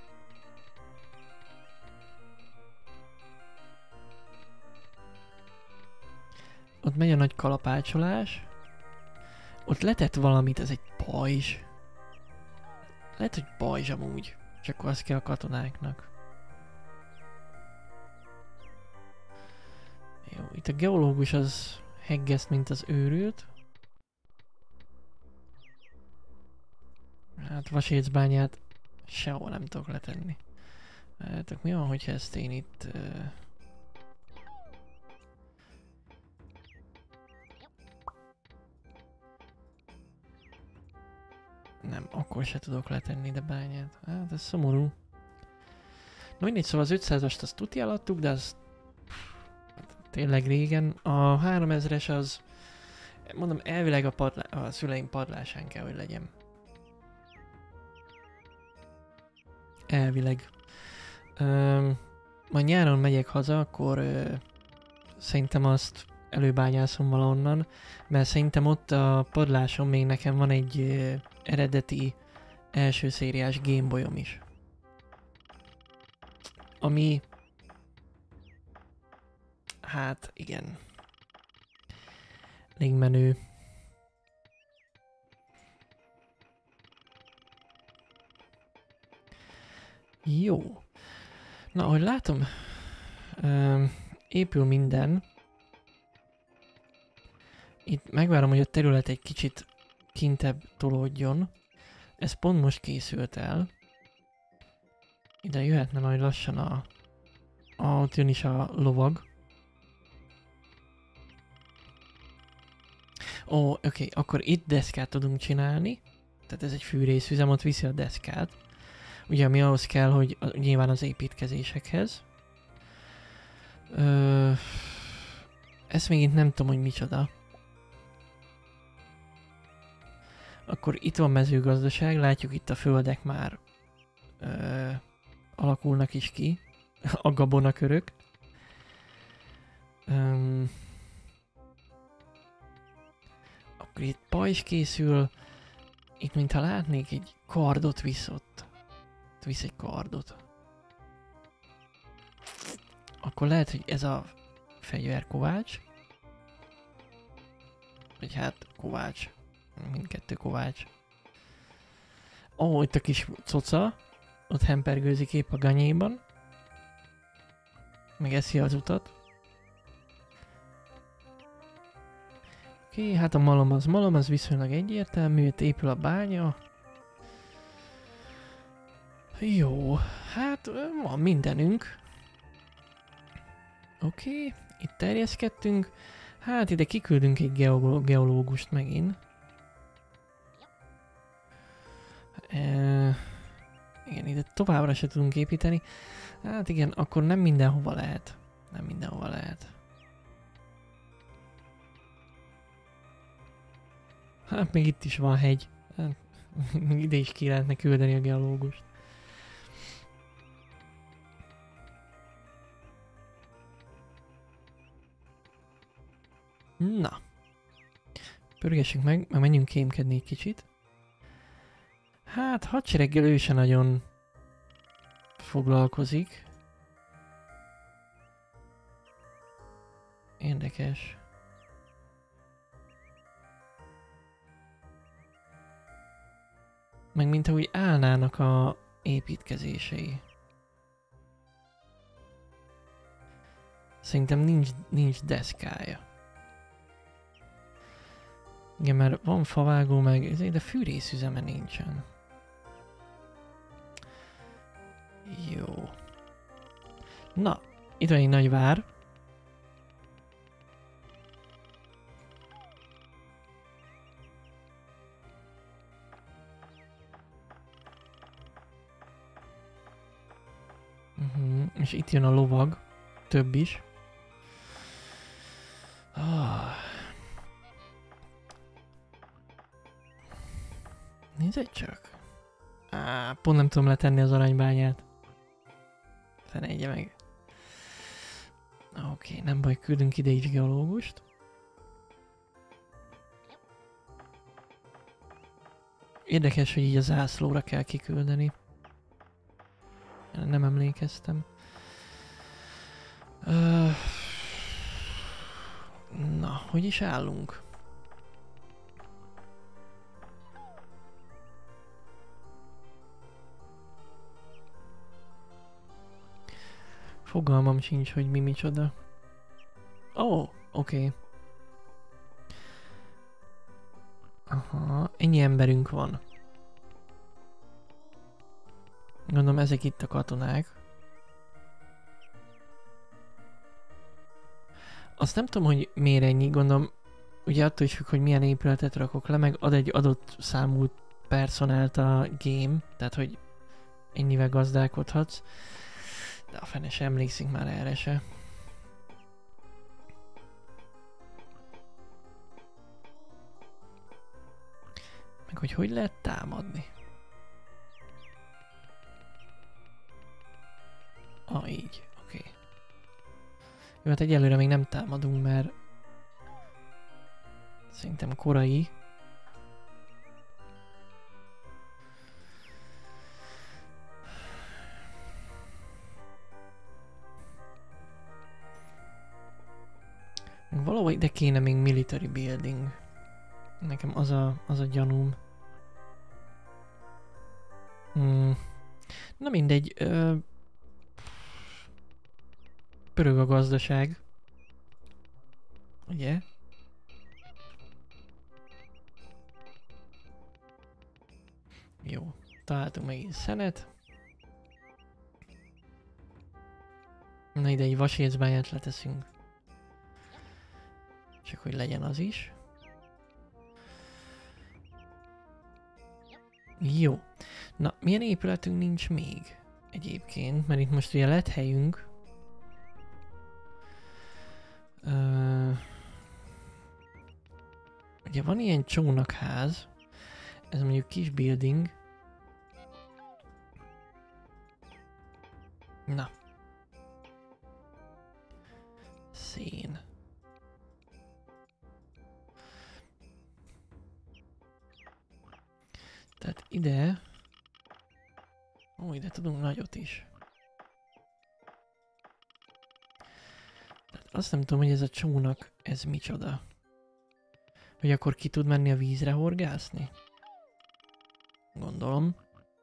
Ott megy a nagy kalapácsolás. Ott letett valamit, ez egy pajzs. Lehet, hogy pajzs amúgy. Csak akkor az kell a katonáknak. Jó, itt a geológus az heggeszt, mint az őrült. Hát vasécbányát sehol nem tudok letenni. Hát mi van, hogyha ezt én itt... Nem, akkor se tudok letenni ide bányát. Hát ez szomorú. Na mindegy, szóval az 500-ast azt tuti eladtuk, de az... Tényleg régen. A 3000-es az... Mondom, elvileg a szüleim padlásán kell, hogy legyen. Elvileg. Majd nyáron megyek haza, akkor szerintem azt előbányászom valahonnan, mert szerintem ott a padláson még nekem van egy eredeti első szériás Gameboyom is. Ami... Hát igen. Elég menő. Jó. Na, ahogy látom, épül minden. Itt megvárom, hogy a terület egy kicsit kintebb tolódjon. Ez pont most készült el. Ide jöhetne majd lassan ott jön is a lovag. Ó, oké, akkor itt deszkát tudunk csinálni. Tehát ez egy fűrészüzem, ott viszi a deszkát. Ugye, ami ahhoz kell, hogy nyilván az építkezésekhez. Ezt még itt nem tudom, hogy micsoda. Akkor itt van mezőgazdaság, látjuk itt a földek már alakulnak is ki. A gabonakörök. Akkor itt pajzs készül. Itt mintha látnék egy kardot visz ott. Visz egy kardot. Akkor lehet, hogy ez a fegyverkovács. Vagy hát kovács. Mindkettő kovács. Ó, itt a kis coca. Ott hempergőzik épp a ganyéban. Meg eszi az utat. Oké, hát a malom az viszonylag egyértelmű, itt épül a bánya. Jó, hát van mindenünk. Oké, itt terjeszkedtünk. Hát ide kiküldünk egy geológust megint. Igen, ide továbbra se tudunk építeni. Hát igen, akkor nem mindenhova lehet. Nem mindenhova lehet. Hát még itt is van hegy. Hát, ide is ki lehetne küldeni a geológust. Na. Pörgessük meg menjünk kémkedni egy kicsit. Hát, hadsereggel ő se nagyon foglalkozik. Érdekes. Meg mintha úgy állnának a építkezései. Szerintem nincs deszkája. Igen, mert van favágó meg, de fűrészüzeme nincsen. Jó. Na, itt van egy nagy vár. És itt jön a lovag. Több is. Nézd csak. Pont nem tudom letenni az aranybányát. Fenegye meg. Oké, nem baj, küldünk ide is geológust. Érdekes, hogy így a zászlóra kell kiküldeni. Nem emlékeztem. Na, hogy is állunk? Fogalmam sincs, hogy mi micsoda. Ó, oké. Aha, ennyi emberünk van. Gondolom ezek itt a katonák. Azt nem tudom, hogy miért ennyi, gondolom, ugye attól is függ, hogy milyen épületet rakok le, meg ad egy adott számú personált a game, tehát hogy ennyivel gazdálkodhatsz. De a fene sem emlékszik már erre se. Meg hogy lehet támadni. Így, oké. Jó, hát egyelőre még nem támadunk, mert szerintem korai. Valahogy ide kéne még military building. Nekem az a gyanúm. Na mindegy. Pörög a gazdaság. Ugye? Jó. Találtunk megint szenet. Na ide egy vasécbányát leteszünk. Csak hogy legyen az is. Jó. Na, milyen épületünk nincs még egyébként? Mert itt most ugye lett helyünk. Ugye van ilyen csónakház. Ez mondjuk kis building. Na. Szén. Tehát ide... Ó, ide tudunk nagyot is. Tehát azt nem tudom, hogy ez a csónak, ez micsoda. Hogy akkor ki tud menni a vízre horgászni? Gondolom.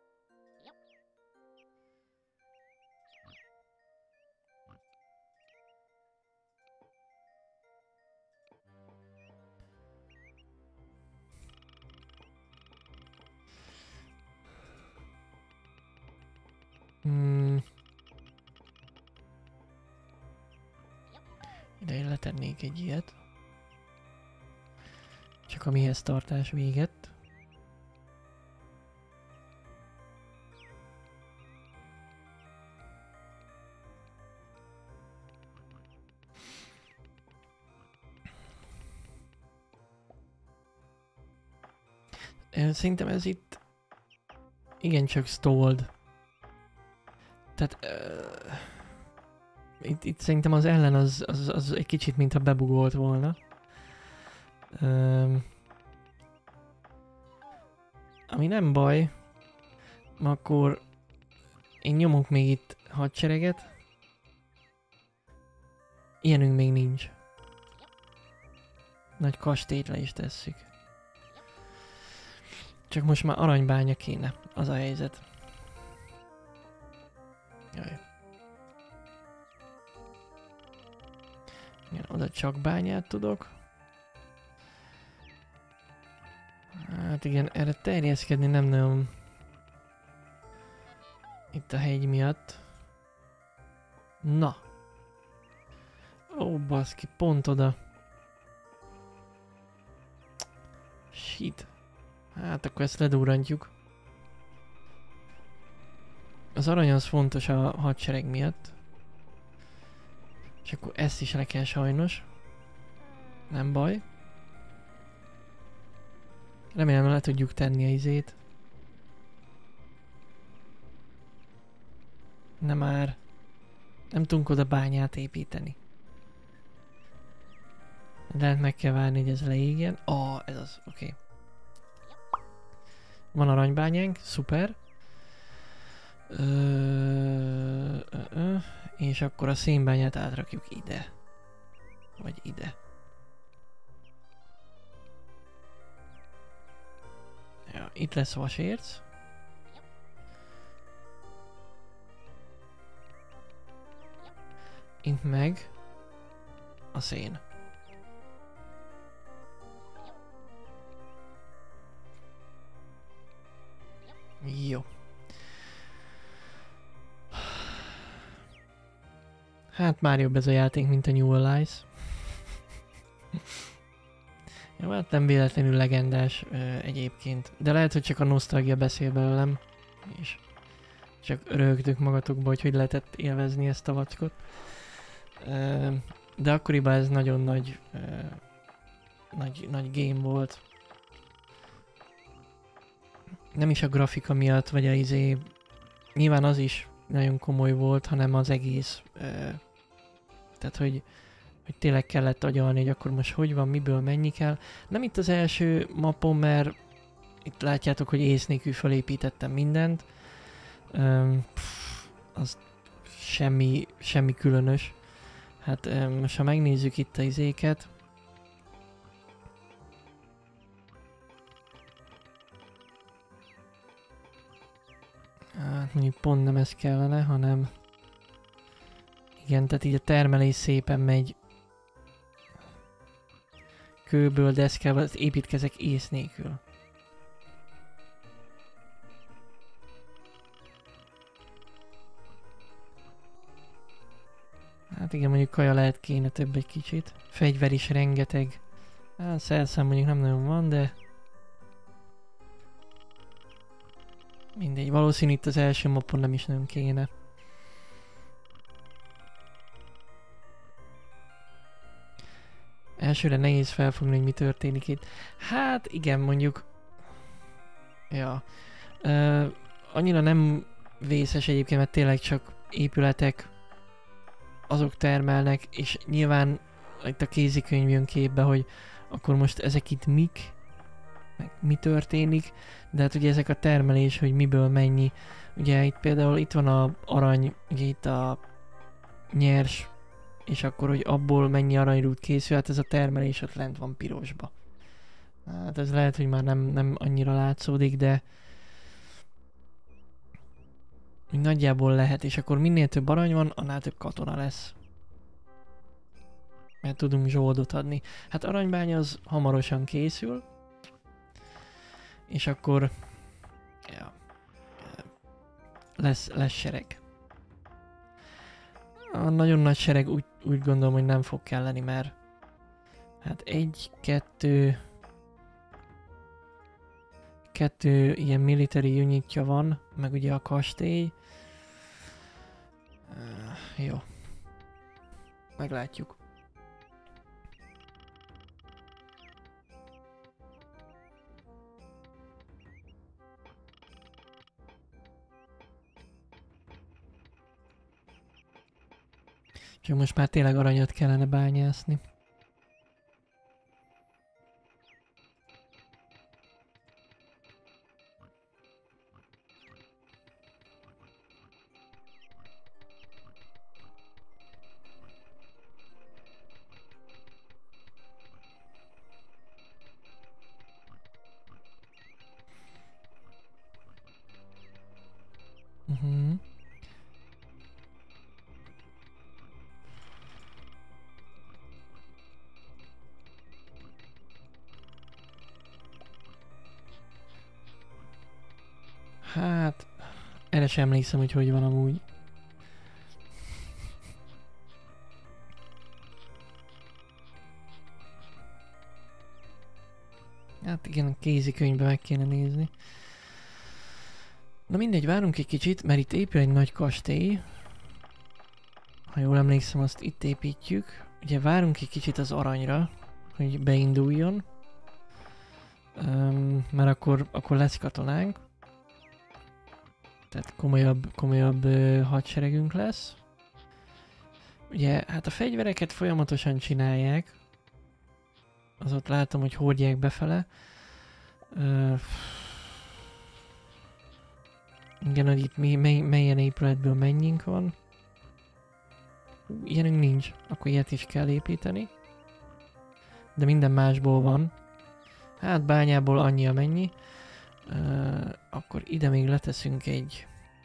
Ide én letennék egy ilyet. Csak a mihez tartás véget. Szerintem ez itt igencsak stalled. Tehát itt szerintem az ellen az egy kicsit mintha bebugolt volna. Ami nem baj, akkor én nyomok még itt hadsereget. Ilyenünk még nincs. Nagy kastélyt le is tesszük. Csak most már aranybánya kéne, az a helyzet. Jaj. Igen, oda csak bányát tudok. Hát igen, erre terjeszkedni nem nagyon... Itt a hegy miatt. Na. Ó, baszki, pont oda. Shit. Hát akkor ezt ledurrantjuk. Az arany az fontos a hadsereg miatt. És akkor ezt is le kell sajnos. Nem baj. Remélem le tudjuk tenni a izét. Nem már. Nem tudunk oda bányát építeni. Lehet meg kell várni, hogy ez leégjen. Ez az, oké. Van aranybányánk, szuper. És akkor a szénbányát átrakjuk ide. Vagy ide. Ja, itt lesz vasérc. Itt meg a szén. Jó. Hát már jobb ez a játék, mint a New Allies. Jó, hát nem véletlenül legendás egyébként. De lehet, hogy csak a nosztalgia beszél belőlem. És csak röhögtök magatokba, hogy lehetett élvezni ezt a vackot. De akkoriban ez nagyon nagy, nagy game volt. Nem is a grafika miatt, vagy a nyilván az is nagyon komoly volt, hanem az egész. Tehát, hogy tényleg kellett agyalni, hogy akkor most hogy van, miből mennyi kell. Nem itt az első mapon, mert itt látjátok, hogy ész nélkül felépítettem mindent. Az semmi különös. Hát most ha megnézzük itt a izéket. Hát mondjuk pont nem ez kellene, hanem... Igen, tehát így a termelés szépen megy. Kőből, deszkával, építkezek ész nélkül. Hát igen, mondjuk kaja lehet kéne több egy kicsit. Fegyver is rengeteg. Hát szerszám mondjuk nem nagyon van, de... Mindegy, valószínű itt az első mapon nem is nagyon kéne. Elsőre nehéz felfogni, hogy mi történik itt. Hát igen, mondjuk... Ja. Annyira nem vészes egyébként, mert tényleg csak épületek. azok termelnek, és nyilván itt a kézikönyv jön képbe, hogy akkor most ezek itt mik, meg mi történik, de hát ugye ezek a termelés, hogy miből mennyi. Ugye itt például itt van a arany, ugye itt a nyers, és akkor, hogy abból mennyi aranyrút készül, hát ez a termelés ott lent van pirosba. Hát ez lehet, hogy már nem annyira látszódik, de nagyjából lehet, és akkor minél több arany van, annál több katona lesz. Mert tudunk zsoldot adni. Hát aranybánya az hamarosan készül, és akkor ja, lesz sereg. A nagyon nagy sereg úgy gondolom, hogy nem fog kelleni, mert hát kettő ilyen military unitja van, meg ugye a kastély. Jó. Meglátjuk. Csak most már tényleg aranyat kellene bányászni. Hát, erre sem emlékszem, hogy van amúgy. Hát igen, a kézikönyvbe meg kéne nézni. Na mindegy, várunk egy kicsit, mert itt épül egy nagy kastély. Ha jól emlékszem, azt itt építjük. Ugye várunk egy kicsit az aranyra, hogy beinduljon. Mert akkor lesz katonánk. Tehát komolyabb hadseregünk lesz. Ugye, hát a fegyvereket folyamatosan csinálják. Az ott látom, hogy hordják befele. Igen, hogy itt melyen épületből mennyink van. Ilyenünk nincs, akkor ilyet is kell építeni. De minden másból van. Hát bányából annyi amennyi. Akkor ide még leteszünk egy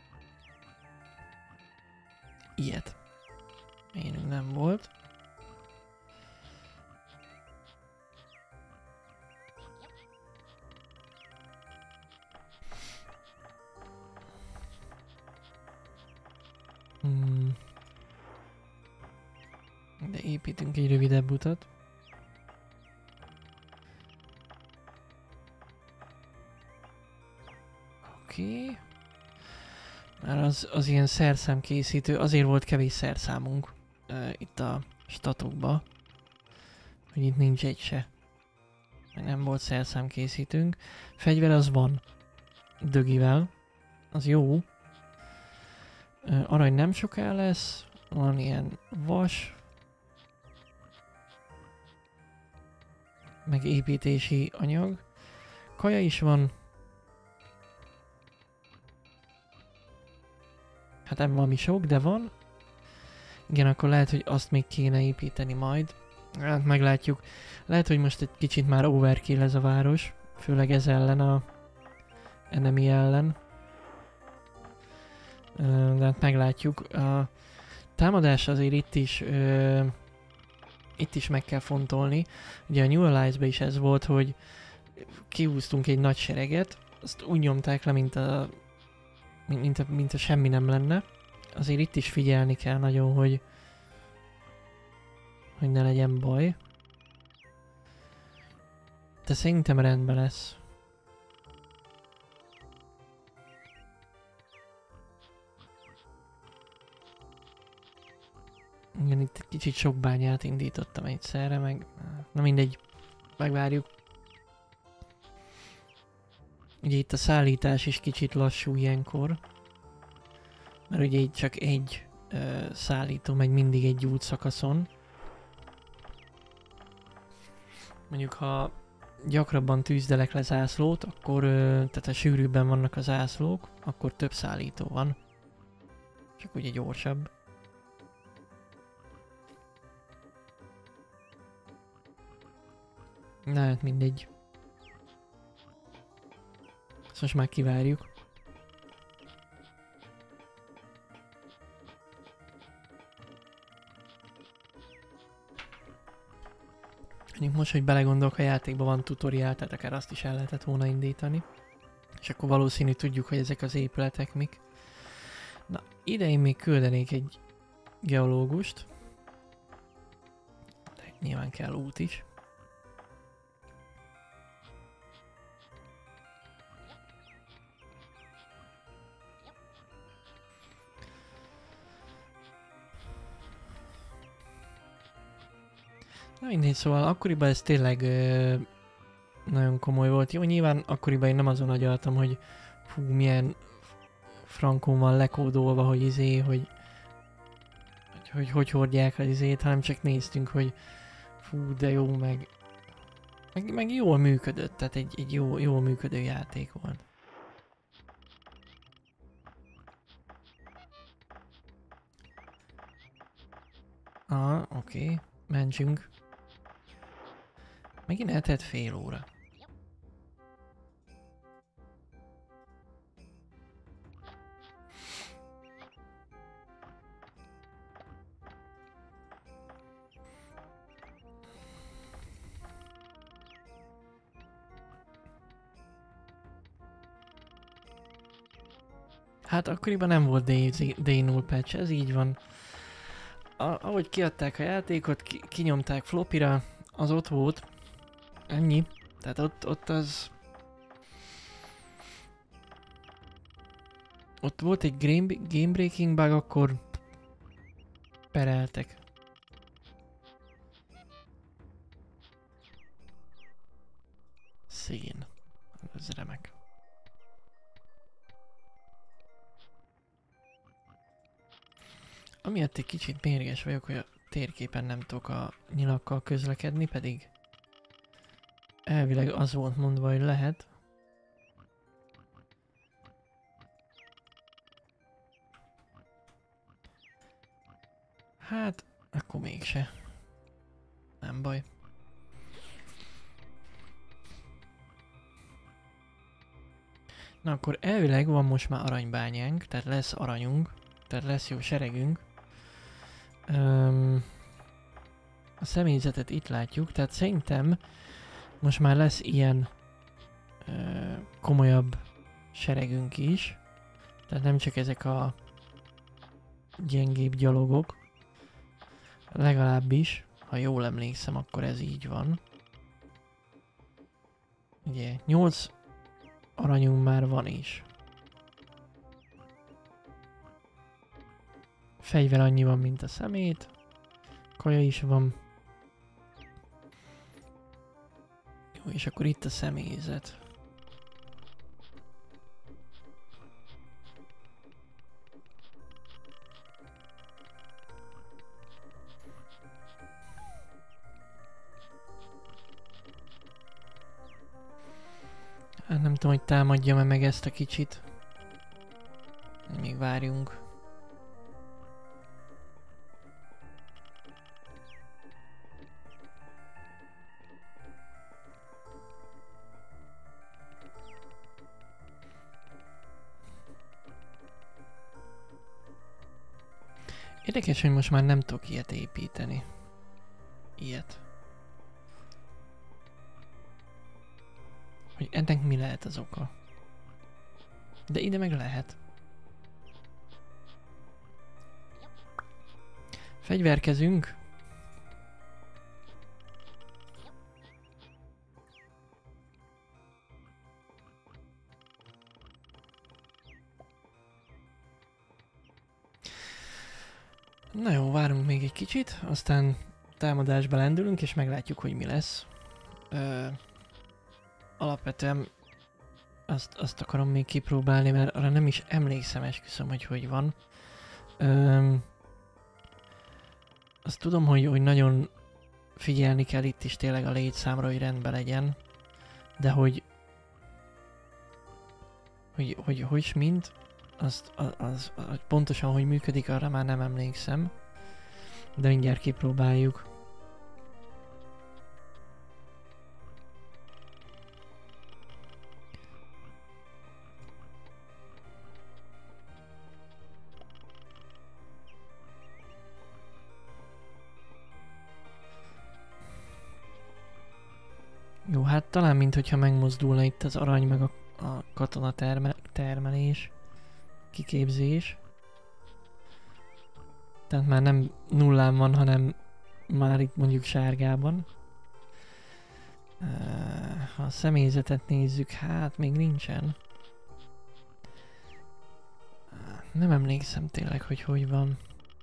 ilyet. Ilyenünk nem volt. De építünk egy rövidebb utat. Oké. Már az ilyen szerszámkészítő, azért volt kevés szerszámunk itt a statokba, hogy itt nincs egy se. Meg nem volt szerszámkészítőnk. Fegyver az van. Dögivel. Az jó. Arany nem soká lesz. Van ilyen vas. Meg építési anyag. Kaja is van. Hát nem valami sok, de van. Igen, akkor lehet, hogy azt még kéne építeni majd. Hát meglátjuk. Lehet, hogy most egy kicsit már overkill ez a város. Főleg ez ellen a enemy ellen. De hát meglátjuk. A támadás azért itt is meg kell fontolni. Ugye a New Alliance-ben is ez volt, hogy kihúztunk egy nagy sereget, azt úgy nyomták le, mint a semmi nem lenne. Azért itt is figyelni kell nagyon, hogy ne legyen baj. De szerintem rendben lesz. Igen, itt kicsit sok bányát indítottam egyszerre, meg... Na mindegy, megvárjuk. Ugye itt a szállítás is kicsit lassú ilyenkor. Mert ugye itt csak egy szállító megy mindig egy útszakaszon. Mondjuk ha gyakrabban tűzdelek le zászlót, akkor tehát ha sűrűbben vannak a zászlók, akkor több szállító van. Csak ugye gyorsabb. Na hát mindegy. Ezt most már kivárjuk. Mondjuk most, hogy belegondolok, a játékban van tutoriál, tehát akár azt is el lehetett volna indítani. És akkor valószínű tudjuk, hogy ezek az épületek mik. Na, ide én még küldenék egy geológust. De nyilván kell út is. Na mindegy, szóval akkoriban ez tényleg nagyon komoly volt. Jó, nyilván akkoriban én nem azon agyaltam, hogy fú, milyen frankon van lekódolva, hogy hogy hordják az izét, hanem csak néztünk, hogy fú, de jó, meg jól működött, tehát egy jól működő játék volt. Oké, mentsünk. Megint eltelt fél óra. Hát akkoriban nem volt D0 patch, ez így van. Ahogy kiadták a játékot, kinyomták flopira, az ott volt. Ennyi. Tehát ott az... Ott volt egy game breaking bug, akkor pereltek. Szín. Ez remek. Amiatt egy kicsit mérges vagyok, hogy a térképen nem tudok a nyilakkal közlekedni, pedig elvileg az volt mondva, hogy lehet. Hát, akkor mégse. Nem baj. Na akkor elvileg van most már aranybányánk, tehát lesz aranyunk, tehát lesz jó seregünk. A személyzetet itt látjuk, tehát szerintem most már lesz ilyen komolyabb seregünk is. Tehát nem csak ezek a gyengébb gyalogok. Legalábbis, ha jól emlékszem, akkor ez így van. Ugye, 8 aranyunk már van is. Fegyver annyi van, mint a szemét. Kaja is van. Jó, és akkor itt a személyzet. Hát nem tudom, hogy támadjam-e meg ezt a kicsit. Még várjunk. Érdekes, hogy most már nem tudok ilyet építeni. Ilyet. Hogy ennek mi lehet az oka? De ide meg lehet. Fegyverkezünk. Na jó, várunk még egy kicsit, aztán támadásba lendülünk, és meglátjuk, hogy mi lesz. Alapvetően azt akarom még kipróbálni, mert arra nem is emlékszem, esküszöm, hogy van. Azt tudom, hogy nagyon figyelni kell itt is tényleg a létszámra, hogy rendben legyen. De hogy mint, az pontosan hogy működik, arra már nem emlékszem. De mindjárt kipróbáljuk. Jó, hát talán minthogyha megmozdulna itt az arany meg a katona termelés, kiképzés. Tehát már nem nullán van, hanem már itt mondjuk sárgában. Ha a személyzetet nézzük, hát még nincsen. Nem emlékszem tényleg, hogy van.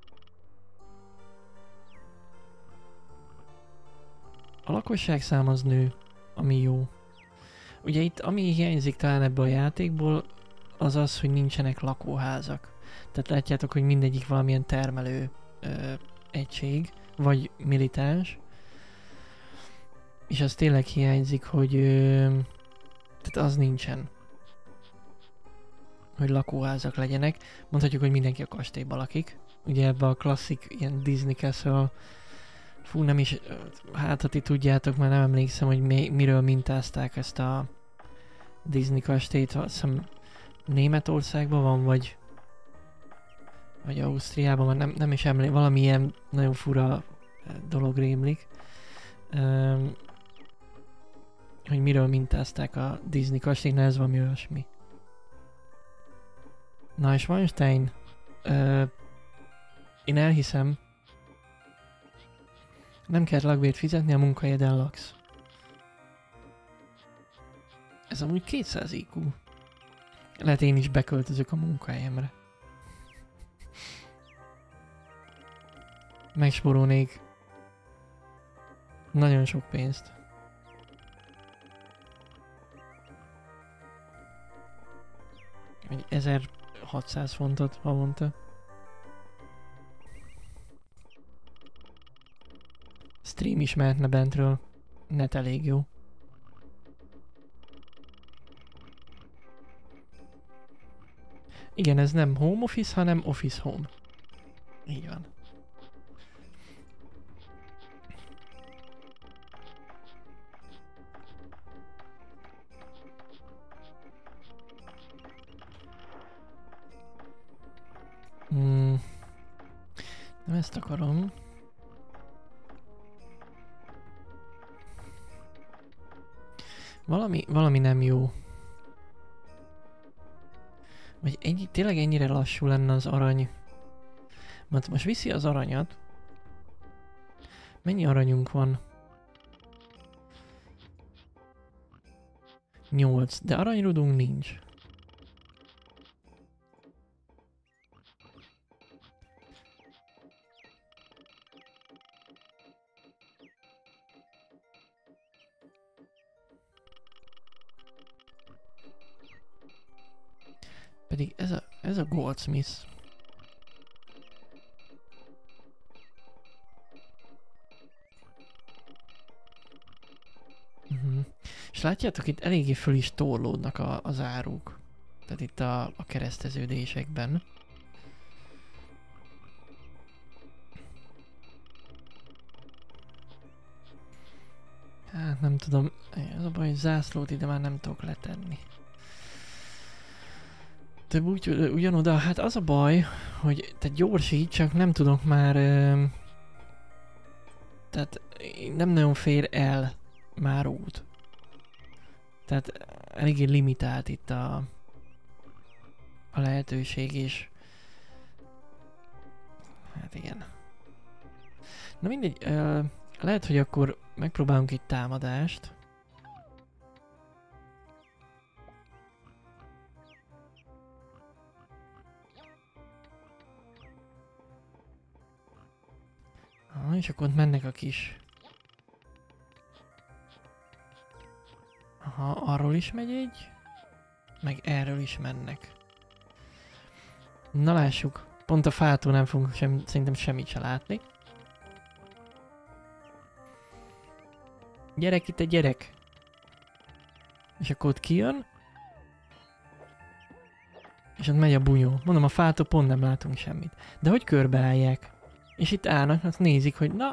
A lakosságszám az nő, ami jó. Ugye itt ami hiányzik talán ebből a játékból, az az, hogy nincsenek lakóházak. Tehát látjátok, hogy mindegyik valamilyen termelő egység, vagy militáns. És az tényleg hiányzik, hogy tehát az nincsen. Hogy lakóházak legyenek. Mondhatjuk, hogy mindenki a kastélyban lakik. Ugye ebbe a klasszik ilyen Disney Castle. Fú, nem is, hát ha ti tudjátok, már nem emlékszem, hogy miről mintázták ezt a Disney kastélyt. Azt hiszem Németországban van, vagy Ausztriában, nem is emlékszem, valamilyen nagyon fura dolog rémlik. Hogy miről mintázták a Disney kastélyt, ez valami olyasmi. Na és Weinstein, én elhiszem, nem kell lakbért fizetni, a munkahelyeden laksz. Ez amúgy 200 IQ. Lehet én is beköltözök a munkahelyemre. Megspórolnék nagyon sok pénzt. Egy 1600 fontot havonta. Stream is mehetne bentről. Net elég jó. Igen, ez nem home office, hanem office home. Így van. Nem ezt akarom. Valami nem jó. Vagy tényleg ennyire lassú lenne az arany. Most viszi az aranyat. Mennyi aranyunk van? 8, de aranyrudunk nincs. Pedig ez a Goldsmith. És látjátok, itt eléggé föl is torlódnak az áruk. Tehát itt a kereszteződésekben. Hát nem tudom, az a baj, hogy zászlót ide már nem tudok letenni. De ugyanoda, hát az a baj, hogy te gyorsít, csak nem tudok már... tehát nem nagyon fér el már út. Tehát eléggé limitált itt a lehetőség is. Hát igen. Na mindegy, lehet, hogy akkor megpróbálunk egy támadást. És akkor ott mennek a kis... Aha, arról is megy egy. Meg erről is mennek. Na lássuk. Pont a fától nem fogunk szerintem semmit se látni. Gyerek, itt egy gyerek! És akkor ott kijön. És ott megy a bunyó. Mondom, a fától pont nem látunk semmit. De hogy körbeállják? És itt állnak, azt nézik, hogy na...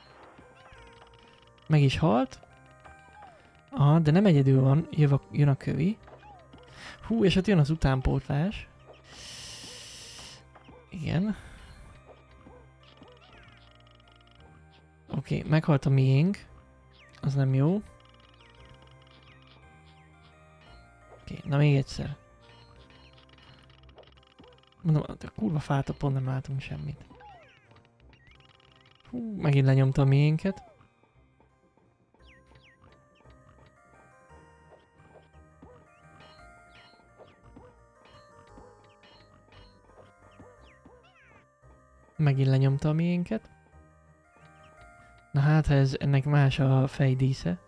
Meg is halt. Aha, de nem egyedül van, jön a kövi. Hú, és ott jön az utánpótlás. Igen. Oké, meghalt a miénk. Az nem jó. Oké, na még egyszer. Mondom, a kurva fától pont nem látunk semmit. Hú, megint lenyomta a miénket. Megint lenyomta a miénket. Na hát, ha ennek más a fejdísze.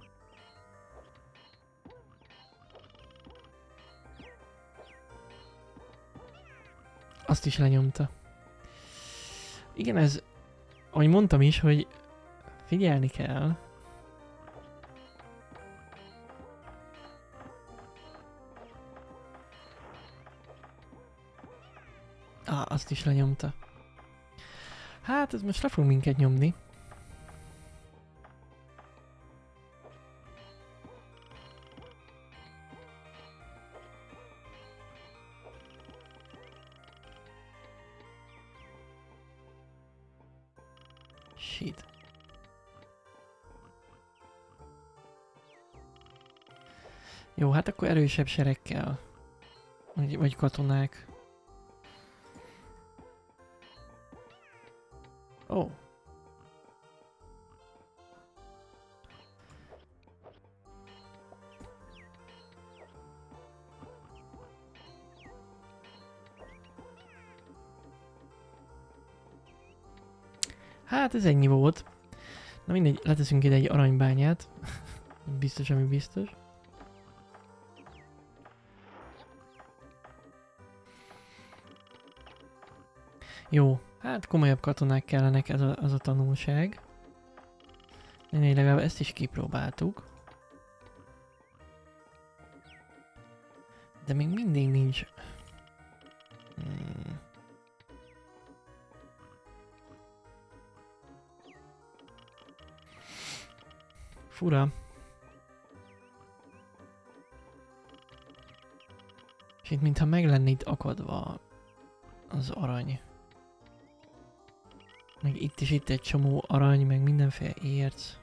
Azt is lenyomta. Igen, ez... Ahogy mondtam is, hogy figyelni kell. Azt is lenyomta. Hát, ez most le fog minket nyomni. Shit. Jó, hát akkor erősebb seregkel. Vagy katonák. Ó. Oh. Hát ez ennyi volt. Na mindegy, leteszünk ide egy aranybányát. Biztos, ami biztos. Jó, hát komolyabb katonák kellenek, ez az a tanulság. Legalább ezt is kipróbáltuk. De még mindig nincs... Fura. És itt mintha meg lenne itt akadva az arany. Meg itt egy csomó arany, meg mindenféle érc.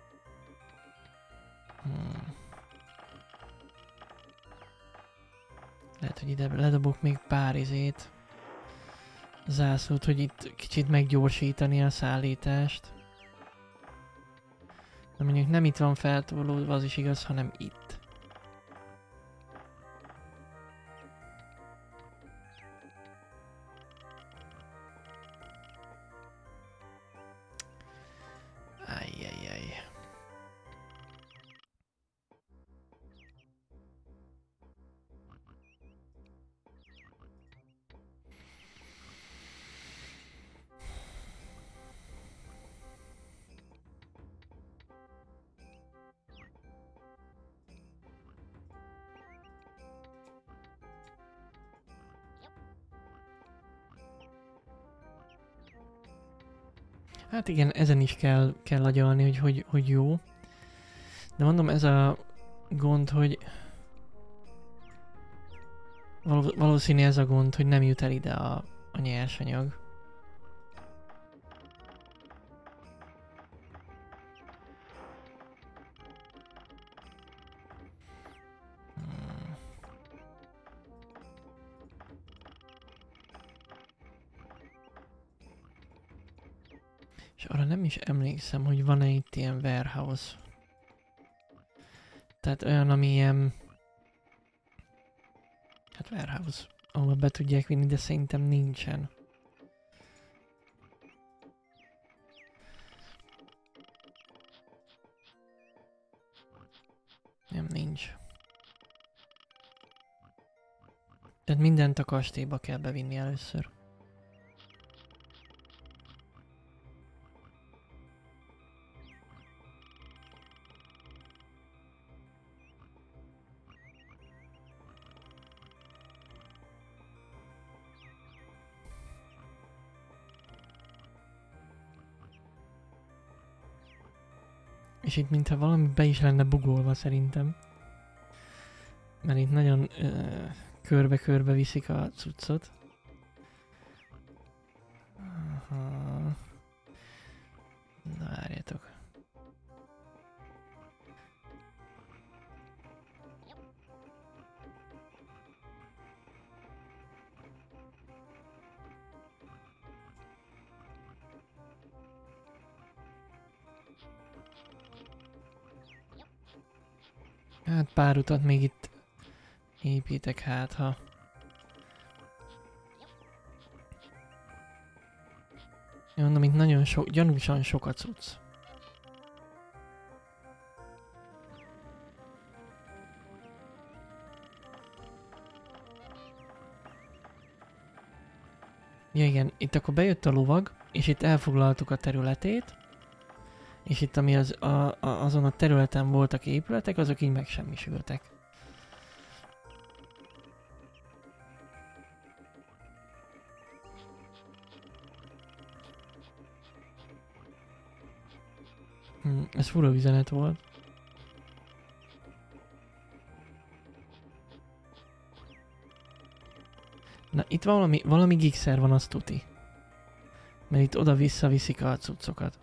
Lehet, hogy ide ledobok még pár zászlót, hogy itt kicsit meggyorsítani a szállítást. De mondjuk nem itt van feltolódva, az is igaz, hanem itt. Ajjajjaj. Hát igen, ezen is kell agyalni, hogy jó. De mondom, ez a gond, hogy... Valószínű ez a gond, hogy nem jut el ide a nyersanyag. És arra nem is emlékszem, hogy van-e itt ilyen warehouse. Tehát olyan, ami ilyen... Hát warehouse, ahol be tudják vinni, de szerintem nincsen. Nem, nincs. Tehát mindent a kastélyba kell bevinni először. És itt mintha valami be is lenne bugolva szerintem. Mert itt nagyon körbe-körbe viszik a cuccot. Aha. Na, várjátok. Hát pár utat még itt építek, hát ha... Én mondom, itt nagyon sok, gyanúsan sok a cucc. Ja igen, itt akkor bejött a lovag, és itt elfoglaltuk a területét, és itt ami azon a területen voltak épületek, azok így megsemmisültek. Ez fura üzenet volt. Na itt valami gigszer van, az tuti. Mert itt oda-vissza viszik a cuccokat.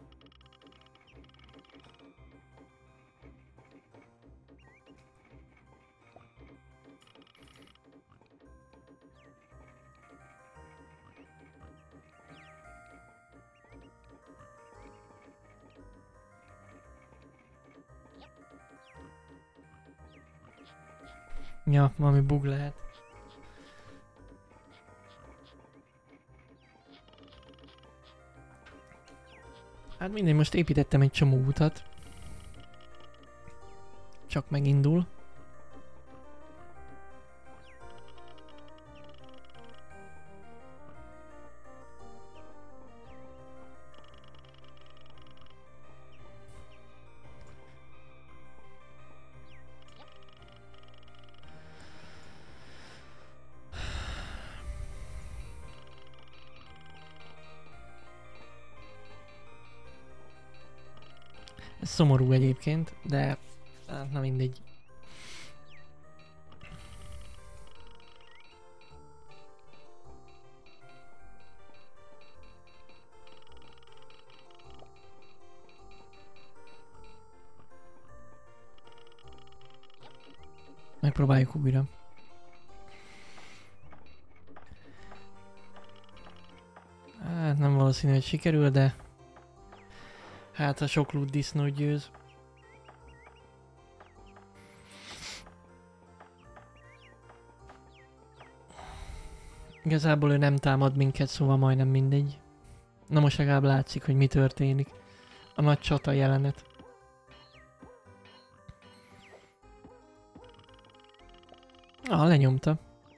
Ja, valami bug lehet. Hát mindegy, most építettem egy csomó utat. Csak megindul. Ez szomorú egyébként, de na mindegy. Megpróbáljuk újra. Hát nem valószínű, hogy sikerül, de hát a sok loot disznót győz. Igazából ő nem támad minket, szóval majdnem mindegy. Na most legalább látszik, hogy mi történik. A nagy csata jelenet. Ah, lenyomta.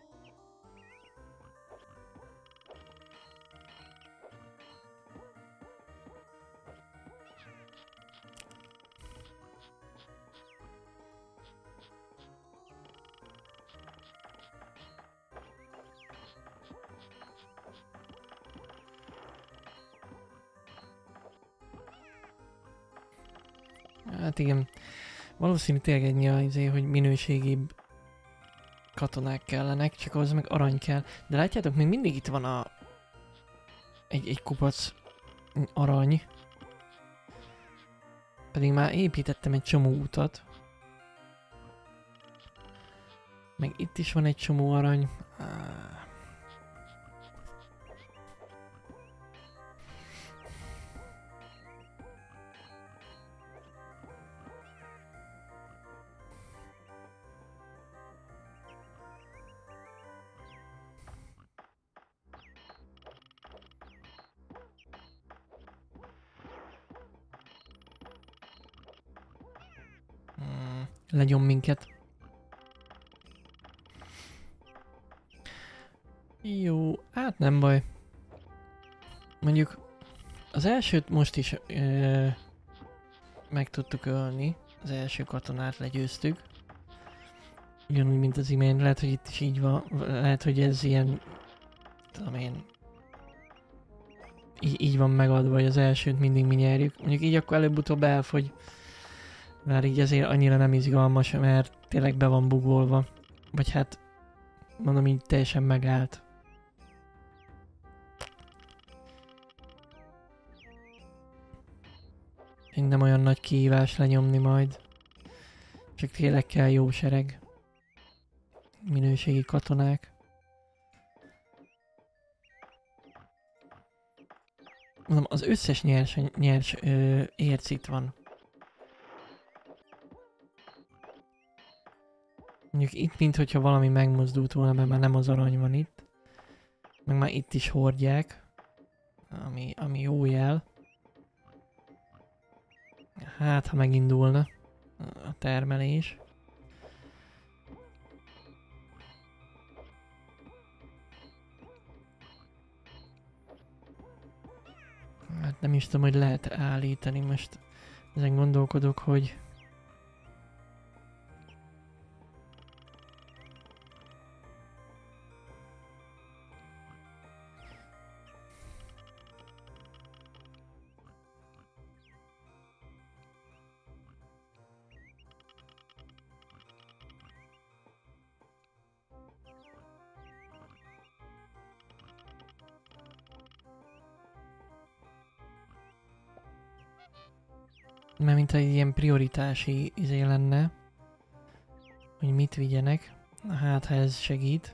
Hát igen, valószínű tényleg azért, hogy minőségibb katonák kellenek, csak ahhoz meg arany kell. De látjátok, még mindig itt van egy kupac arany. Pedig már építettem egy csomó utat. Meg itt is van egy csomó arany. Legyom minket. Jó, hát nem baj. Mondjuk az elsőt most is meg tudtuk ölni. Az első katonát legyőztük. Ugyanúgy, mint az imént. Lehet, hogy itt is így van. Lehet, hogy ez ilyen... Tudom én... Így van megadva, hogy az elsőt mindig mi nyerjük. Mondjuk így akkor előbb-utóbb elfogy. Már így azért annyira nem izgalmas, mert tényleg be van bugolva. Vagy hát, mondom így teljesen megállt. Így nem olyan nagy kihívás lenyomni majd. Csak tényleg kell jó sereg. Minőségi katonák. Mondom, az összes nyers érc itt van. Mondjuk itt, minthogyha valami megmozdult volna, mert már nem az arany van itt. Meg már itt is hordják. Ami jó jel. Hát, ha megindulna a termelés. Hát nem is tudom, hogy lehet állítani. Most ezen gondolkodok, hogy... Mert mint egy ilyen prioritási izé lenne, hogy mit vigyenek. Hát, ha ez segít.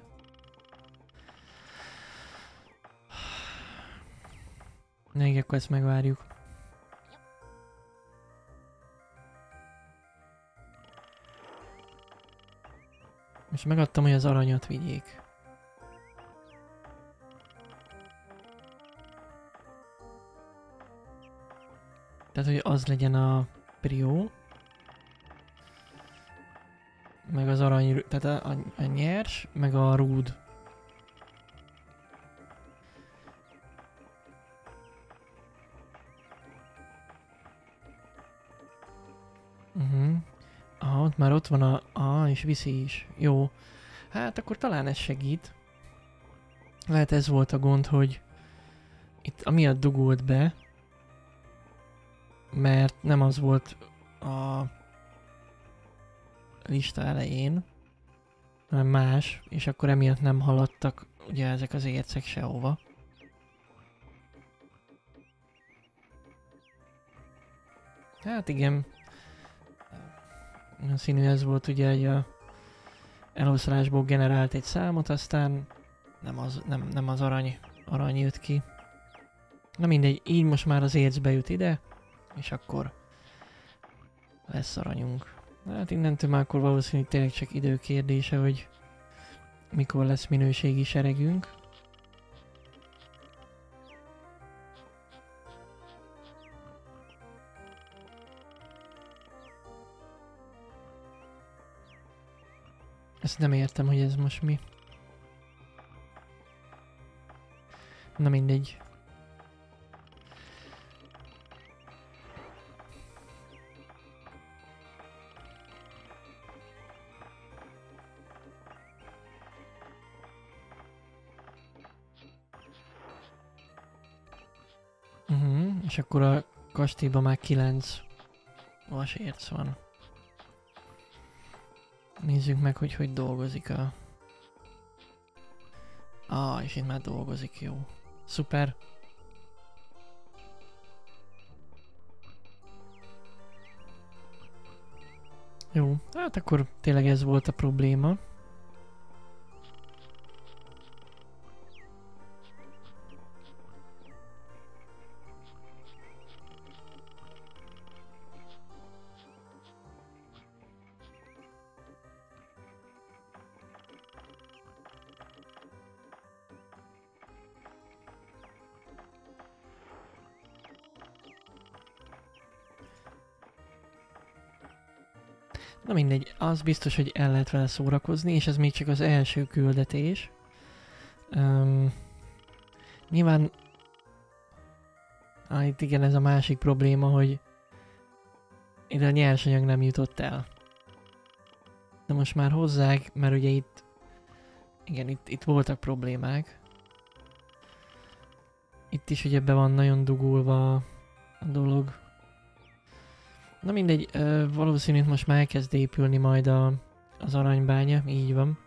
Még akkor ezt megvárjuk. Most megadtam, hogy az aranyat vigyék. Tehát, hogy az legyen a prió. Meg az arany, tehát a nyers, meg a rúd. Aha, már ott van és viszi is. Jó. Hát akkor talán ez segít. Lehet ez volt a gond, hogy itt amiatt dugult be, mert nem az volt a lista elején, hanem más, és akkor emiatt nem haladtak ugye ezek az ércek sehova. Hát igen. A színű ez volt ugye, hogy a eloszlásból generált egy számot, aztán nem az arany jött ki. Na mindegy, így most már az érc bejut ide, és akkor lesz aranyunk. Hát innentől már akkor valószínűleg tényleg csak idő kérdése, hogy mikor lesz minőségi seregünk. Ezt nem értem, hogy ez most mi. Na mindegy. És akkor a kastélyban már 9 vasérc van. Nézzük meg, hogy dolgozik a... és itt már dolgozik, jó. Szuper. Jó, hát akkor tényleg ez volt a probléma. Na mindegy, az biztos, hogy el lehet vele szórakozni, és ez még csak az első küldetés. Nyilván... itt igen, ez a másik probléma, hogy ide a nyersanyag nem jutott el. De most már hozzák, mert ugye itt... Igen, itt voltak problémák. Itt is ugye be van nagyon dugulva a dolog. Na mindegy, valószínűleg most már elkezd épülni majd az aranybánya, így van.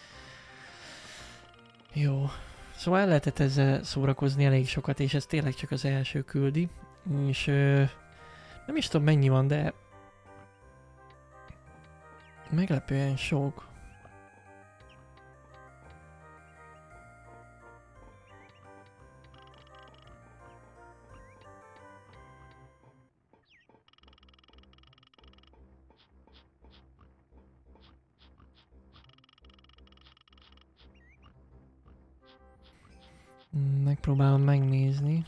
Jó. Szóval el lehetett ezzel szórakozni elég sokat, és ez tényleg csak az első küldi. És nem is tudom mennyi van, de meglepően sok. Megpróbálom megnézni.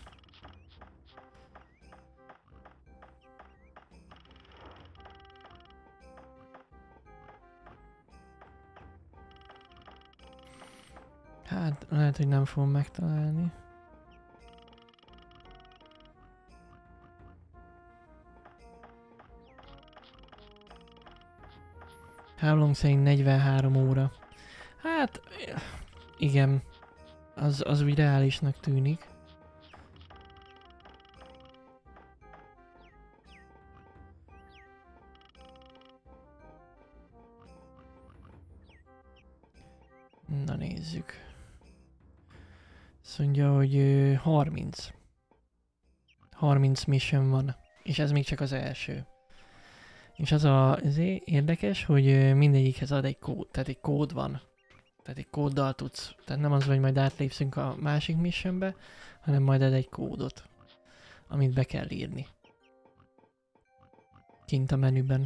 Hát, lehet, hogy nem fogom megtalálni. Háblong szerint 43 óra. Hát, igen. Az úgy reálisnak tűnik. Na nézzük. Azt mondja, hogy 30. 30 mission van. És ez még csak az első. És az érdekes, hogy mindegyikhez ad egy kód. Tehát egy kód van. Tehát egy kóddal tudsz. Tehát nem az, hogy majd átlépszünk a másik missionbe, hanem majd ad egy kódot, amit be kell írni. Kint a menüben.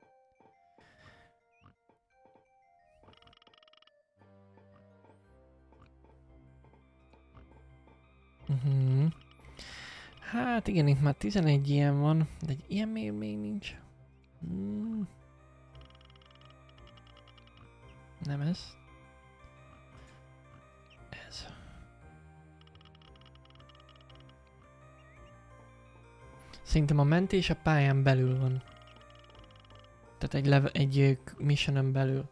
Hát igen, itt már 11 ilyen van, de egy ilyen még nincs. Nem ez. Ez. Szerintem a mentés a pályán belül van. Tehát egy missionen belül.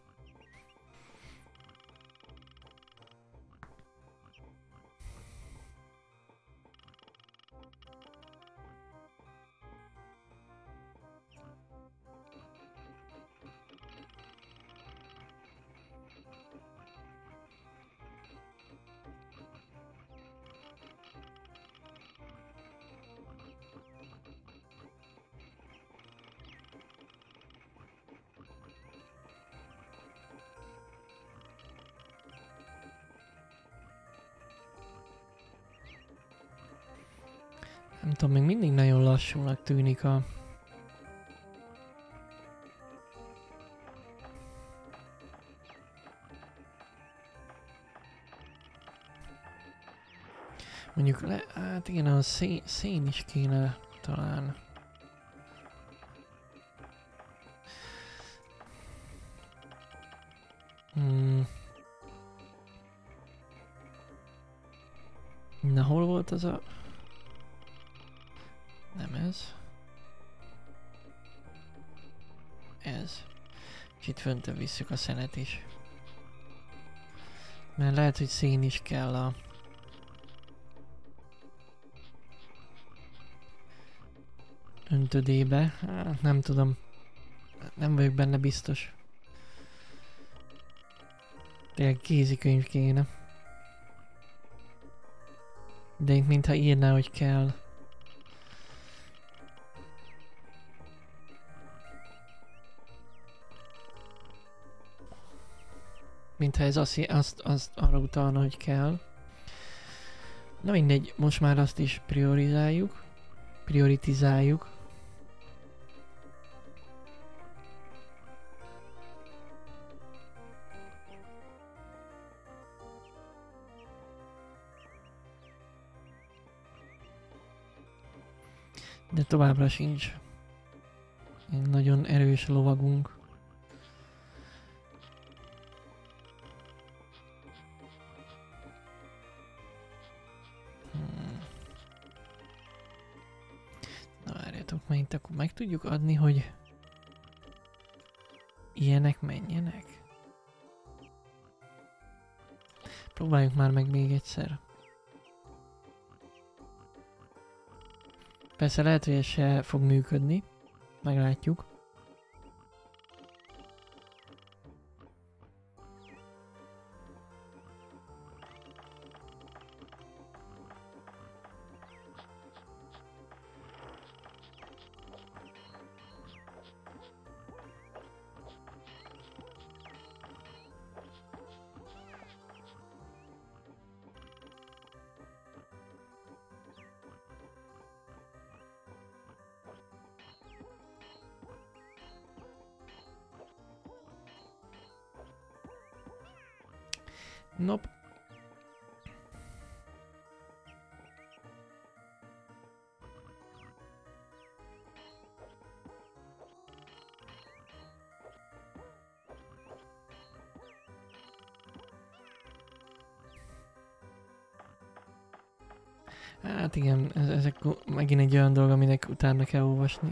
Nem tudom, még mindig nagyon lassúnak tűnik a... Mondjuk hát igen, a szén is kéne talán. Na, hol volt az a... Nem ez. Ez. És itt föntön visszük a szenet is. Mert lehet, hogy szén is kell a... öntödébe. Hát, nem tudom. Nem vagyok benne biztos. Tényleg kézikönyv kéne. De itt mintha írná, hogy kell. Mintha ez azt arra utalna, hogy kell. Na mindegy, most már azt is prioritizáljuk. De továbbra sincs egy nagyon erős lovagunk. Na várjátok, mert itt akkor meg tudjuk adni, hogy ilyenek menjenek. Próbáljuk már meg még egyszer. Persze lehet, hogy ez se fog működni, meglátjuk. Nope. Hát igen, ezek megint egy olyan dolog, aminek utána kell olvasni.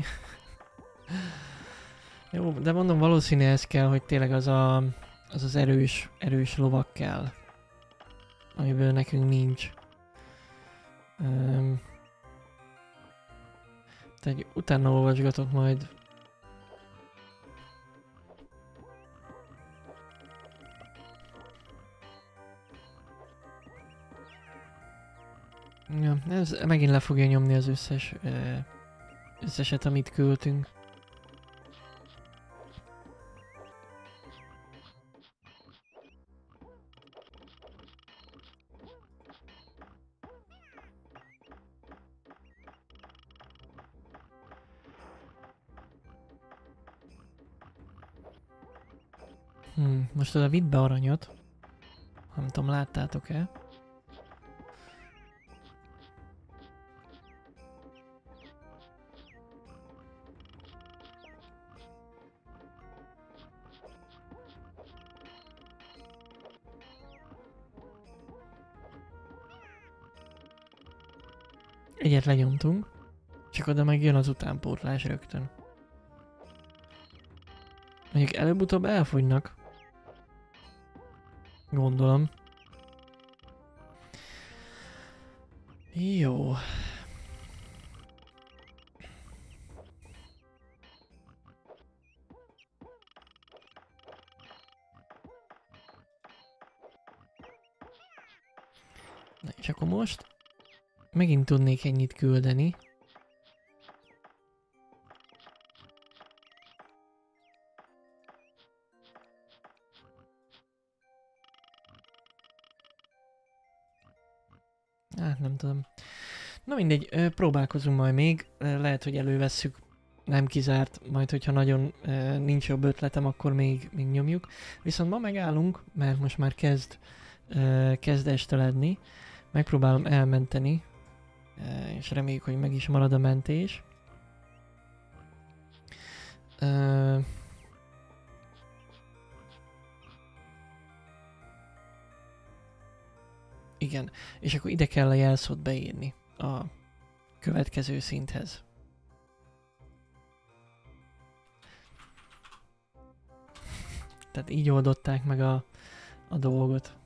Jó, de mondom, valószínű ez kell, hogy tényleg az erős lovak kell, amiből nekünk nincs. Tehát utána olvasgatok majd. Ja, ez megint le fogja nyomni az összeset, amit küldtünk. Most oda vidd be aranyat. Nem tudom, láttátok-e? Egyet lenyomtunk, csak oda meg jön az utánpótlás rögtön. Mondjuk előbb-utóbb elfogynak. Gondolom. Jó. Na és akkor most megint tudnék ennyit küldeni. Nem tudom. Na mindegy, próbálkozunk majd még. Lehet, hogy elővesszük. Nem kizárt. Majd, hogyha nagyon nincs jobb ötletem, akkor még nyomjuk. Viszont ma megállunk, mert most már kezd esteledni. Megpróbálom elmenteni. És reméljük, hogy meg is marad a mentés. Igen, és akkor ide kell a jelszót beírni a következő szinthez. Tehát így oldották meg a dolgot.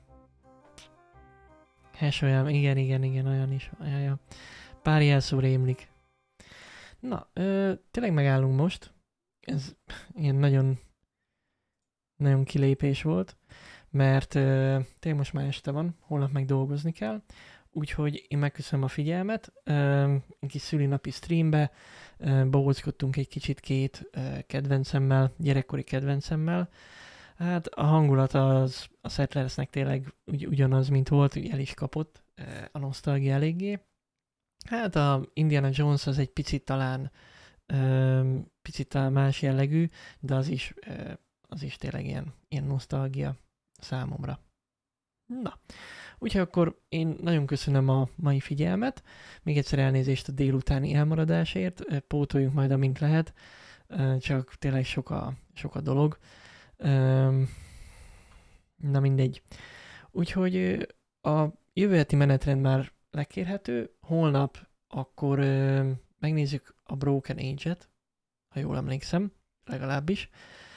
Hash olyan, igen, olyan is. Ja. Pár jelszó rémlik. Na, tényleg megállunk most. Ez ilyen nagyon kilépés volt. Mert tényleg most már este van, holnap meg dolgozni kell, úgyhogy én megköszönöm a figyelmet, egy kis szülinapi streambe, bohóckodtunk egy kicsit két kedvencemmel, gyerekkori kedvencemmel, hát a hangulat az a Settlersnek tényleg ugyanaz, mint volt, úgy el is kapott a nosztalgia eléggé. Hát a Indiana Jones az egy picit talán más jellegű, de az is tényleg ilyen nosztalgia számomra. Na, úgyhogy akkor én nagyon köszönöm a mai figyelmet, még egyszer elnézést a délutáni elmaradásért, pótoljunk majd amint lehet, csak tényleg sok a dolog. Na mindegy. Úgyhogy a jövő heti menetrend már lekérhető, holnap akkor megnézzük a Broken Age-et, ha jól emlékszem, legalábbis.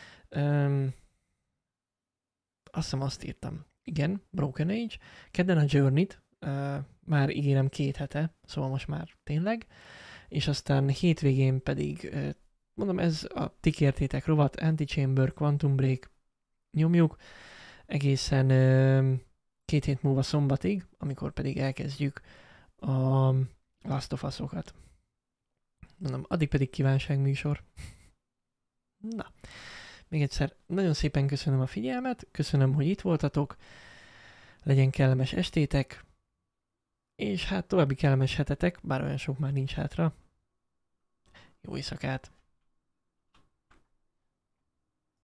Azt hiszem azt írtam. Igen, Broken Age. Kedden a Journey-t, már ígérem 2 hete, szóval most már tényleg. És aztán hétvégén pedig mondom, ez a ti kértétek rovat, Antichamber, Quantum Break, nyomjuk egészen 2 hét múlva szombatig, amikor pedig elkezdjük a Last of Us-okat. Mondom, addig pedig kívánságműsor. Na, még egyszer nagyon szépen köszönöm a figyelmet, köszönöm, hogy itt voltatok, legyen kellemes estétek, és hát további kellemes hetetek, bár olyan sok már nincs hátra. Jó éjszakát!